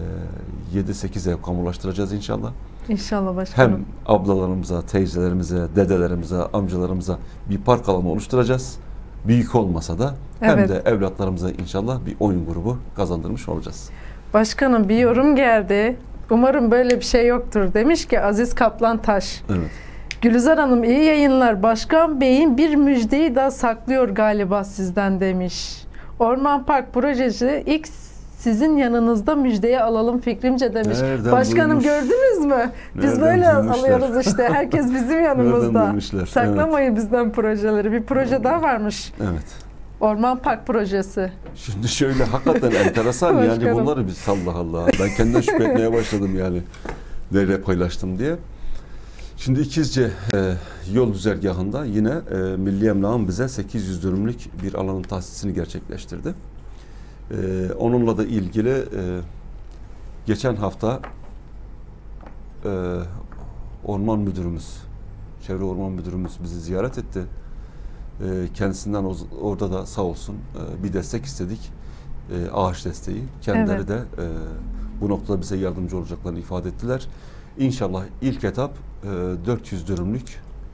e, yedi sekiz ev kamulaştıracağız inşallah. İnşallah başkanım. Hem ablalarımıza, teyzelerimize, dedelerimize, amcalarımıza bir park alanı oluşturacağız. Büyük olmasa da hem evet. de evlatlarımıza inşallah bir oyun grubu kazandırmış olacağız. Başkanım bir yorum geldi. Umarım böyle bir şey yoktur. Demiş ki Aziz Kaplan Taş. Evet. Gülizar Hanım iyi yayınlar. Başkan Bey'in bir müjdeyi daha saklıyor galiba sizden demiş. Orman Park projesi ilk sizin yanınızda müjdeyi alalım fikrimce demiş. Nereden Başkanım duymuş? Gördünüz mü? Biz Nereden böyle duymuşlar? alıyoruz işte. Herkes bizim yanımızda. Saklamayın evet. bizden projeleri. Bir proje daha varmış. Evet. Orman Park projesi. Şimdi şöyle hakikaten enteresan yani bunları biz Allah Allah. Ben kendimden şüphe etmeye başladım yani. Nereye paylaştım diye. Şimdi İkizce e, yol güzergahında yine e, Milli Emlak'ın bize sekiz yüz dönümlük bir alanın tahsisini gerçekleştirdi. E, onunla da ilgili e, geçen hafta e, Orman Müdürümüz, Çevre Orman Müdürümüz bizi ziyaret etti. E, kendisinden o, orada da sağ olsun e, bir destek istedik. E, ağaç desteği. Kendileri evet. de e, bu noktada bize yardımcı olacaklarını ifade ettiler. İnşallah ilk etap e, dört yüz dönümlük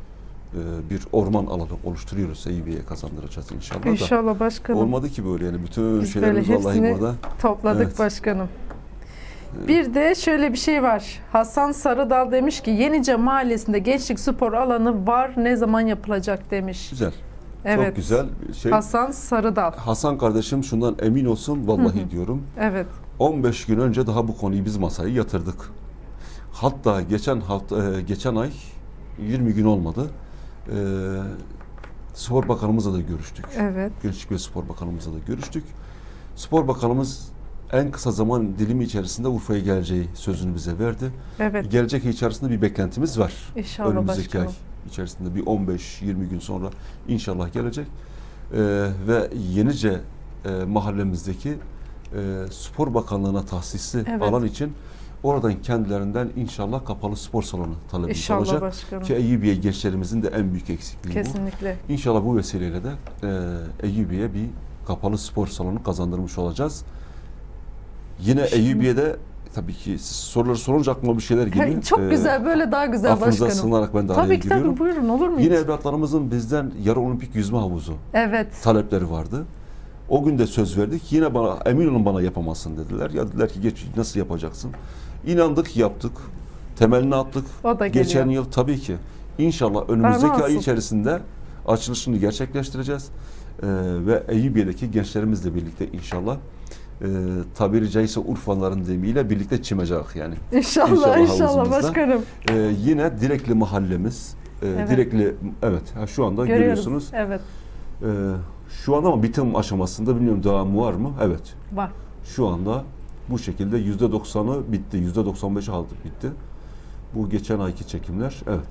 e, bir orman alanı oluşturuyoruz. Eyüpiye'ye kazandıracağız inşallah. İnşallah da. başkanım. Olmadı ki böyle yani bütün Biz şeylerimiz böyle vallahi hepsini burada. topladık Evet. başkanım. Bir de şöyle bir şey var. Hasan Sarıdal demiş ki Yenice Mahallesi'nde gençlik spor alanı var. Ne zaman yapılacak demiş. Güzel. Evet. Çok güzel. Şey, Hasan Sarıdal. Hasan kardeşim şundan emin olsun vallahi diyorum. Evet. on beş gün önce daha bu konuyu biz masaya yatırdık. Hatta geçen hafta geçen ay yirmi gün olmadı. Ee, Spor Bakanımızla da görüştük. Evet. Gençlik ve Spor Bakanımızla da görüştük. Spor Bakanımız en kısa zaman dilimi içerisinde Urfa'ya geleceği sözünü bize verdi. Evet. Gelecek ay içerisinde bir beklentimiz var. İnşallah Önümüzdeki başkanım. ay içerisinde bir on beş yirmi gün sonra inşallah gelecek. Ee, ve Yenice e, mahallemizdeki e, Spor Bakanlığı'na tahsisli Evet. alan için oradan kendilerinden inşallah kapalı spor salonu talebimiz İnşallah olacak. başkanım. Ki Eyüpiye gençlerimizin de en büyük eksikliği Kesinlikle. bu. İnşallah bu vesileyle de e, Eyüpiye'ye bir kapalı spor salonu kazandırmış olacağız. Yine Eyüpiye'de tabii ki siz soruları sorunca aklıma bir şeyler geliyor. Çok Ee, güzel, böyle daha güzel affınıza başkanım. sığınarak ben de araya Tabii ki giriyorum. tabii, buyurun, olur mu Yine hiç? evlatlarımızın bizden yarı olimpik yüzme havuzu Evet. talepleri vardı. O gün de söz verdik. Yine bana emin olun bana yapamazsın dediler. Ya dediler ki geç, nasıl yapacaksın? İnandık, yaptık. Temelini attık. O da geliyor. Geçen yıl tabii ki. İnşallah önümüzdeki ay olsun. içerisinde açılışını gerçekleştireceğiz. Ee, ve Eyüpiye'deki gençlerimizle birlikte inşallah e, tabiri caizse Urfalıların deyimiyle birlikte çimecek yani. İnşallah, inşallah havuzumuzda. başkanım. Ee, yine Direkli mahallemiz. E, Evet. Direkli, evet ha, şu anda Görüyoruz. görüyorsunuz. Evet. Ee, şu anda ama bitim aşamasında, bilmiyorum devamı var mı? Evet. Var. Şu anda bu şekilde yüzde doksanı bitti. Yüzde doksan beşi aldık, bitti. Bu geçen ayki çekimler. Evet.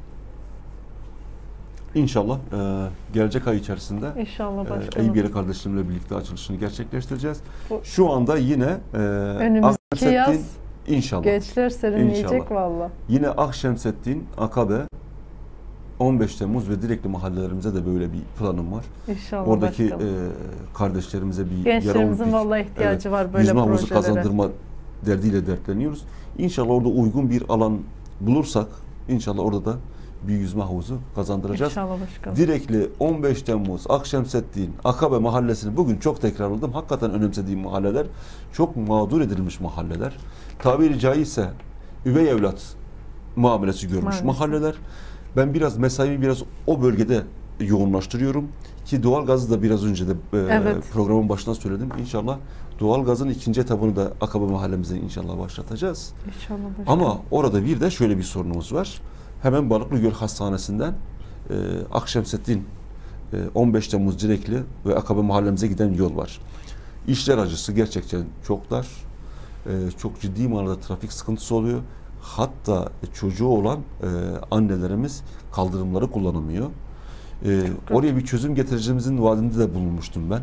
İnşallah e, gelecek ay içerisinde İnşallah e, başkanım. Eyüpiye'li kardeşlerimle birlikte açılışını gerçekleştireceğiz. Bu- Şu anda yine e, Önümüzdeki Akşemseddin, yaz inşallah. gençler serinleyecek İnşallah. valla. Yine Akşemseddin, Akabe, on beş Temmuz ve Direkli mahallelerimize de böyle bir planım var. İnşallah Oradaki başkanım. e, kardeşlerimize bir Gençlerimizin yarı vallahi ihtiyacı var böyle yüzme havuzu projelere. kazandırma derdiyle dertleniyoruz. İnşallah orada uygun bir alan bulursak inşallah orada da bir yüzme havuzu kazandıracağız. İnşallah başkanım. Direkli, on beş Temmuz, Akşemseddin, Akabe mahallesini bugün çok tekrarladım. Hakikaten önemsediğim mahalleler, çok mağdur edilmiş mahalleler. Tabiri caizse üvey evlat muamelesi görmüş Maalesef. mahalleler. Ben biraz mesaimi biraz o bölgede yoğunlaştırıyorum ki doğalgazı da biraz önce de e, Evet. programın başında söyledim. İnşallah doğalgazın ikinci etabını da Akabe mahallemize inşallah başlatacağız. İnşallah başkanım. Ama orada bir de şöyle bir sorunumuz var. Hemen Balıklıgöl Hastanesi'nden e, Akşemseddin e, on beş Temmuz Direkli ve Akabe mahallemize giden yol var. İşler acısı gerçekten çok dar. E, çok ciddi manada trafik sıkıntısı oluyor. Hatta çocuğu olan e, annelerimiz kaldırımları kullanamıyor. E, oraya bir çözüm getireceğimizin vaadinde de bulunmuştum ben.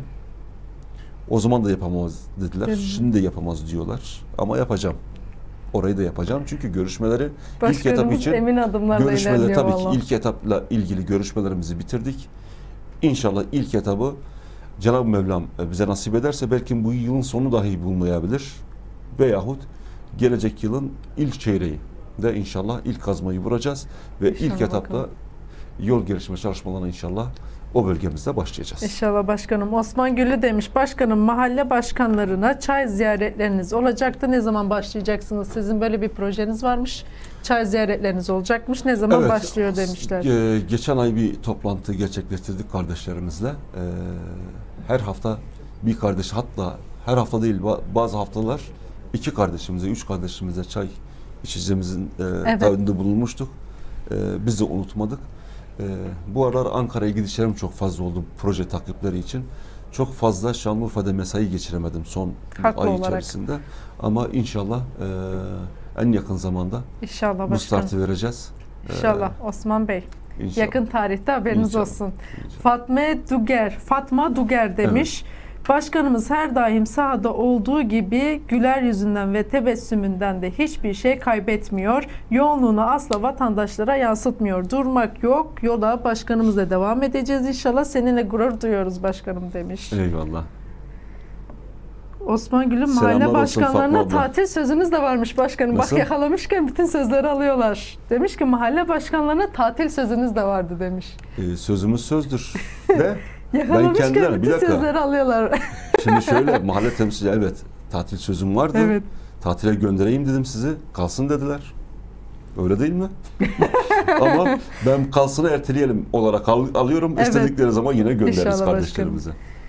O zaman da yapamaz dediler. Dedim. Şimdi de yapamaz diyorlar. Ama yapacağım. Orayı da yapacağım. Çünkü görüşmeleri ilk etap Başkanımız için emin adımlarla görüşmeler ilerliyor tabii valla. ki ilk etapla ilgili görüşmelerimizi bitirdik. İnşallah ilk etabı Cenab-ı Mevlam bize nasip ederse belki bu yılın sonu dahi bulmayabilir. Veyahut gelecek yılın ilk çeyreği de inşallah ilk kazmayı vuracağız ve İnşallah ilk etapta bakalım. yol gelişme çalışmalarına inşallah o bölgemizde başlayacağız. İnşallah başkanım. Osman Güllü demiş, başkanım mahalle başkanlarına çay ziyaretleriniz olacaktı. Ne zaman başlayacaksınız? Sizin böyle bir projeniz varmış. Çay ziyaretleriniz olacakmış. Ne zaman Evet, başlıyor demişler. e, geçen ay bir toplantı gerçekleştirdik kardeşlerimizle. E, her hafta bir kardeş, hatta her hafta değil bazı haftalar iki kardeşimize, üç kardeşimize çay içeceğimizin e, Evet. taahhüdünde bulunmuştuk. E, biz de unutmadık. E, bu aralar Ankara'ya gidişlerim çok fazla oldu proje takipleri için. Çok fazla Şanlıurfa'da mesai geçiremedim son Haklı ay olarak. içerisinde. Ama inşallah e, en yakın zamanda İnşallah bu başkanım. startı vereceğiz. E, İnşallah Osman Bey. İnşallah. Yakın tarihte haberiniz İnşallah. olsun. Fatma Duger, Fatma Duger demiş. Başkanımız her daim sahada olduğu gibi güler yüzünden ve tebessümünden de hiçbir şey kaybetmiyor. Yoğunluğunu asla vatandaşlara yansıtmıyor. Durmak yok. Yola başkanımızla devam edeceğiz inşallah. Seninle gurur duyuyoruz başkanım demiş. Eyvallah. Osman Gül'ün Selamlar mahalle olsun başkanlarına Fatma abla. tatil sözünüz de varmış başkanım. Nasıl? Bak yakalamışken bütün sözleri alıyorlar. Demiş ki mahalle başkanlarına tatil sözünüz de vardı demiş. Ee, sözümüz sözdür. De ben Yakalamışken kendilerine bir bütün dakika. sözleri alıyorlar. Şimdi şöyle mahalle temsilci evet tatil sözüm vardı. Evet. Tatile göndereyim dedim sizi. Kalsın dediler. Öyle değil mi? Ama ben kalsını erteleyelim olarak al, alıyorum. Evet. İstedikleri zaman yine göndeririz İnşallah kardeşlerimize.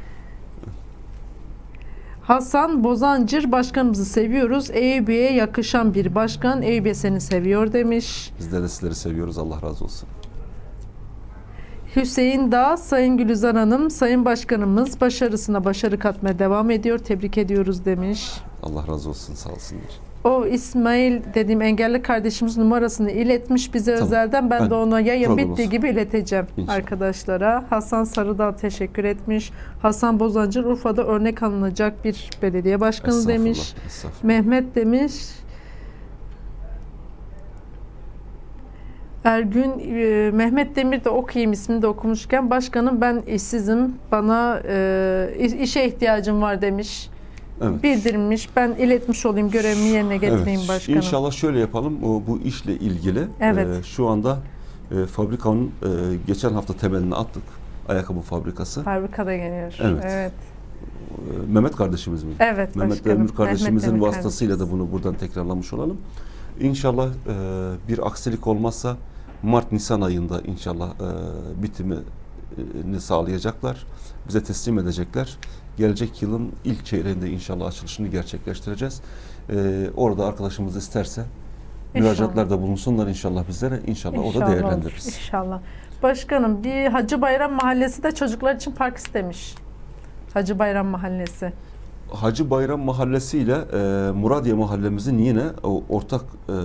Hasan Bozancır başkanımızı seviyoruz. Eyüpiye'ye yakışan bir başkan. Eyüpiye seni seviyor demiş. Bizler de sizleri seviyoruz. Allah razı olsun. Hüseyin Dağ, Sayın Gülizar Hanım, Sayın Başkanımız başarısına başarı katmaya devam ediyor. Tebrik ediyoruz demiş. Allah razı olsun. Sağ olsunlar. O İsmail dediğim engelli kardeşimiz numarasını iletmiş bize Tamam. özelden. Ben, Ben de ona yayın program bittiği olsun. gibi ileteceğim İnşallah. arkadaşlara. Hasan Sarıdağ teşekkür etmiş. Hasan Bozancır Urfa'da örnek alınacak bir belediye başkanı Estağfurullah, demiş. estağfurullah. Mehmet demiş. Ergün e, Mehmet Demir de okuyayım ismini de okumuşken başkanım ben işsizim bana e, işe ihtiyacım var demiş. Evet. Bildirmiş. Ben iletmiş olayım görevimi yerine getireyim Evet. başkanım. İnşallah şöyle yapalım. O, bu işle ilgili Evet. e, şu anda e, fabrikanın e, geçen hafta temelini attık. Ayakkabı fabrikası. Fabrikada geliyor. Evet. Evet. E, Mehmet kardeşimiz mi? Evet Mehmet başkanım. Demir kardeşimizin Mehmet Demir vasıtasıyla da bunu buradan tekrarlamış olalım. İnşallah e, bir aksilik olmazsa Mart-Nisan ayında inşallah e, bitimini sağlayacaklar. Bize teslim edecekler. Gelecek yılın ilk çeyreğinde inşallah açılışını gerçekleştireceğiz. E, orada arkadaşımız isterse müracaatlarda bulunsunlar inşallah bizlere. İnşallah, İnşallah o da olur, değerlendiririz. İnşallah. Başkanım bir Hacı Bayram Mahallesi de çocuklar için park istemiş. Hacı Bayram Mahallesi. Hacı Bayram Mahallesi ile e, Muradiye Mahallemizin yine o, ortak e,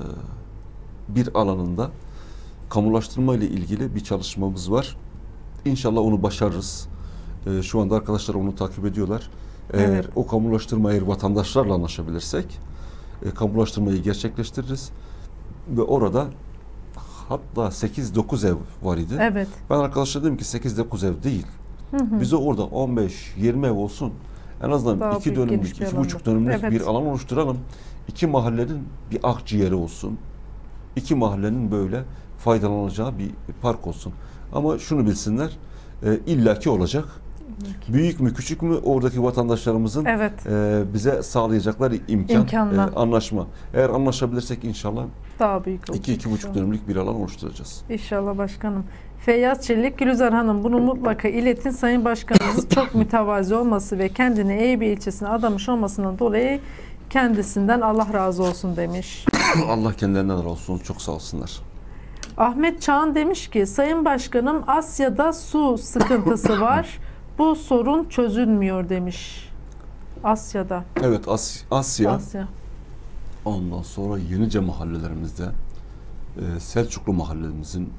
bir alanında kamulaştırma ile ilgili bir çalışmamız var. İnşallah onu başarırız. E, şu anda arkadaşlar onu takip ediyorlar. Eğer Evet. o kamulaştırmayı vatandaşlarla anlaşabilirsek e, kamulaştırmayı gerçekleştiririz. Ve orada hatta sekiz dokuz ev var idi. Evet. Ben arkadaşlara dedim ki sekiz dokuz ev değil. Hı hı. Bize orada on beş yirmi ev olsun. En azından Daha iki büyük, dönümlük, geniş bir iki alanda. buçuk dönümlük Evet. bir alan oluşturalım. İki mahallenin bir akciğeri olsun. İki mahallenin böyle faydalanacağı bir park olsun. Ama şunu bilsinler, e, illaki olacak. Büyük mü küçük mü oradaki vatandaşlarımızın Evet. e, bize sağlayacakları imkan, İmkanla. e, anlaşma. Eğer anlaşabilirsek inşallah Daha büyük olacak. iki iki buçuk inşallah. dönümlük bir alan oluşturacağız. İnşallah başkanım. Feyyaz Çelik, Gülizar Hanım bunu mutlaka iletin. Sayın Başkanımız çok mütevazi olması ve kendini Eyüpiye ilçesine adamış olmasından dolayı kendisinden Allah razı olsun demiş. Allah kendilerinden razı olsun. Çok sağ olsunlar. Ahmet Çağan demiş ki Sayın Başkanım Asya'da su sıkıntısı var. Bu sorun çözülmüyor demiş. Asya'da. Evet As- Asya. Asya. Ondan sonra Yenice mahallelerimizde e, Selçuklu mahallemizin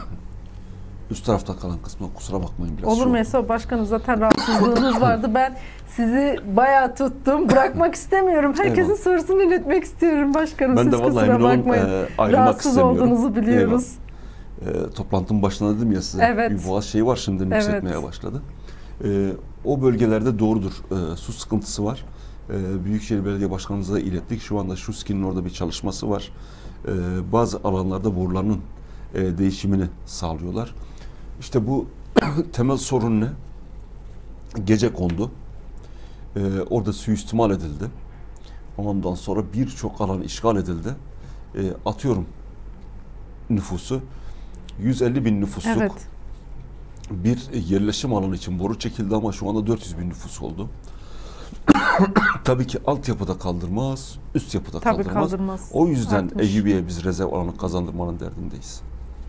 üst tarafta kalan kısmı kusura bakmayın biraz. Olur şu- mu Esra Başkanım zaten rahatsızlığınız vardı. Ben sizi bayağı tuttum. Bırakmak istemiyorum. Herkesin Eyvallah. sorusunu iletmek istiyorum başkanım. Ben Siz de vallahi kusura emin olun bakmayın. e, ayrılmak Rahatsız istemiyorum. olduğunuzu biliyoruz. Eyvallah. E, toplantının başında dedim ya size Evet. bir boğaz şeyi var şimdi Evet. yükseltmeye başladı. E, o bölgelerde doğrudur. E, su sıkıntısı var. E, Büyükşehir Belediye Başkanımıza da ilettik. Şu anda Şuski'nin orada bir çalışması var. E, bazı alanlarda borularının e, değişimini sağlıyorlar. İşte bu temel sorun ne? Gece kondu. Ee, orada suistimal edildi. Ondan sonra birçok alan işgal edildi. Ee, atıyorum nüfusu yüz elli bin nüfusluk Evet. bir yerleşim alanı için boru çekildi ama şu anda dört yüz bin nüfus oldu. Tabii ki altyapıda kaldırmaz, üst yapıda Tabii kaldırmaz. kaldırmaz. O yüzden Artmış. Eyüpiye'ye biz rezerv alanı kazandırmanın derdindeyiz.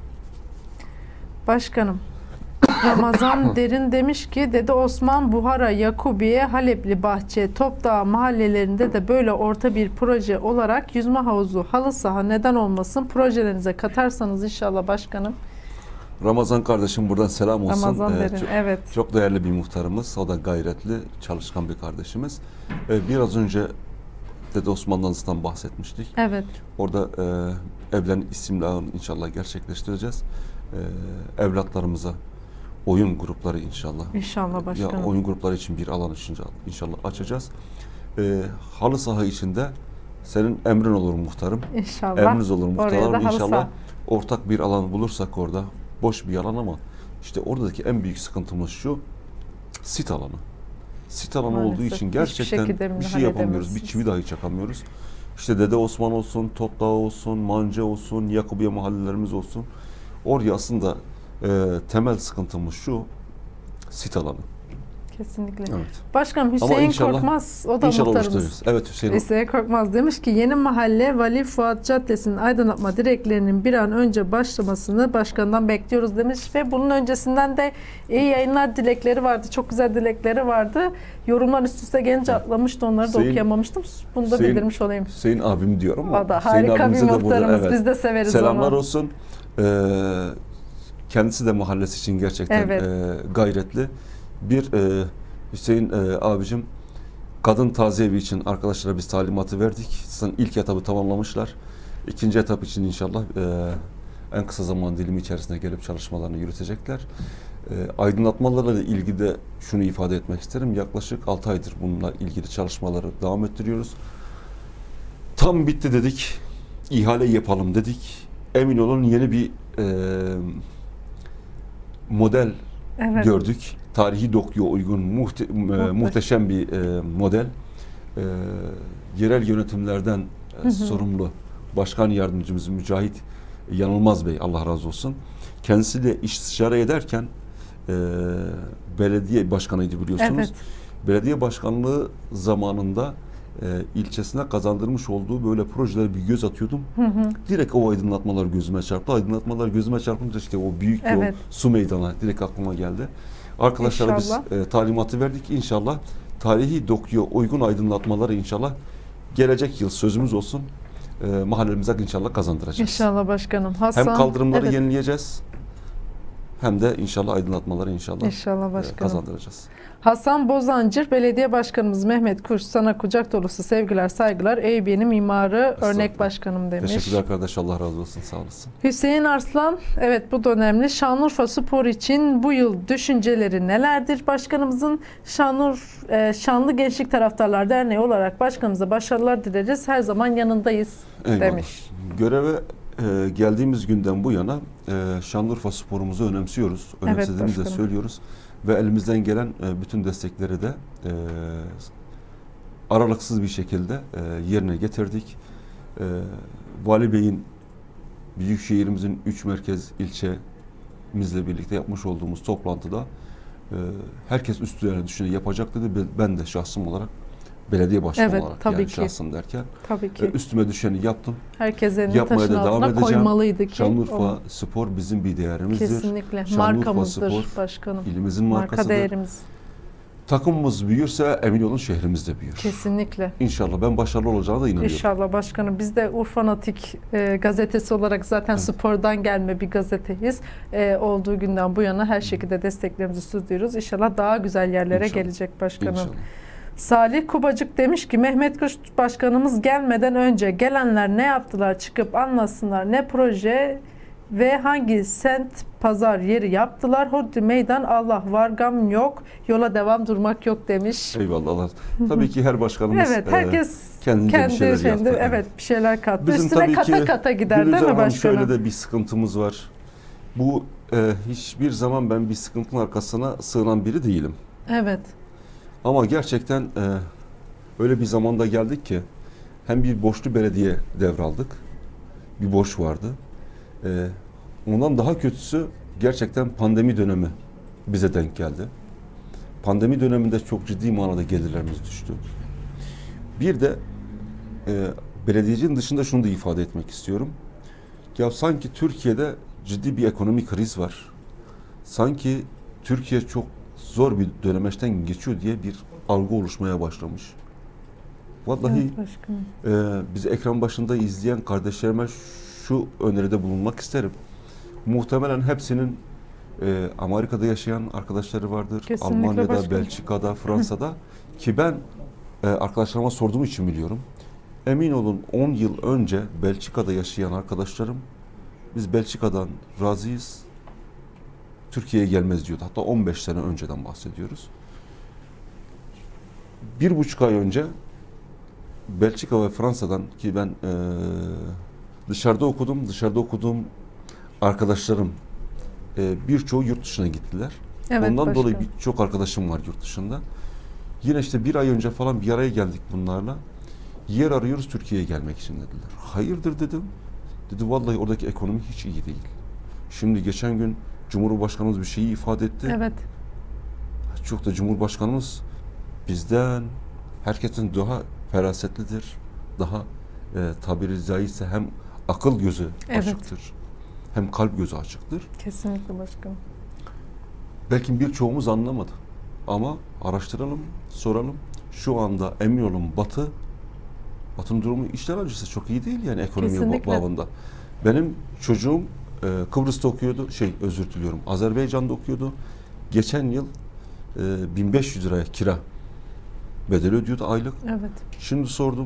Başkanım. Ramazan Derin demiş ki Dede Osman, Buhara, Yakubiye, Halepli Bahçe, Topdağ mahallelerinde de böyle orta bir proje olarak yüzme havuzu, halı saha neden olmasın projelerinize katarsanız inşallah başkanım. Ramazan kardeşim buradan selam olsun. Ramazan Ee, Derin, çok, evet. çok değerli bir muhtarımız. O da gayretli, çalışkan bir kardeşimiz. Ee, biraz önce Dede Osman'dan bahsetmiştik. Evet. Orada e, evlerin isimlerini inşallah gerçekleştireceğiz. E, evlatlarımıza oyun grupları inşallah. İnşallah başkanım. Ya oyun grupları için bir alan inşallah, inşallah açacağız. Ee, halı saha içinde senin emrin olur muhtarım. İnşallah. Emriniz olur muhtarım. İnşallah saha. ortak bir alan bulursak orada. Boş bir alan ama işte oradaki en büyük sıkıntımız şu. Sit alanı. Sit alanı Maalesef. olduğu için gerçekten bir şey yapamıyoruz. Bir çivi dahi çakamıyoruz. İşte Dede Osman olsun, Topdağ olsun, Manca olsun, Yakubiye mahallelerimiz olsun. Oraya aslında e, temel sıkıntımız şu. Sit alanı. Kesinlikle. Evet. Başkanım Hüseyin inşallah- Korkmaz, o da İnşallah muhtarımız. oluştururuz. Evet Hüseyin. Hüseyin Korkmaz demiş ki yeni mahalle Vali Fuat Caddesi'nin aydınlatma direklerinin bir an önce başlamasını başkandan bekliyoruz demiş ve bunun öncesinden de iyi yayınlar dilekleri vardı. Çok güzel dilekleri vardı. Yorumlar üst üste gelince atlamıştı, onları da Hüseyin- okuyamamıştım. Bunu da Hüseyin- bildirmiş olayım. Hüseyin abim diyorum ama. O da Hüseyin harika bir abimize de burada- muhtarımız. evet. Biz de severiz Selamlar onu. olsun. Ee, kendisi de mahallesi için gerçekten Evet. e, gayretli. Bir e, Hüseyin e, abicim kadın taziye evi için arkadaşlara biz talimatı verdik. Zaten ilk etabı tamamlamışlar. İkinci etap için inşallah e, en kısa zaman dilimi içerisinde gelip çalışmalarını yürütecekler. E, aydınlatmalarla ilgili de şunu ifade etmek isterim. Yaklaşık altı aydır bununla ilgili çalışmaları devam ettiriyoruz. Tam bitti dedik. İhale yapalım dedik. Emin olun yeni bir e, model Evet. gördük. Tarihi dokuya uygun muhte, e, muhteşem bir e, model. E, yerel yönetimlerden e, Hı hı. sorumlu Başkan Yardımcımız Mücahit Yanılmaz Bey, Allah razı olsun. Kendisiyle istişare ederken e, belediye başkanıydı biliyorsunuz. Evet. Belediye başkanlığı zamanında e, ilçesine kazandırmış olduğu böyle projelere bir göz atıyordum. Hı hı. Direkt o aydınlatmalar gözüme çarptı. Aydınlatmalar gözüme çarpınca işte o büyük yol, Evet. su meydanı direkt aklıma geldi. Arkadaşlara biz İnşallah. e, talimatı verdik. İnşallah tarihi dokuya uygun aydınlatmaları inşallah gelecek yıl sözümüz olsun. E, mahallemize inşallah kazandıracağız. İnşallah başkanım. Hasan, Hem kaldırımları evet. yenileyeceğiz hem de inşallah aydınlatmaları inşallah, İnşallah e, başkanım. kazandıracağız. Hasan Bozancır, Belediye Başkanımız Mehmet Kuş, sana kucak dolusu sevgiler, saygılar. Eyüpiye'nin mimarı, örnek başkanım demiş. Teşekkürler kardeş, Allah razı olsun, sağ olasın. Hüseyin Arslan, evet bu da önemli. Şanlıurfa Spor için bu yıl düşünceleri nelerdir? Başkanımızın Şanlıur, e, Şanlı Gençlik Taraftarlar Derneği olarak başkanımıza başarılar dileriz. Her zaman yanındayız Eyvallah. demiş. Göreve e, geldiğimiz günden bu yana e, Şanlıurfa sporumuzu önemsiyoruz. Önemsediğimizi de başkanım. söylüyoruz. Ve elimizden gelen e, bütün destekleri de e, aralıksız bir şekilde e, yerine getirdik. E, Vali Bey'in Büyükşehirimizin üç merkez ilçemizle birlikte yapmış olduğumuz toplantıda e, herkes üstüne düşeni yapacak dedi. Ben de şahsım olarak belediye başkanı Evet, olarak tabii yani ki. şahsım derken Tabii ki. e, üstüme düşeni yaptım. Herkes elini Yapmaya taşın da devam altına edeceğim. koymalıydı ki. Şanlıurfa onu- Spor bizim bir değerimizdir. Kesinlikle. Şanlıurfa Markamızdır Spor başkanım. ilimizin Marka markasıdır. değerimiz. Takımımız büyürse emin olun şehrimiz de büyür. Kesinlikle. İnşallah ben başarılı olacağına da inanıyorum. İnşallah başkanım. Biz de Urfanatik e, gazetesi olarak zaten spordan gelme bir gazeteyiz. E, olduğu günden bu yana her şekilde desteklerimizi sürdürüyoruz. İnşallah daha güzel yerlere İnşallah. gelecek başkanım. İnşallah. Salih Kubacık demiş ki Mehmet Kuş başkanımız gelmeden önce gelenler ne yaptılar, çıkıp anlatsınlar, ne proje ve hangi semt pazar yeri yaptılar. Hodri meydan, Allah var, gam yok, yola devam, durmak yok demiş. Eyvallah. Allah. Tabii ki her başkanımız Evet, herkes e, kendince kendi bir şeyler şeyinde, yaptı. evet bir şeyler kattı. Bizim Üstüne tabii kata ki kata gider değil Gülüzer mi Hanım, başkanım? şöyle de bir sıkıntımız var. Bu e, hiçbir zaman ben bir sıkıntının arkasına sığınan biri değilim. Evet. Ama gerçekten e, öyle bir zamanda geldik ki hem bir borçlu belediye devraldık. Bir borç vardı. E, ondan daha kötüsü gerçekten pandemi dönemi bize denk geldi. Pandemi döneminde çok ciddi manada gelirlerimiz düştü. Bir de e, belediyecinin dışında şunu da ifade etmek istiyorum. Ya sanki Türkiye'de ciddi bir ekonomik kriz var. Sanki Türkiye çok zor bir dönemeçten geçiyor diye bir algı oluşmaya başlamış. Vallahi Evet, e, bizi ekran başında izleyen kardeşlerime şu öneride bulunmak isterim. Muhtemelen hepsinin e, Amerika'da yaşayan arkadaşları vardır. Kesinlikle Almanya'da, başkanım. Belçika'da, Fransa'da ki ben e, arkadaşlarıma sorduğum için biliyorum. Emin olun on yıl önce Belçika'da yaşayan arkadaşlarım biz Belçika'dan razıyız. Türkiye'ye gelmez diyordu. Hatta on beş sene önceden bahsediyoruz. Bir buçuk ay önce Belçika ve Fransa'dan, ki ben e, dışarıda okudum, dışarıda okuduğum arkadaşlarım e, birçoğu yurt dışına gittiler. Evet, Ondan başka. dolayı çok arkadaşım var yurt dışında. Yine işte bir ay önce falan bir araya geldik bunlarla. Yer arıyoruz, Türkiye'ye gelmek için dediler. Hayırdır dedim. Dedi vallahi oradaki ekonomi hiç iyi değil. Şimdi geçen gün Cumhurbaşkanımız bir şeyi ifade etti. Evet. Çok da Cumhurbaşkanımız bizden, herkesin daha ferasetlidir. Daha e, tabiri caizse hem akıl gözü Evet. açıktır. Hem kalp gözü açıktır. Kesinlikle başkanım. Belki birçoğumuz anlamadı. Ama araştıralım, soralım. Şu anda emin olun Batı, Batı'nın durumu işler acısı çok iyi değil yani ekonomi Kesinlikle. bağlamında. Benim çocuğum e, Kıbrıs'ta okuyordu, şey özür diliyorum, Azerbaycan'da okuyordu. Geçen yıl e, bin beş yüz liraya kira bedeli ödüyordu aylık. Evet. Şimdi sordum,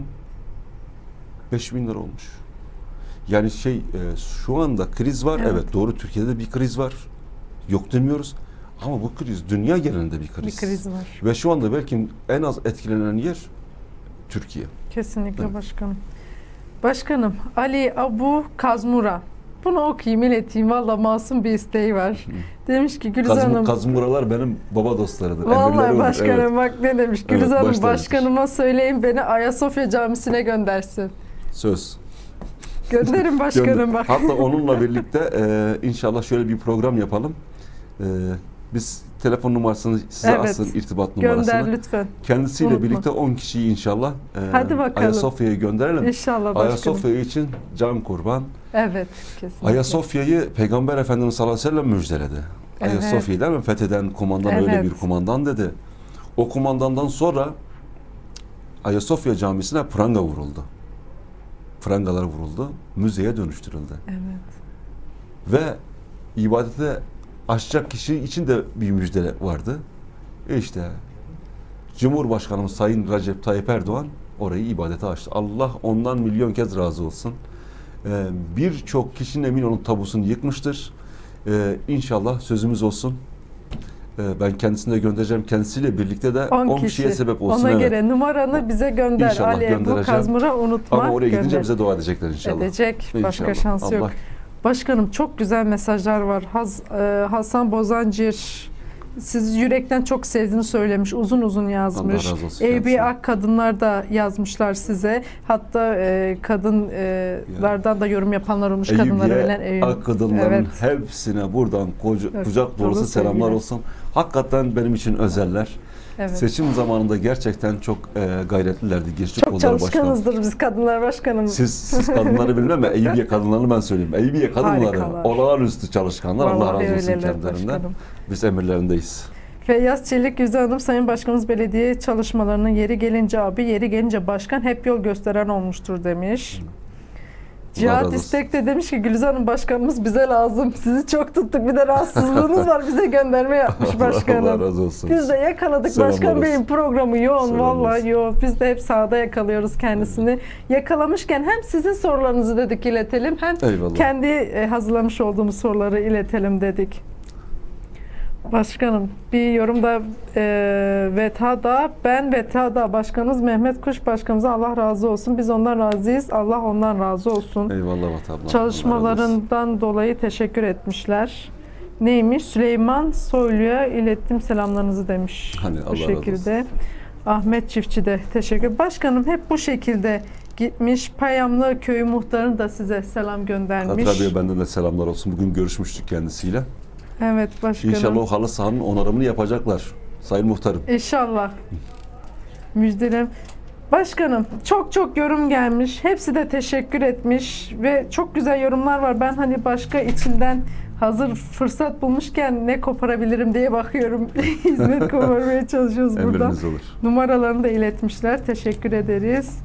beş bin lira olmuş. Yani şey e, şu anda kriz var, Evet. evet doğru, Türkiye'de de bir kriz var. Yok demiyoruz. Ama bu kriz dünya genelinde bir kriz. Bir kriz var. Ve şu anda belki en az etkilenen yer Türkiye. Kesinlikle Evet. başkanım. Başkanım, Ali Abu Kazmura. Bunu okuyayım, ileteyim. Valla masum bir isteği var. Demiş ki Gülizar Kazım, Hanım... Kazmuralar benim baba dostlarıdır. emirleri Vallahi olur. başkanım Evet. bak ne demiş. Evet, Gülizar Hanım başta başkanıma söyleyin beni Ayasofya Camisi'ne göndersin. Söz. Gönderin başkanım Gönder. bak. Hatta onunla birlikte e, inşallah şöyle bir program yapalım. E, biz telefon numarasını size Evet. alsın, irtibat numarasını. Gönder lütfen. Kendisiyle Unutma. birlikte on kişiyi inşallah e, Hadi bakalım. Ayasofya'ya gönderelim. İnşallah başkanım. Ayasofya için can kurban. Evet, kesinlikle. Ayasofya'yı Peygamber Efendimiz sallallahu aleyhi ve sellem müjdeledi. Evet. Ayasofya'yı değil mi? Fetheden kumandan öyle Evet. bir kumandan dedi. O kumandandan sonra Ayasofya Camisi'ne pranga vuruldu. Prangalar vuruldu. Müzeye dönüştürüldü. Evet. Ve ibadete açacak kişi için de bir müjde vardı. İşte Cumhurbaşkanımız Sayın Recep Tayyip Erdoğan orayı ibadete açtı. Allah ondan milyon kez razı olsun. Ee, Birçok kişinin emin olun tabusunu yıkmıştır. Ee, İnşallah sözümüz olsun. Ee, ben kendisine de göndereceğim. Kendisiyle birlikte de on kişiye sebep olsun. Ona Evet. göre numaranı bize gönder. İnşallah Ali Ebu göndereceğim. Kazmur'a unutma. Ama oraya gidince gönder. bize dua edecekler inşallah. Edecek. Başka İnşallah. şansı yok. Allah- Başkanım çok güzel mesajlar var. Haz, e, Hasan Bozancır sizi yürekten çok sevdiğini söylemiş. Uzun uzun yazmış. Allah razı olsun Eyüp kendisine. Ak kadınlar da yazmışlar size. Hatta e, kadınlardan da yorum yapanlar olmuş. Kadınlara verilen Eyüpiye, Eyüp. Ak kadınların Evet. hepsine buradan koca, Evet, kucak dolu dolusu selamlar sevgiler. olsun. Hakikaten benim için özeller. Evet. Seçim zamanında gerçekten çok e, gayretlilerdi. Gençlik Çok Kolları Başkanı. çalışkanızdır biz kadınlar başkanım. Siz, siz kadınları bilmem ama Eyüpiye kadınlarını ben söyleyeyim. Eyüpiye kadınları Harikalar. olağanüstü çalışkanlar. Allah Vallahi razı olsun öyleler kendilerinden. başkanım. Biz emirlerindeyiz. Feyyaz Çelik Güzel Hanım, Sayın Başkanımız belediye çalışmalarının yeri gelince abi, yeri gelince başkan hep yol gösteren olmuştur demiş. razı Cihat olsun. İstek de demiş ki Gülizar Hanım başkanımız bize lazım. Sizi çok tuttuk. Bir de rahatsızlığınız var. Bize gönderme yapmış başkanım. Allah razı olsun. Biz de yakaladık. Selamlar Başkan olsun. Bey'in programı yoğun. Selamlar Vallahi olsun. yoğun. Biz de hep sahada yakalıyoruz kendisini. Yakalamışken hem sizin sorularınızı dedik iletelim. Hem Eyvallah. kendi e, hazırlamış olduğumuz soruları iletelim dedik. Başkanım bir yorumda e, VETA'da ben VETA'da başkanımız Mehmet Kuş başkanımıza Allah razı olsun. Biz ondan razıyız. Allah ondan razı olsun. Eyvallah Vat abla. Çalışmalarından dolayı teşekkür etmişler. Neymiş? Süleyman Soylu'ya ilettim selamlarınızı demiş. Hani bu Allah razı şekilde. Ahmet Çiftçi de teşekkür. Başkanım hep bu şekilde gitmiş. Payamlı Köyü muhtarı da size selam göndermiş. Kadir abiye benden de selamlar olsun. Bugün görüşmüştük kendisiyle. Evet başkanım. İnşallah o halı sahanın onarımını yapacaklar. Sayın Muhtarım. İnşallah. Müjdelim. Başkanım çok çok yorum gelmiş. Hepsi de teşekkür etmiş ve çok güzel yorumlar var. Ben hani başka içinden hazır fırsat bulmuşken ne koparabilirim diye bakıyorum. Hizmet koparmaya çalışıyoruz burada. Emriniz olur. Numaralarını da iletmişler. Teşekkür ederiz.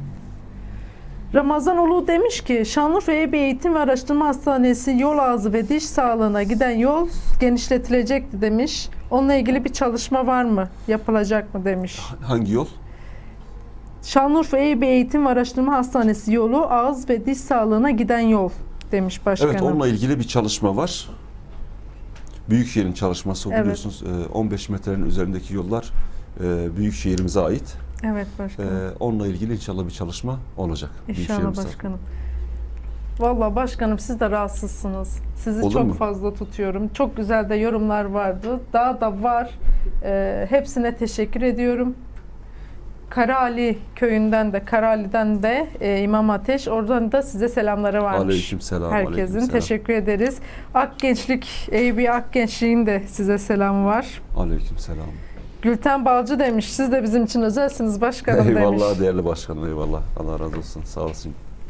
Ramazan Ulu demiş ki Şanlıurfa Eyüp Eğitim ve Araştırma Hastanesi yol ağzı ve diş sağlığına giden yol genişletilecekti demiş. Onunla ilgili bir çalışma var mı? Yapılacak mı demiş. Hangi yol? Şanlıurfa Eyüp Eğitim ve Araştırma Hastanesi yolu ağız ve diş sağlığına giden yol demiş başkanım. Evet, onunla ilgili bir çalışma var. Büyükşehir'in çalışması Evet. biliyorsunuz. E, on beş metrenin üzerindeki yollar e, Büyükşehir'imize ait. Evet başkanım. E, onunla ilgili inşallah bir çalışma olacak. İnşallah Büyükşehir'imize. başkanım. Vallahi başkanım siz de rahatsızsınız. Sizi Olur çok mu? fazla tutuyorum. Çok güzel de yorumlar vardı. Daha da var. Ee, hepsine teşekkür ediyorum. Karaali köyünden de, Karaali'den de e, İmam Ateş. Oradan da size selamları varmış. Aleykümselam. Herkesin aleykümselam. teşekkür ederiz. Akgençlik, Eyüpiye Akgençliğin de size selamı var. Aleykümselam. Gülten Balcı demiş. Siz de bizim için özelsiniz başkanım demiş. Eyvallah değerli başkanım, eyvallah. Allah razı olsun. Sağ olsun.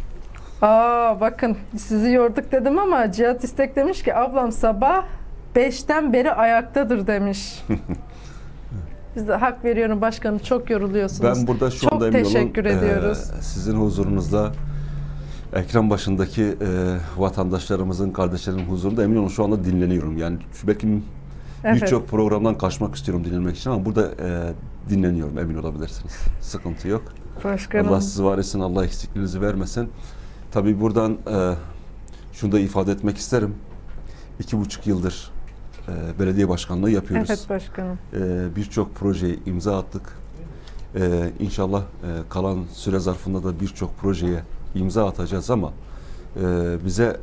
Aa bakın sizi yorduk dedim ama Cihat İstek demiş ki ablam sabah beşten beri ayaktadır demiş. Biz de hak veriyorum başkanım, çok yoruluyorsunuz. Ben burada şu çok anda emin olun, teşekkür ediyoruz. e, sizin huzurunuzda ekran başındaki e, vatandaşlarımızın, kardeşlerimin huzurunda emin olun şu anda dinleniyorum. Yani şu belki Evet. birçok programdan kaçmak istiyorum dinlenmek için ama burada e, dinleniyorum, emin olabilirsiniz. Sıkıntı yok. Başkanım. Allah sizi var etsin, Allah eksikliğinizi vermesin. Tabii buradan e, şunu da ifade etmek isterim. İki buçuk yıldır e, belediye başkanlığı yapıyoruz. Evet başkanım. E, Birçok projeye imza attık. E, İnşallah e, kalan süre zarfında da birçok projeye imza atacağız ama e, bize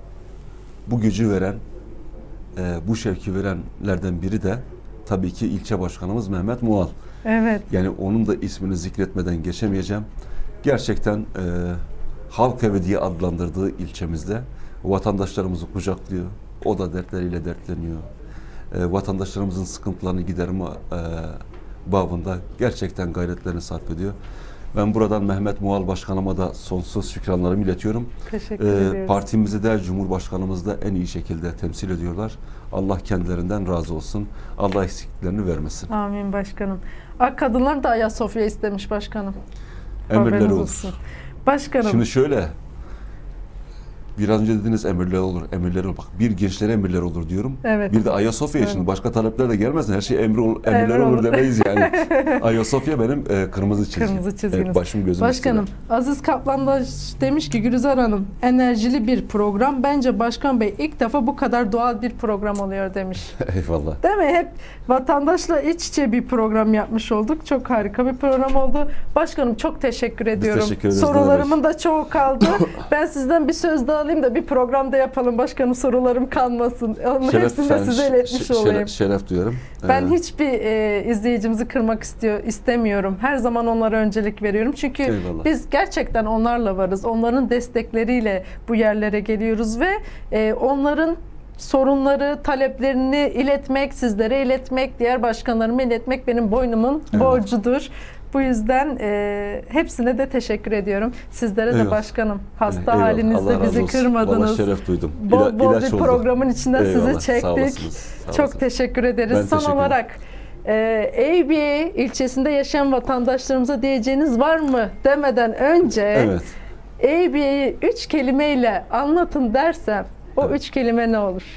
bu gücü veren, e, bu şevki verenlerden biri de tabii ki ilçe başkanımız Mehmet Mual. Evet. Yani onun da ismini zikretmeden geçemeyeceğim. Gerçekten e, halk evi diye adlandırdığı ilçemizde vatandaşlarımızı kucaklıyor. O da dertleriyle dertleniyor. E, vatandaşlarımızın sıkıntılarını giderme e, babında gerçekten gayretlerini sarf ediyor. Ben buradan Mehmet Mual Başkanıma da sonsuz şükranlarımı iletiyorum. Teşekkür E, ediyoruz. partimizi de Cumhurbaşkanımızı da en iyi şekilde temsil ediyorlar. Allah kendilerinden razı olsun. Allah eksikliklerini vermesin. Amin başkanım. Ak kadınlar da Ayasofya istemiş başkanım. Emirleri Haberiniz olur. olsun. Başkanım. Şimdi şöyle, biraz önce dediniz emirler olur, emirler olur. Bak bir gençlere emirler olur diyorum. Evet. Bir de Ayasofya Evet. şimdi başka talepler de gelmesin. Her şey emri ol, emirler Emir olur olur. demeyiz yani. Ayasofya benim e, kırmızı çizgim. Kırmızı çizginiz. Evet, başım gözüm Başkanım, üstüne. Aziz Kaplan da demiş ki Gülizar Hanım enerjili bir program. Bence Başkan Bey ilk defa bu kadar doğal bir program oluyor demiş. Eyvallah. Değil mi? Hep vatandaşla iç içe bir program yapmış olduk. Çok harika bir program oldu. Başkanım çok teşekkür ediyorum. teşekkür ederiz, Sorularımın da çoğu kaldı. Ben sizden bir söz daha alayım da bir program da yapalım. Başkanım sorularım kalmasın. Onun hepsini de efendim, size iletmiş şe- olayım. Şeref, şeref duyarım. Ben Ee, hiçbir e, izleyicimizi kırmak istiyor istemiyorum. Her zaman onlara öncelik veriyorum. Çünkü Eyvallah. biz gerçekten onlarla varız. Onların destekleriyle bu yerlere geliyoruz ve e, onların sorunları, taleplerini iletmek, sizlere iletmek, diğer başkanlarıma iletmek benim boynumun Evet. borcudur. Bu yüzden e, hepsine de teşekkür ediyorum. Sizlere de Eyvallah. başkanım. Hasta Eyvallah. halinizde Allah razı bizi olsun. kırmadınız. Vallahi şeref duydum. Bol İla- bol ilaç bir oldu. programın içinde Eyvallah. sizi Sağ çektik. olasınız. Sağ Çok olasın. teşekkür ederiz. Ben Son teşekkür ederim. olarak e, Eyüpiye ilçesinde yaşayan vatandaşlarımıza diyeceğiniz var mı demeden önce Evet. Eyüpiye'yi üç kelimeyle anlatın dersem o Evet. üç kelime ne olur?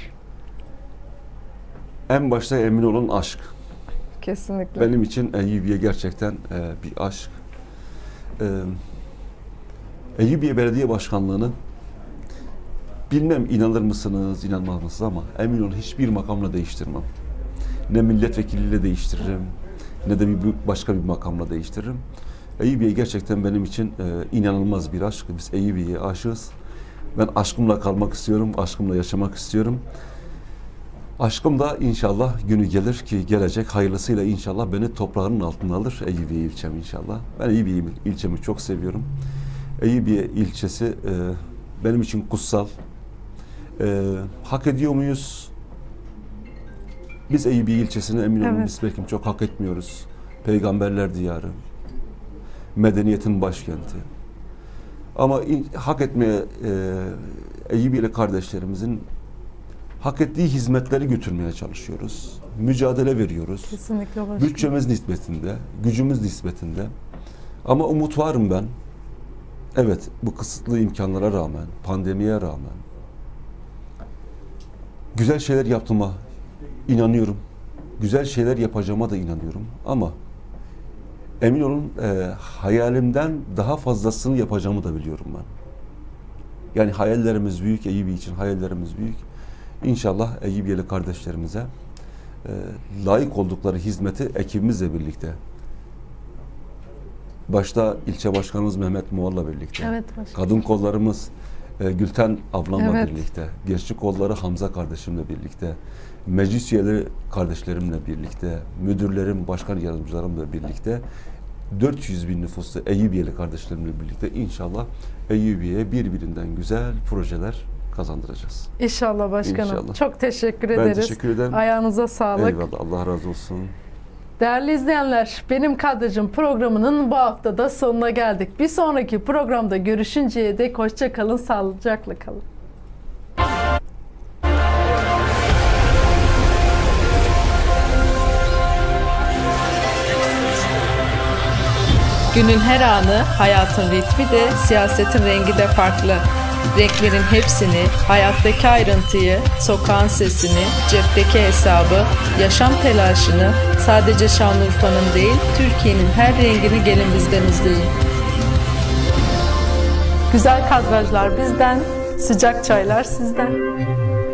En başta emin olun aşk. Kesinlikle. Benim için Eyüpiye gerçekten e, bir aşk. E, Eyüpiye Belediye Başkanlığı'nı bilmem inanır mısınız, inanmaz mısınız ama emin olun hiçbir makamla değiştirmem. Ne milletvekiliyle değiştiririm, ne de bir başka bir makamla değiştiririm. Eyüpiye gerçekten benim için e, inanılmaz bir aşk. Biz Eyüpiye'ye aşığız. Ben aşkımla kalmak istiyorum, aşkımla yaşamak istiyorum. Aşkım da inşallah günü gelir ki gelecek hayırlısıyla inşallah beni toprağının altına alır Eyüpiye ilçem inşallah. Ben Eyüpiye ilçemi çok seviyorum. Eyüpiye ilçesi e, benim için kutsal. E, hak ediyor muyuz? Biz Eyüpiye ilçesine emin olun Evet. biz belki çok hak etmiyoruz. Peygamberler diyarı, medeniyetin başkenti. Ama in, hak etmeye e, Eyüpiyeli kardeşlerimizin hak ettiği hizmetleri götürmeye çalışıyoruz. Mücadele veriyoruz. Kesinlikle başkanım. Bütçemiz nispetinde, gücümüz nispetinde. Ama umut varım ben. Evet, bu kısıtlı imkanlara rağmen, pandemiye rağmen güzel şeyler yaptığıma inanıyorum. Güzel şeyler yapacağıma da inanıyorum. Ama emin olun e, hayalimden daha fazlasını yapacağımı da biliyorum ben. Yani hayallerimiz büyük, Eyüpiye için hayallerimiz büyük. İnşallah Eyyubiyeli kardeşlerimize e, layık oldukları hizmeti ekibimizle birlikte, başta ilçe başkanımız Mehmet Muğal'la birlikte, Evet, kadın kollarımız e, Gülten ablamla Evet. birlikte, gençlik kolları Hamza kardeşimle birlikte, meclis üyeleri kardeşlerimle birlikte, müdürlerim, başkan yardımcılarımla birlikte, dört yüz bin nüfuslu Eyyubiyeli kardeşlerimle birlikte inşallah Eyyubiye'ye birbirinden güzel projeler kazandıracağız. İnşallah başkanım. İnşallah. Çok teşekkür Ben ederiz. teşekkür ederim. Ayağınıza sağlık. Eyvallah. Allah razı olsun. Değerli izleyenler, Benim Kadrajım programının bu hafta da sonuna geldik. Bir sonraki programda görüşünceye dek hoşça kalın, sağlıcakla kalın. Günün her anı, hayatın ritmi de, siyasetin rengi de farklı. Renklerin hepsini, hayattaki ayrıntıyı, sokağın sesini, cepteki hesabı, yaşam telaşını sadece Şanlıurfa'nın değil, Türkiye'nin her rengini gelin bizden izleyin. Güzel kadrajlar bizden, sıcak çaylar sizden.